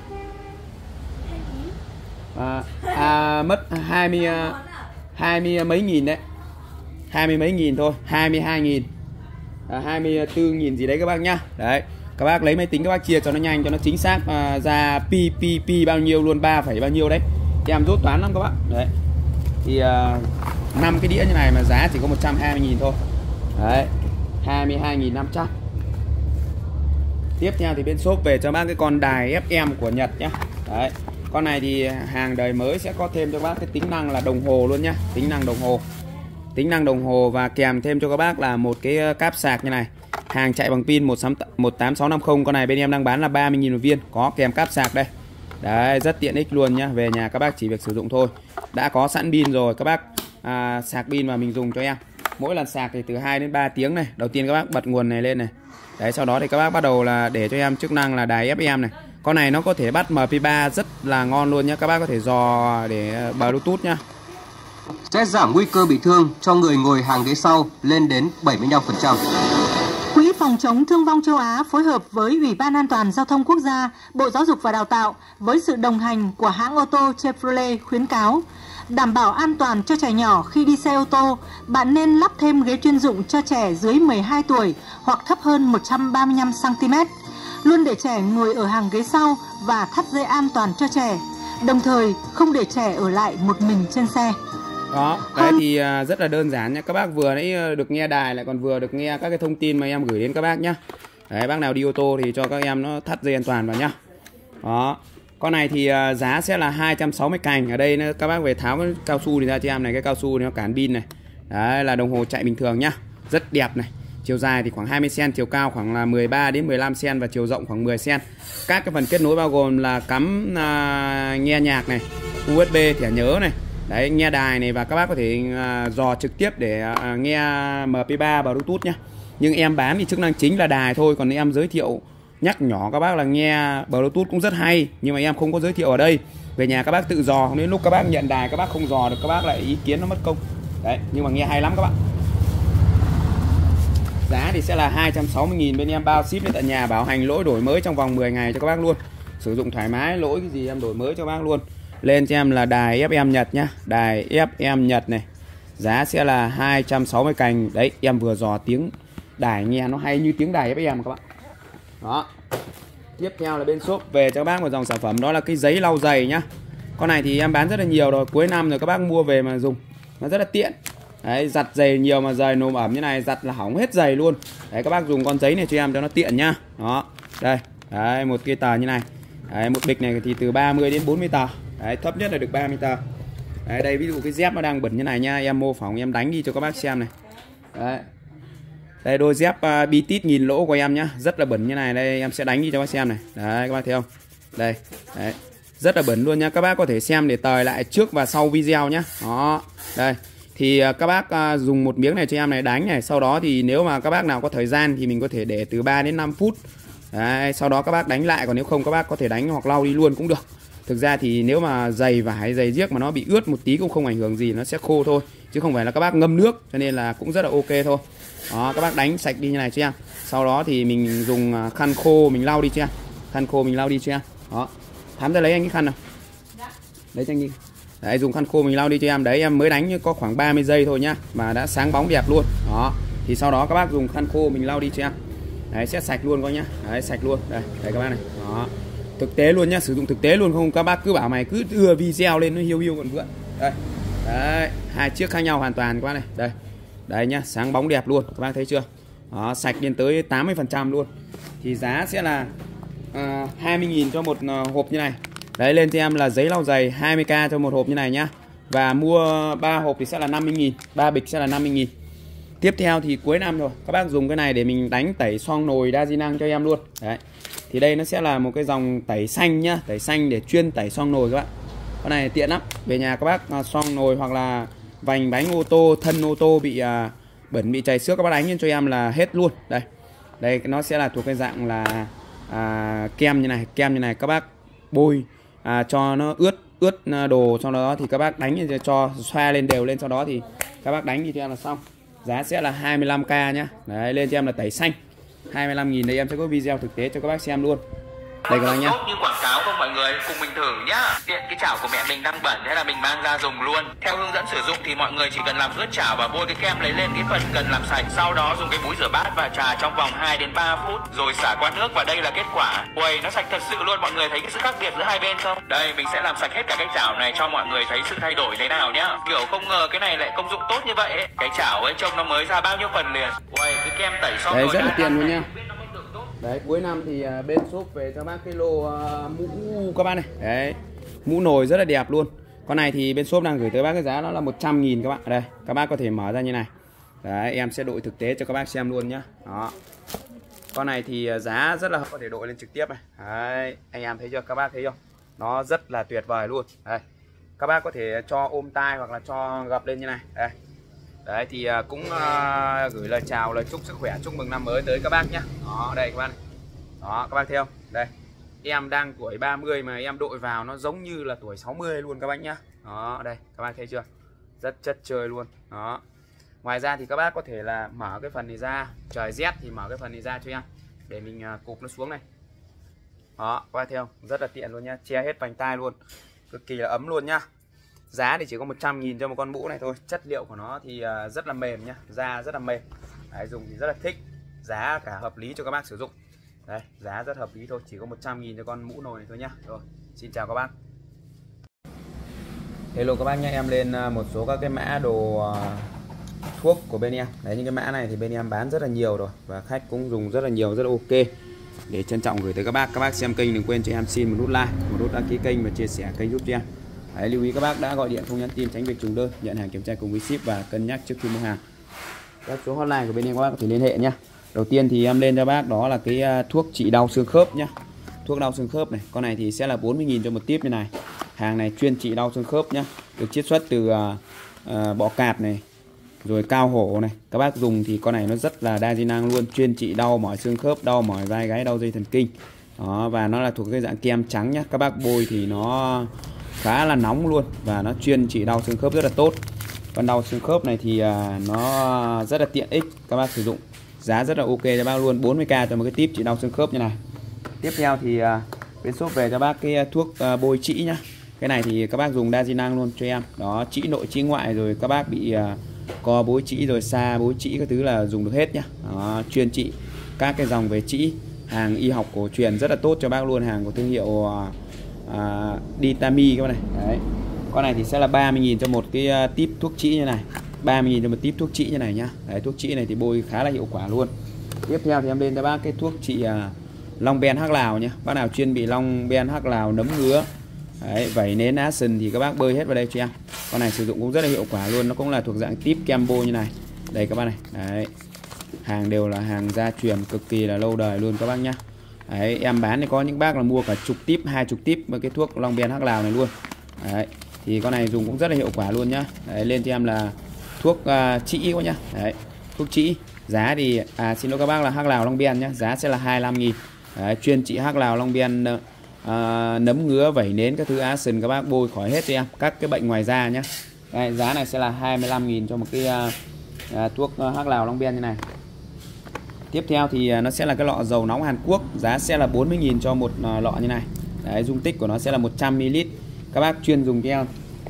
À, à, mất hai mươi, hai mươi mấy nghìn đấy, hai mươi mấy nghìn thôi, hai mươi hai nghìn, à, hai mươi tư nghìn gì đấy các bác nhá. Đấy, các bác lấy máy tính các bác chia cho nó nhanh, cho nó chính xác à, ra pi pi pi bao nhiêu luôn, ba phẩy bao nhiêu đấy, em rút toán lắm các bác. Đấy, thì à, năm cái đĩa như này mà giá chỉ có một trăm hai mươi nghìn thôi. Đấy, hai mươi hai nghìn năm trăm. Tiếp theo thì bên shop về cho bác cái con đài ép em của Nhật nhá. Đấy, con này thì hàng đời mới sẽ có thêm cho các bác cái tính năng là đồng hồ luôn nhá, tính năng đồng hồ, tính năng đồng hồ và kèm thêm cho các bác là một cái cáp sạc như này. Hàng chạy bằng pin một tám sáu năm không, con này bên em đang bán là ba mươi nghìn một viên, có kèm cáp sạc đây. Đấy, rất tiện ích luôn nhá, về nhà các bác chỉ việc sử dụng thôi. Đã có sẵn pin rồi, các bác à, sạc pin và mình dùng cho em. Mỗi lần sạc thì từ hai đến ba tiếng này. Đầu tiên các bác bật nguồn này lên này. Đấy, sau đó thì các bác bắt đầu là để cho em chức năng là đài ép em này. Con này nó có thể bắt em pê ba rất là ngon luôn nhá, các bác có thể dò để Bluetooth nhá. Sẽ giảm nguy cơ bị thương cho người ngồi hàng ghế sau lên đến bảy mươi lăm phần trăm. Quỹ phòng chống thương vong châu Á phối hợp với Ủy ban An toàn Giao thông Quốc gia, Bộ Giáo dục và Đào tạo với sự đồng hành của hãng ô tô Chevrolet khuyến cáo đảm bảo an toàn cho trẻ nhỏ khi đi xe ô tô, bạn nên lắp thêm ghế chuyên dụng cho trẻ dưới mười hai tuổi hoặc thấp hơn một trăm ba mươi lăm xăng ti mét. luôn để trẻ ngồi ở hàng ghế sau và thắt dây an toàn cho trẻ, đồng thời không để trẻ ở lại một mình trên xe. Đó, đấy thì rất là đơn giản nhé. Các bác vừa nãy được nghe đài lại còn vừa được nghe các cái thông tin mà em gửi đến các bác nhá. Đấy, bác nào đi ô tô thì cho các em nó thắt dây an toàn vào nhá. Đó, con này thì giá sẽ là hai trăm sáu mươi cành. Ở đây các bác về tháo cái cao su thì ra cho em này, cái cao su nó cản pin này. Đấy là đồng hồ chạy bình thường nhá, rất đẹp này. Chiều dài thì khoảng hai mươi xăng-ti-mét, chiều cao khoảng là mười ba đến mười lăm xăng-ti-mét và chiều rộng khoảng mười xăng-ti-mét. Các cái phần kết nối bao gồm là cắm à, nghe nhạc này, u ét bê thẻ nhớ này. Đấy, nghe đài này và các bác có thể à, dò trực tiếp để à, nghe em pê ba và Bluetooth nhá. Nhưng em bán thì chức năng chính là đài thôi, còn em giới thiệu nhắc nhỏ các bác là nghe Bluetooth cũng rất hay, nhưng mà em không có giới thiệu ở đây. Về nhà các bác tự dò, không đến lúc các bác nhận đài các bác không dò được, các bác lại ý kiến nó mất công. Đấy, nhưng mà nghe hay lắm các bạn. Giá thì sẽ là hai trăm sáu mươi nghìn, bên em bao ship đến tận nhà, bảo hành lỗi đổi mới trong vòng mười ngày cho các bác luôn. Sử dụng thoải mái, lỗi cái gì em đổi mới cho các bác luôn. Lên cho em là đài ép em Nhật nhá, đài ép em Nhật này. Giá sẽ là hai trăm sáu mươi cành. Đấy, em vừa dò tiếng đài nghe nó hay như tiếng đài ép em các bạn. Đó. Tiếp theo là bên shop về cho các bác một dòng sản phẩm, đó là cái giấy lau giày nhá. Con này thì em bán rất là nhiều rồi, cuối năm rồi các bác mua về mà dùng nó rất là tiện. Đấy, giặt giày nhiều mà giày nồm ẩm như này, giặt là hỏng hết giày luôn. Đấy, các bác dùng con giấy này cho em cho nó tiện nhá. Đó, đây, đấy, một cái tờ như này. Đấy, một bịch này thì từ ba mươi đến bốn mươi tờ. Đấy, thấp nhất là được ba mươi tờ. Đấy, đây ví dụ cái dép nó đang bẩn như này nha, em mô phỏng em đánh đi cho các bác xem này. Đấy, đây đôi dép uh, Bitit nghìn lỗ của em nhá, rất là bẩn như này, đây em sẽ đánh đi cho các bác xem này. Đấy, các bác thấy không? Đây, đấy, rất là bẩn luôn nhá, các bác có thể xem để tời lại trước và sau video nhá. Đó, đây. Thì các bác uh, dùng một miếng này cho em này đánh này. Sau đó thì nếu mà các bác nào có thời gian thì mình có thể để từ ba đến năm phút. Đấy, sau đó các bác đánh lại. Còn nếu không các bác có thể đánh hoặc lau đi luôn cũng được. Thực ra thì nếu mà giày vải, giày giếc mà nó bị ướt một tí cũng không ảnh hưởng gì, nó sẽ khô thôi, chứ không phải là các bác ngâm nước, cho nên là cũng rất là ok thôi. Đó, các bác đánh sạch đi như này cho em. Sau đó thì mình dùng khăn khô mình lau đi cho em. Khăn khô mình lau đi cho em. Đó, Thám ra lấy anh cái khăn nào. Lấy cho anh đi. Đấy, dùng khăn khô mình lau đi cho em. Đấy, em mới đánh có khoảng ba mươi giây thôi nhá, mà đã sáng bóng đẹp luôn. Đó, thì sau đó các bác dùng khăn khô mình lau đi cho em. Đấy, sẽ sạch luôn coi nhá. Đấy, sạch luôn. Đây, đây các bác này. Đó, thực tế luôn nhá, sử dụng thực tế luôn, không các bác cứ bảo mày cứ đưa video lên nó hiu hiu còn vượn. Đây, đấy, hai chiếc khác nhau hoàn toàn các bác này. Đây, đấy nhá, sáng bóng đẹp luôn, các bác thấy chưa? Đó, sạch lên tới tám mươi phần trăm luôn. Thì giá sẽ là uh, hai mươi nghìn cho một uh, hộp như này. Đấy, lên cho em là giấy lau giày hai mươi k cho một hộp như này nhá. Và mua ba hộp thì sẽ là năm mươi nghìn, ba bịch sẽ là năm mươi nghìn. Tiếp theo thì cuối năm rồi, các bác dùng cái này để mình đánh tẩy xoong nồi đa di năng cho em luôn. Đấy, thì đây nó sẽ là một cái dòng tẩy xanh nhá, tẩy xanh để chuyên tẩy xoong nồi các bạn. Con này tiện lắm, về nhà các bác xoong nồi hoặc là vành bánh ô tô, thân ô tô bị à, bẩn, bị chảy xước, các bác đánh lên cho em là hết luôn. Đây, đây nó sẽ là thuộc cái dạng là à, kem như này, kem như này các bác bôi à, cho nó ướt ướt đồ, sau đó thì các bác đánh cho xoa lên đều lên, sau đó thì các bác đánh đi cho em là xong. Giá sẽ là hai mươi lăm k nhá. Đấy, lên cho em là tẩy xanh hai mươi lăm nghìn. Đây em sẽ có video thực tế cho các bác xem luôn. Đây các bác nhá. Như quảng cáo không mọi người, cùng mình thử nhá. Tiện cái chảo của mẹ mình đang bẩn, thế là mình mang ra dùng luôn. Theo hướng dẫn sử dụng thì mọi người chỉ cần làm ướt chảo và bôi cái kem lấy lên cái phần cần làm sạch. Sau đó dùng cái búi rửa bát và trà trong vòng hai đến ba phút rồi xả qua nước, và đây là kết quả. Uầy, nó sạch thật sự luôn. Mọi người thấy cái sự khác biệt giữa hai bên không? Đây, mình sẽ làm sạch hết cả cái chảo này cho mọi người thấy sự thay đổi thế nào nhá. Kiểu không ngờ cái này lại công dụng tốt như vậy ấy. Cái chảo ấy trông nó mới ra bao nhiêu phần liền. Uầy, cái kem tẩy xong đấy, rồi rất là tiện luôn nha. Đấy, cuối năm thì uh, bên shop về cho bác cái lô uh, mũ các bác này. Đấy, mũ nồi rất là đẹp luôn. Con này thì bên shop đang gửi tới bác cái giá nó là một trăm nghìn các bạn. Đây, các bác có thể mở ra như này. Đấy, em sẽ đội thực tế cho các bác xem luôn nhá. Đó. Con này thì uh, giá rất là có thể đội lên trực tiếp này. Đấy, anh em thấy chưa? Các bác thấy không? Nó rất là tuyệt vời luôn. Đây, các bác có thể cho ôm tai hoặc là cho gập lên như này. Đây. Đấy thì cũng uh, gửi lời chào, lời chúc sức khỏe, chúc mừng năm mới tới các bác nhé. Đó, đây các bác này. Đó, các bác thấy không? Đây, em đang tuổi ba mươi mà em đội vào nó giống như là tuổi sáu mươi luôn các bác nhá. Đó, đây, các bác thấy chưa? Rất chất chơi luôn. Đó. Ngoài ra thì các bác có thể là mở cái phần này ra, trời rét thì mở cái phần này ra cho em để mình uh, cụp nó xuống này. Đó, các bác thấy không? Rất là tiện luôn nhá, che hết vành tai luôn. Cực kỳ là ấm luôn nhá. Giá thì chỉ có một trăm nghìn cho một con mũ này thôi. Chất liệu của nó thì rất là mềm nhá, da rất là mềm. Đấy, dùng thì rất là thích. Giá cả hợp lý cho các bác sử dụng. Đây, giá rất hợp lý thôi, chỉ có một trăm nghìn cho con mũ nồi này thôi nhá. Rồi, xin chào các bác. Hello các bác nhé, em lên một số các cái mã đồ uh, thuốc của bên em. Đấy, những cái mã này thì bên em bán rất là nhiều rồi và khách cũng dùng rất là nhiều, rất là ok. Để trân trọng gửi tới các bác. Các bác xem kênh đừng quên cho em xin một nút like, một nút đăng ký kênh và chia sẻ kênh giúp cho em. Đấy, lưu ý các bác đã gọi điện không nhắn tin tránh việc trùng đơn, nhận hàng kiểm tra cùng với ship và cân nhắc trước khi mua hàng. Các số hotline của bên em các bác có thể liên hệ nhé. Đầu tiên thì em lên cho bác đó là cái thuốc trị đau xương khớp nhé. Thuốc đau xương khớp này, con này thì sẽ là bốn mươi nghìn cho một tiếp như này. Hàng này chuyên trị đau xương khớp nhé, được chiết xuất từ uh, uh, bọ cạp này, rồi cao hổ này. Các bác dùng thì con này nó rất là đa di năng luôn, chuyên trị đau mỏi xương khớp, đau mỏi vai gáy, đau dây thần kinh. Đó, và nó là thuộc cái dạng kem trắng nhé. Các bác bôi thì nó khá là nóng luôn và nó chuyên trị đau xương khớp rất là tốt. Con đau xương khớp này thì uh, nó rất là tiện ích, các bác sử dụng giá rất là ok cho bác luôn, bốn mươi k cho một cái típ trị đau xương khớp như này. Tiếp theo thì uh, bên shop về cho bác cái thuốc uh, bôi trĩ nhá. Cái này thì các bác dùng đa di năng luôn cho em. Đó, trĩ nội trĩ ngoại, rồi các bác bị uh, co bối trĩ rồi xa bối trĩ các thứ là dùng được hết nhá. Đó, chuyên trị các cái dòng về trĩ, hàng y học cổ truyền rất là tốt cho bác luôn, hàng của thương hiệu uh, uh, Ditami các bác này. Đấy. Con này thì sẽ là ba mươi nghìn cho một cái uh, típ thuốc trĩ như này. ba mươi nghìn cho một típ thuốc trĩ như này nhá. Đấy, thuốc trĩ này thì bôi khá là hiệu quả luôn. Tiếp theo thì em lên cho bác cái thuốc trị uh, long ben hắc lào nhé. Bác nào chuyên bị long ben hắc lào, nấm ngứa, đấy, vẩy nến action thì các bác bơi hết vào đây cho em. Con này sử dụng cũng rất là hiệu quả luôn, nó cũng là thuộc dạng típ kem bôi như này. Đây các bác này. Đấy. Hàng đều là hàng gia truyền cực kỳ là lâu đời luôn các bác nhá. Đấy, em bán thì có những bác là mua cả chục típ, hai chục típ với cái thuốc long ben hắc lào này luôn. Đấy. Thì con này dùng cũng rất là hiệu quả luôn nhá. Đấy, lên cho em là thuốc uh, trĩ quá nhá. Đấy, thuốc trĩ. Giá thì à xin lỗi các bác là hắc lào long ben nhá, giá sẽ là hai mươi lăm nghìn. Đấy, chuyên trị hắc lào long ben, uh, nấm ngứa, vẩy nến các thứ action các bác bôi khỏi hết cho em, các cái bệnh ngoài da nhá. Đây, giá này sẽ là hai mươi lăm nghìn cho một cái uh, uh, thuốc uh, hắc lào long ben như này. Tiếp theo thì uh, nó sẽ là cái lọ dầu nóng Hàn Quốc, giá sẽ là bốn mươi nghìn cho một uh, lọ như này. Đấy, dung tích của nó sẽ là một trăm mi li lít. Các bác chuyên dùng cho em.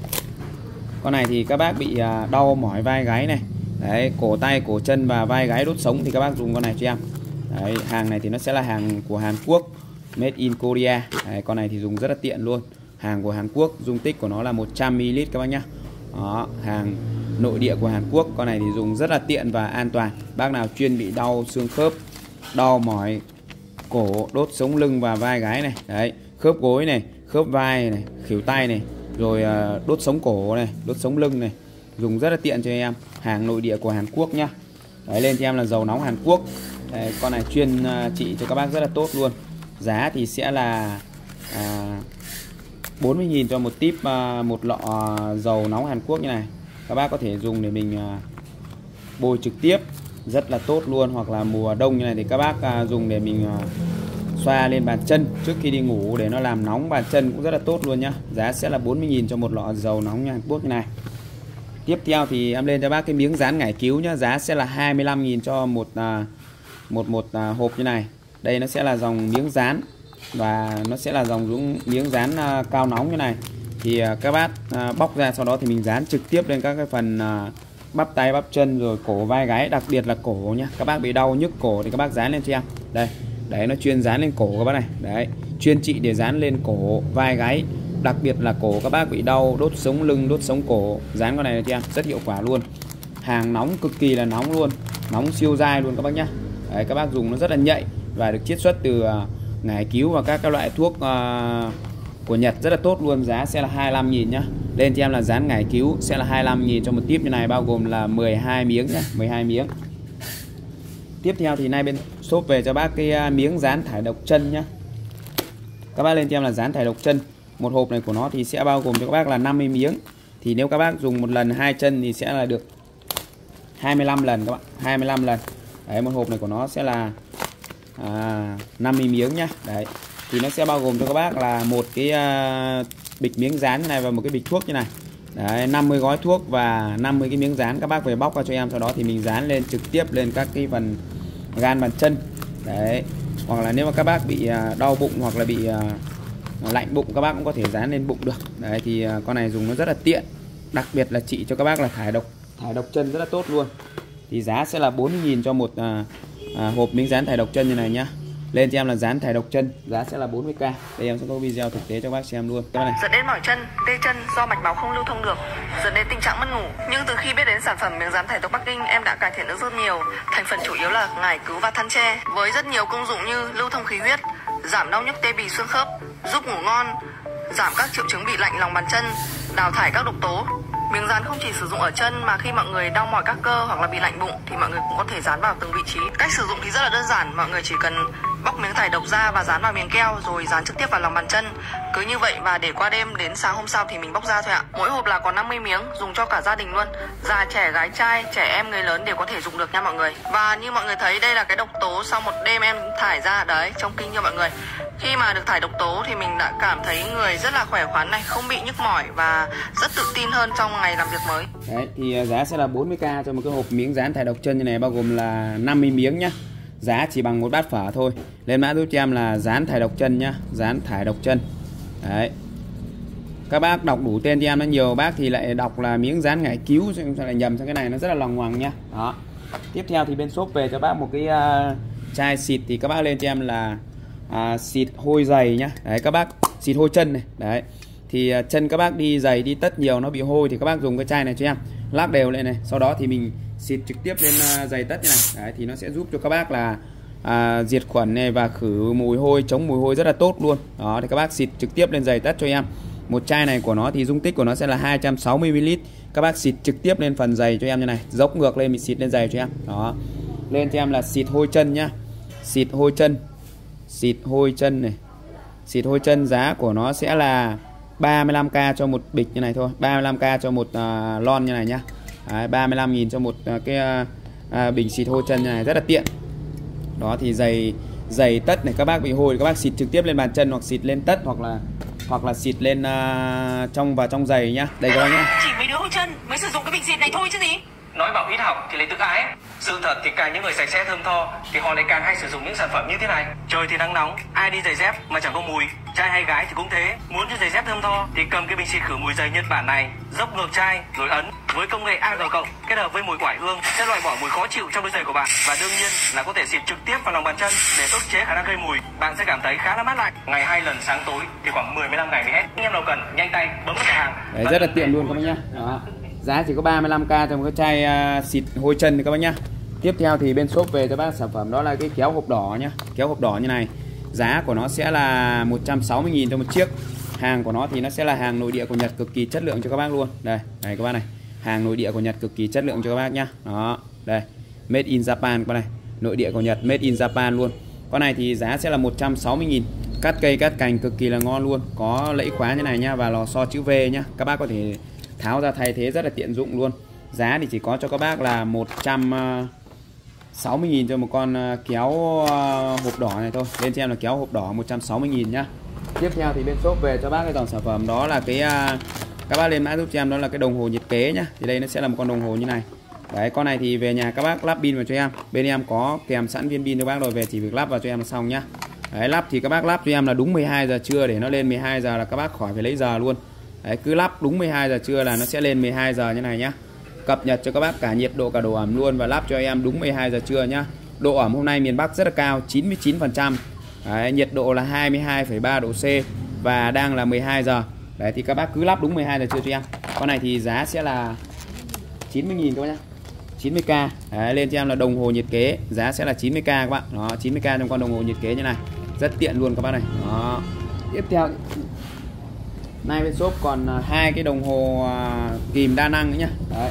Con này thì các bác bị uh, đau mỏi vai gáy này, đấy, cổ tay, cổ chân và vai gáy đốt sống thì các bác dùng con này cho em. Đấy, hàng này thì nó sẽ là hàng của Hàn Quốc, made in Korea. Đấy, con này thì dùng rất là tiện luôn, hàng của Hàn Quốc, dung tích của nó là một trăm mi li lít các bác nhá. Đó, hàng nội địa của Hàn Quốc, con này thì dùng rất là tiện và an toàn. Bác nào chuyên bị đau xương khớp, đau mỏi cổ, đốt sống lưng và vai gáy này, đấy, khớp gối này, khớp vai này, khuỷu tay này, rồi uh, đốt sống cổ này, đốt sống lưng này, dùng rất là tiện cho em, hàng nội địa của Hàn Quốc nhá. Đấy, lên cho em là dầu nóng Hàn Quốc. Đấy, con này chuyên uh, trị cho các bác rất là tốt luôn. Giá thì sẽ là uh, bốn mươi nghìn cho một típ uh, một lọ uh, dầu nóng Hàn Quốc như này. Các bác có thể dùng để mình uh, bôi trực tiếp rất là tốt luôn, hoặc là mùa đông như này thì các bác uh, dùng để mình uh, xoa lên bàn chân trước khi đi ngủ để nó làm nóng bàn chân cũng rất là tốt luôn nhá. Giá sẽ là bốn mươi nghìn cho một lọ dầu nóng Hàn Quốc như này. Tiếp theo thì em lên cho bác cái miếng dán ngải cứu nhá, giá sẽ là hai mươi lăm nghìn cho một uh, một một uh, hộp như này. Đây nó sẽ là dòng miếng dán và nó sẽ là dòng miếng dán uh, cao nóng như này. Thì uh, các bác uh, bóc ra, sau đó thì mình dán trực tiếp lên các cái phần uh, bắp tay, bắp chân, rồi cổ, vai gáy, đặc biệt là cổ nhá. Các bác bị đau nhức cổ thì các bác dán lên cho em. Đây, đấy, nó chuyên dán lên cổ các bác này. Đấy, chuyên trị để dán lên cổ, vai gáy, đặc biệt là cổ các bác bị đau đốt sống lưng, đốt sống cổ, dán con này cho em rất hiệu quả luôn. Hàng nóng, cực kỳ là nóng luôn, nóng siêu dai luôn các bác nhá. Đấy, các bác dùng nó rất là nhạy và được chiết xuất từ uh, ngải cứu và các các loại thuốc uh, của Nhật rất là tốt luôn. Giá sẽ là hai mươi lăm nghìn nhá. Lên cho em là dán ngải cứu sẽ là hai mươi lăm nghìn cho một típ như này, bao gồm là mười hai miếng nhá, mười hai miếng. Tiếp theo thì nay bên shop về cho bác cái uh, miếng dán thải độc chân nhá. Các bác lên cho em là dán thải độc chân. Một hộp này của nó thì sẽ bao gồm cho các bác là năm mươi miếng. Thì nếu các bác dùng một lần hai chân thì sẽ là được hai mươi lăm lần các bạn, hai mươi lăm lần. Đấy, một hộp này của nó sẽ là à, năm mươi miếng nhá. Đấy, thì nó sẽ bao gồm cho các bác là một cái uh, bịch miếng dán như này và một cái bịch thuốc như này. Đấy, năm mươi gói thuốc và năm mươi cái miếng dán. Các bác về bóc ra cho em, sau đó thì mình dán lên trực tiếp lên các cái phần gan bàn chân. Đấy, hoặc là nếu mà các bác bị uh, đau bụng hoặc là bị uh, lạnh bụng, các bác cũng có thể dán lên bụng được. Đấy, thì uh, con này dùng nó rất là tiện, đặc biệt là trị cho các bác là thải độc, thải độc chân rất là tốt luôn. Thì giá sẽ là bốn mươi nghìn cho một uh, uh, hộp miếng dán thải độc chân như này nhá. Lên cho em là dán thải độc chân, giá sẽ là bốn mươi k. Đây em sẽ có video thực tế cho bác xem luôn. Các bạn này. Dẫn đến mỏi chân, tê chân do mạch máu không lưu thông được, dẫn đến tình trạng mất ngủ. Nhưng từ khi biết đến sản phẩm miếng dán thải độc Bắc Kinh, em đã cải thiện được rất nhiều. Thành phần chủ yếu là ngải cứu và than tre, với rất nhiều công dụng như lưu thông khí huyết, giảm đau nhức tê bì xương khớp, giúp ngủ ngon, giảm các triệu chứng bị lạnh lòng bàn chân, đào thải các độc tố. Miếng dán không chỉ sử dụng ở chân mà khi mọi người đau mỏi các cơ hoặc là bị lạnh bụng thì mọi người cũng có thể dán vào từng vị trí. Cách sử dụng thì rất là đơn giản, mọi người chỉ cần bóc miếng thải độc ra và dán vào miếng keo rồi dán trực tiếp vào lòng bàn chân. Cứ như vậy và để qua đêm, đến sáng hôm sau thì mình bóc ra thôi ạ. Mỗi hộp là có năm mươi miếng, dùng cho cả gia đình luôn. Già trẻ, gái trai, trẻ em, người lớn đều có thể dùng được nha mọi người. Và như mọi người thấy đây là cái độc tố sau một đêm em thải ra đấy, trong kinh cho mọi người. Khi mà được thải độc tố thì mình đã cảm thấy người rất là khỏe khoắn này, không bị nhức mỏi và rất tự tin hơn trong ngày làm việc mới. Đấy thì giá sẽ là bốn mươi k cho một cái hộp miếng dán thải độc chân như này, bao gồm là năm mươi miếng nhá. Giá chỉ bằng một bát phở thôi. Lên mã giúp cho em là dán thải độc chân nhá, dán thải độc chân. Đấy. Các bác đọc đủ tên cho em, nó nhiều bác thì lại đọc là miếng dán ngải cứu xong lại nhầm sang cái này, nó rất là lòng ngoằng nhá. Đó. Tiếp theo thì bên shop về cho bác một cái uh, chai xịt thì các bác lên cho em là uh, xịt hôi giày nhá. Đấy các bác, xịt hôi chân này. Đấy. Thì uh, chân các bác đi giày đi tất nhiều nó bị hôi thì các bác dùng cái chai này cho em, lắc đều lên này. Sau đó thì mình xịt trực tiếp lên uh, giày tất như này. Đấy thì nó sẽ giúp cho các bác là À, diệt khuẩn này và khử mùi hôi, chống mùi hôi rất là tốt luôn. Đó thì các bác xịt trực tiếp lên giày tất cho em. Một chai này của nó thì dung tích của nó sẽ là hai trăm sáu mươi mi li lít. Các bác xịt trực tiếp lên phần giày cho em như này, dốc ngược lên mình xịt lên giày cho em. Đó. Lên cho em là xịt hôi chân nhá. Xịt hôi chân. Xịt hôi chân này. Xịt hôi chân giá của nó sẽ là ba mươi lăm k cho một bịch như này thôi, ba mươi lăm k cho một uh, lon như này nhá. Đấy, ba mươi lăm nghìn cho một uh, cái uh, uh, bình xịt hôi chân như này, rất là tiện. Đó thì giày giày tất này các bác bị hôi thì các bác xịt trực tiếp lên bàn chân hoặc xịt lên tất hoặc là hoặc là xịt lên uh, trong và trong giày nhá. Đây các bác nhá. Chỉ mấy đứa hôi chân mới sử dụng cái bình xịt này thôi chứ gì. Nói bảo ít học thì lấy tự ái. Sự thật thì càng những người sạch sẽ thơm tho thì họ lại càng hay sử dụng những sản phẩm như thế này. Trời thì nắng nóng, ai đi giày dép mà chẳng có mùi. Trai hay gái thì cũng thế. Muốn cho giày dép thơm tho thì cầm cái bình xịt khử mùi giày Nhật Bản này, dốc ngược chai rồi ấn. Với công nghệ a giê cộng kết hợp với mùi quải hương sẽ loại bỏ mùi khó chịu trong đôi giày của bạn, và đương nhiên là có thể xịt trực tiếp vào lòng bàn chân để ức chế khả năng gây mùi. Bạn sẽ cảm thấy khá là mát lạnh. Ngày hai lần sáng tối thì khoảng mười đến mười lăm ngày mới hết. Anh em nào cần nhanh tay bấm vào hàng. Đấy, rất là tiện luôn các bác nhá. Đó. Giá chỉ có ba mươi lăm k trong cái chai uh, xịt hôi chân thì các bác nhá. Tiếp theo thì bên shop về cho bác sản phẩm đó là cái kéo hộp đỏ nhá. Kéo hộp đỏ như này. Giá của nó sẽ là một trăm sáu mươi nghìn cho một chiếc. Hàng của nó thì nó sẽ là hàng nội địa của Nhật, cực kỳ chất lượng cho các bác luôn. Đây, đây các bác này. Hàng nội địa của Nhật cực kỳ chất lượng cho các bác nhá. Đó, đây. Made in Japan các bác này. Nội địa của Nhật, made in Japan luôn. Con này thì giá sẽ là một trăm sáu mươi nghìn. Cắt cây cắt cành cực kỳ là ngon luôn. Có lẫy khóa như này nhá và lò xo chữ V nhá. Các bác có thể tháo ra thay thế rất là tiện dụng luôn. Giá thì chỉ có cho các bác là một trăm sáu mươi nghìn cho một con kéo hộp đỏ này thôi. Lên cho em là kéo hộp đỏ một trăm sáu mươi nghìn nhá. Tiếp theo thì bên shop về cho bác cái dòng sản phẩm đó là cái các bác lên mã giúp cho em đó là cái đồng hồ nhiệt kế nhá. Thì đây nó sẽ là một con đồng hồ như này. Đấy, con này thì về nhà các bác lắp pin vào cho em. Bên em có kèm sẵn viên pin cho bác rồi, về chỉ việc lắp vào cho em là xong nhá. Đấy, lắp thì các bác lắp cho em là đúng mười hai giờ trưa để nó lên mười hai giờ là các bác khỏi phải lấy giờ luôn. Đấy, cứ lắp đúng mười hai giờ trưa là nó sẽ lên mười hai giờ như này nhá. Cập nhật cho các bác cả nhiệt độ cả độ ẩm luôn và lắp cho em đúng mười hai giờ trưa nhá. Độ ẩm hôm nay miền Bắc rất là cao, chín mươi chín phần trăm. Đấy, nhiệt độ là hai mươi hai phẩy ba độ C và đang là mười hai giờ. Đấy thì các bác cứ lắp đúng mười hai giờ trưa cho em. Con này thì giá sẽ là chín mươi nghìn các bác nhá. chín mươi k. Đấy, lên cho em là đồng hồ nhiệt kế, giá sẽ là chín mươi k các bạn. Đó, chín mươi k trong con đồng hồ nhiệt kế như này. Rất tiện luôn các bác này. Đó. Tiếp theo nay bên shop còn hai cái đồng hồ kìm đa năng nữa nhá. Đấy.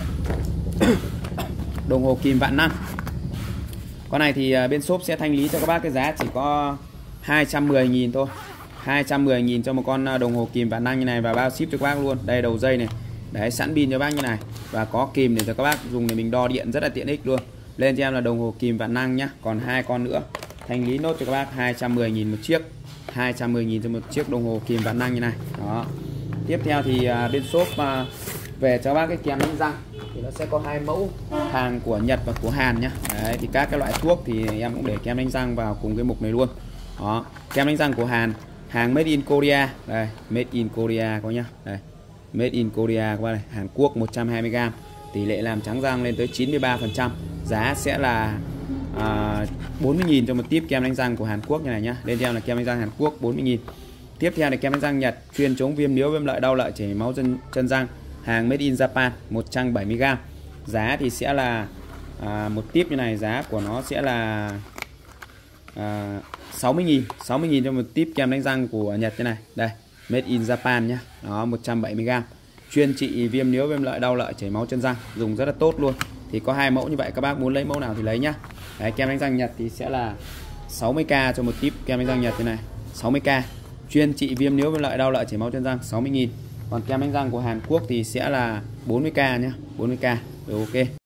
Đồng hồ kìm vạn năng. Con này thì bên shop sẽ thanh lý cho các bác cái giá chỉ có hai trăm mười nghìn thôi. hai trăm mười nghìn cho một con đồng hồ kìm vạn năng như này và bao ship cho các bác luôn. Đây đầu dây này. Đấy, sẵn pin cho bác như này và có kìm để cho các bác dùng để mình đo điện rất là tiện ích luôn. Lên cho em là đồng hồ kìm vạn năng nhá. Còn hai con nữa. Thanh lý nốt cho các bác hai trăm mười nghìn một chiếc. hai trăm mười nghìn cho một chiếc đồng hồ kìm vạn năng như này. Đó. Tiếp theo thì uh, bên shop uh, về cho bác cái kem đánh răng thì nó sẽ có hai mẫu hàng của Nhật và của Hàn nhá. Đấy, thì các cái loại thuốc thì em cũng để kem đánh răng vào cùng cái mục này luôn. Đó, kem đánh răng của Hàn, hàng made in Korea. Đây, made in Korea có nhá. Đây, made in Korea các bạn này, Hàn Quốc một trăm hai mươi gam. Tỷ lệ làm trắng răng lên tới chín mươi ba phần trăm. Giá sẽ là à, bốn mươi nghìn cho một tiếp kem đánh răng của Hàn Quốc như này nhá. Lên theo là kem đánh răng Hàn Quốc bốn mươi nghìn. Tiếp theo là kem đánh răng Nhật chuyên chống viêm níu, viêm lợi, đau lợi, chảy máu chân chân răng, hàng made in Japan, một trăm bảy mươi gam. Giá thì sẽ là à, một tiếp như này, giá của nó sẽ là à, sáu mươi nghìn, sáu mươi nghìn cho một tiếp kem đánh răng của Nhật như này. Đây, made in Japan nhá. Đó, một trăm bảy mươi gam. Chuyên trị viêm níu, viêm lợi, đau lợi, chảy máu chân răng, dùng rất là tốt luôn. Thì có hai mẫu như vậy, các bác muốn lấy mẫu nào thì lấy nhá. Đấy, kem đánh răng Nhật thì sẽ là sáu mươi k cho một tiếp kem đánh răng Nhật như này, sáu mươi k. Chuyên trị viêm níu, viêm lợi, đau lợi, chảy máu chân răng, sáu mươi nghìn. Còn kem đánh răng của Hàn Quốc thì sẽ là bốn mươi k nhá, bốn mươi k. Rồi, ok.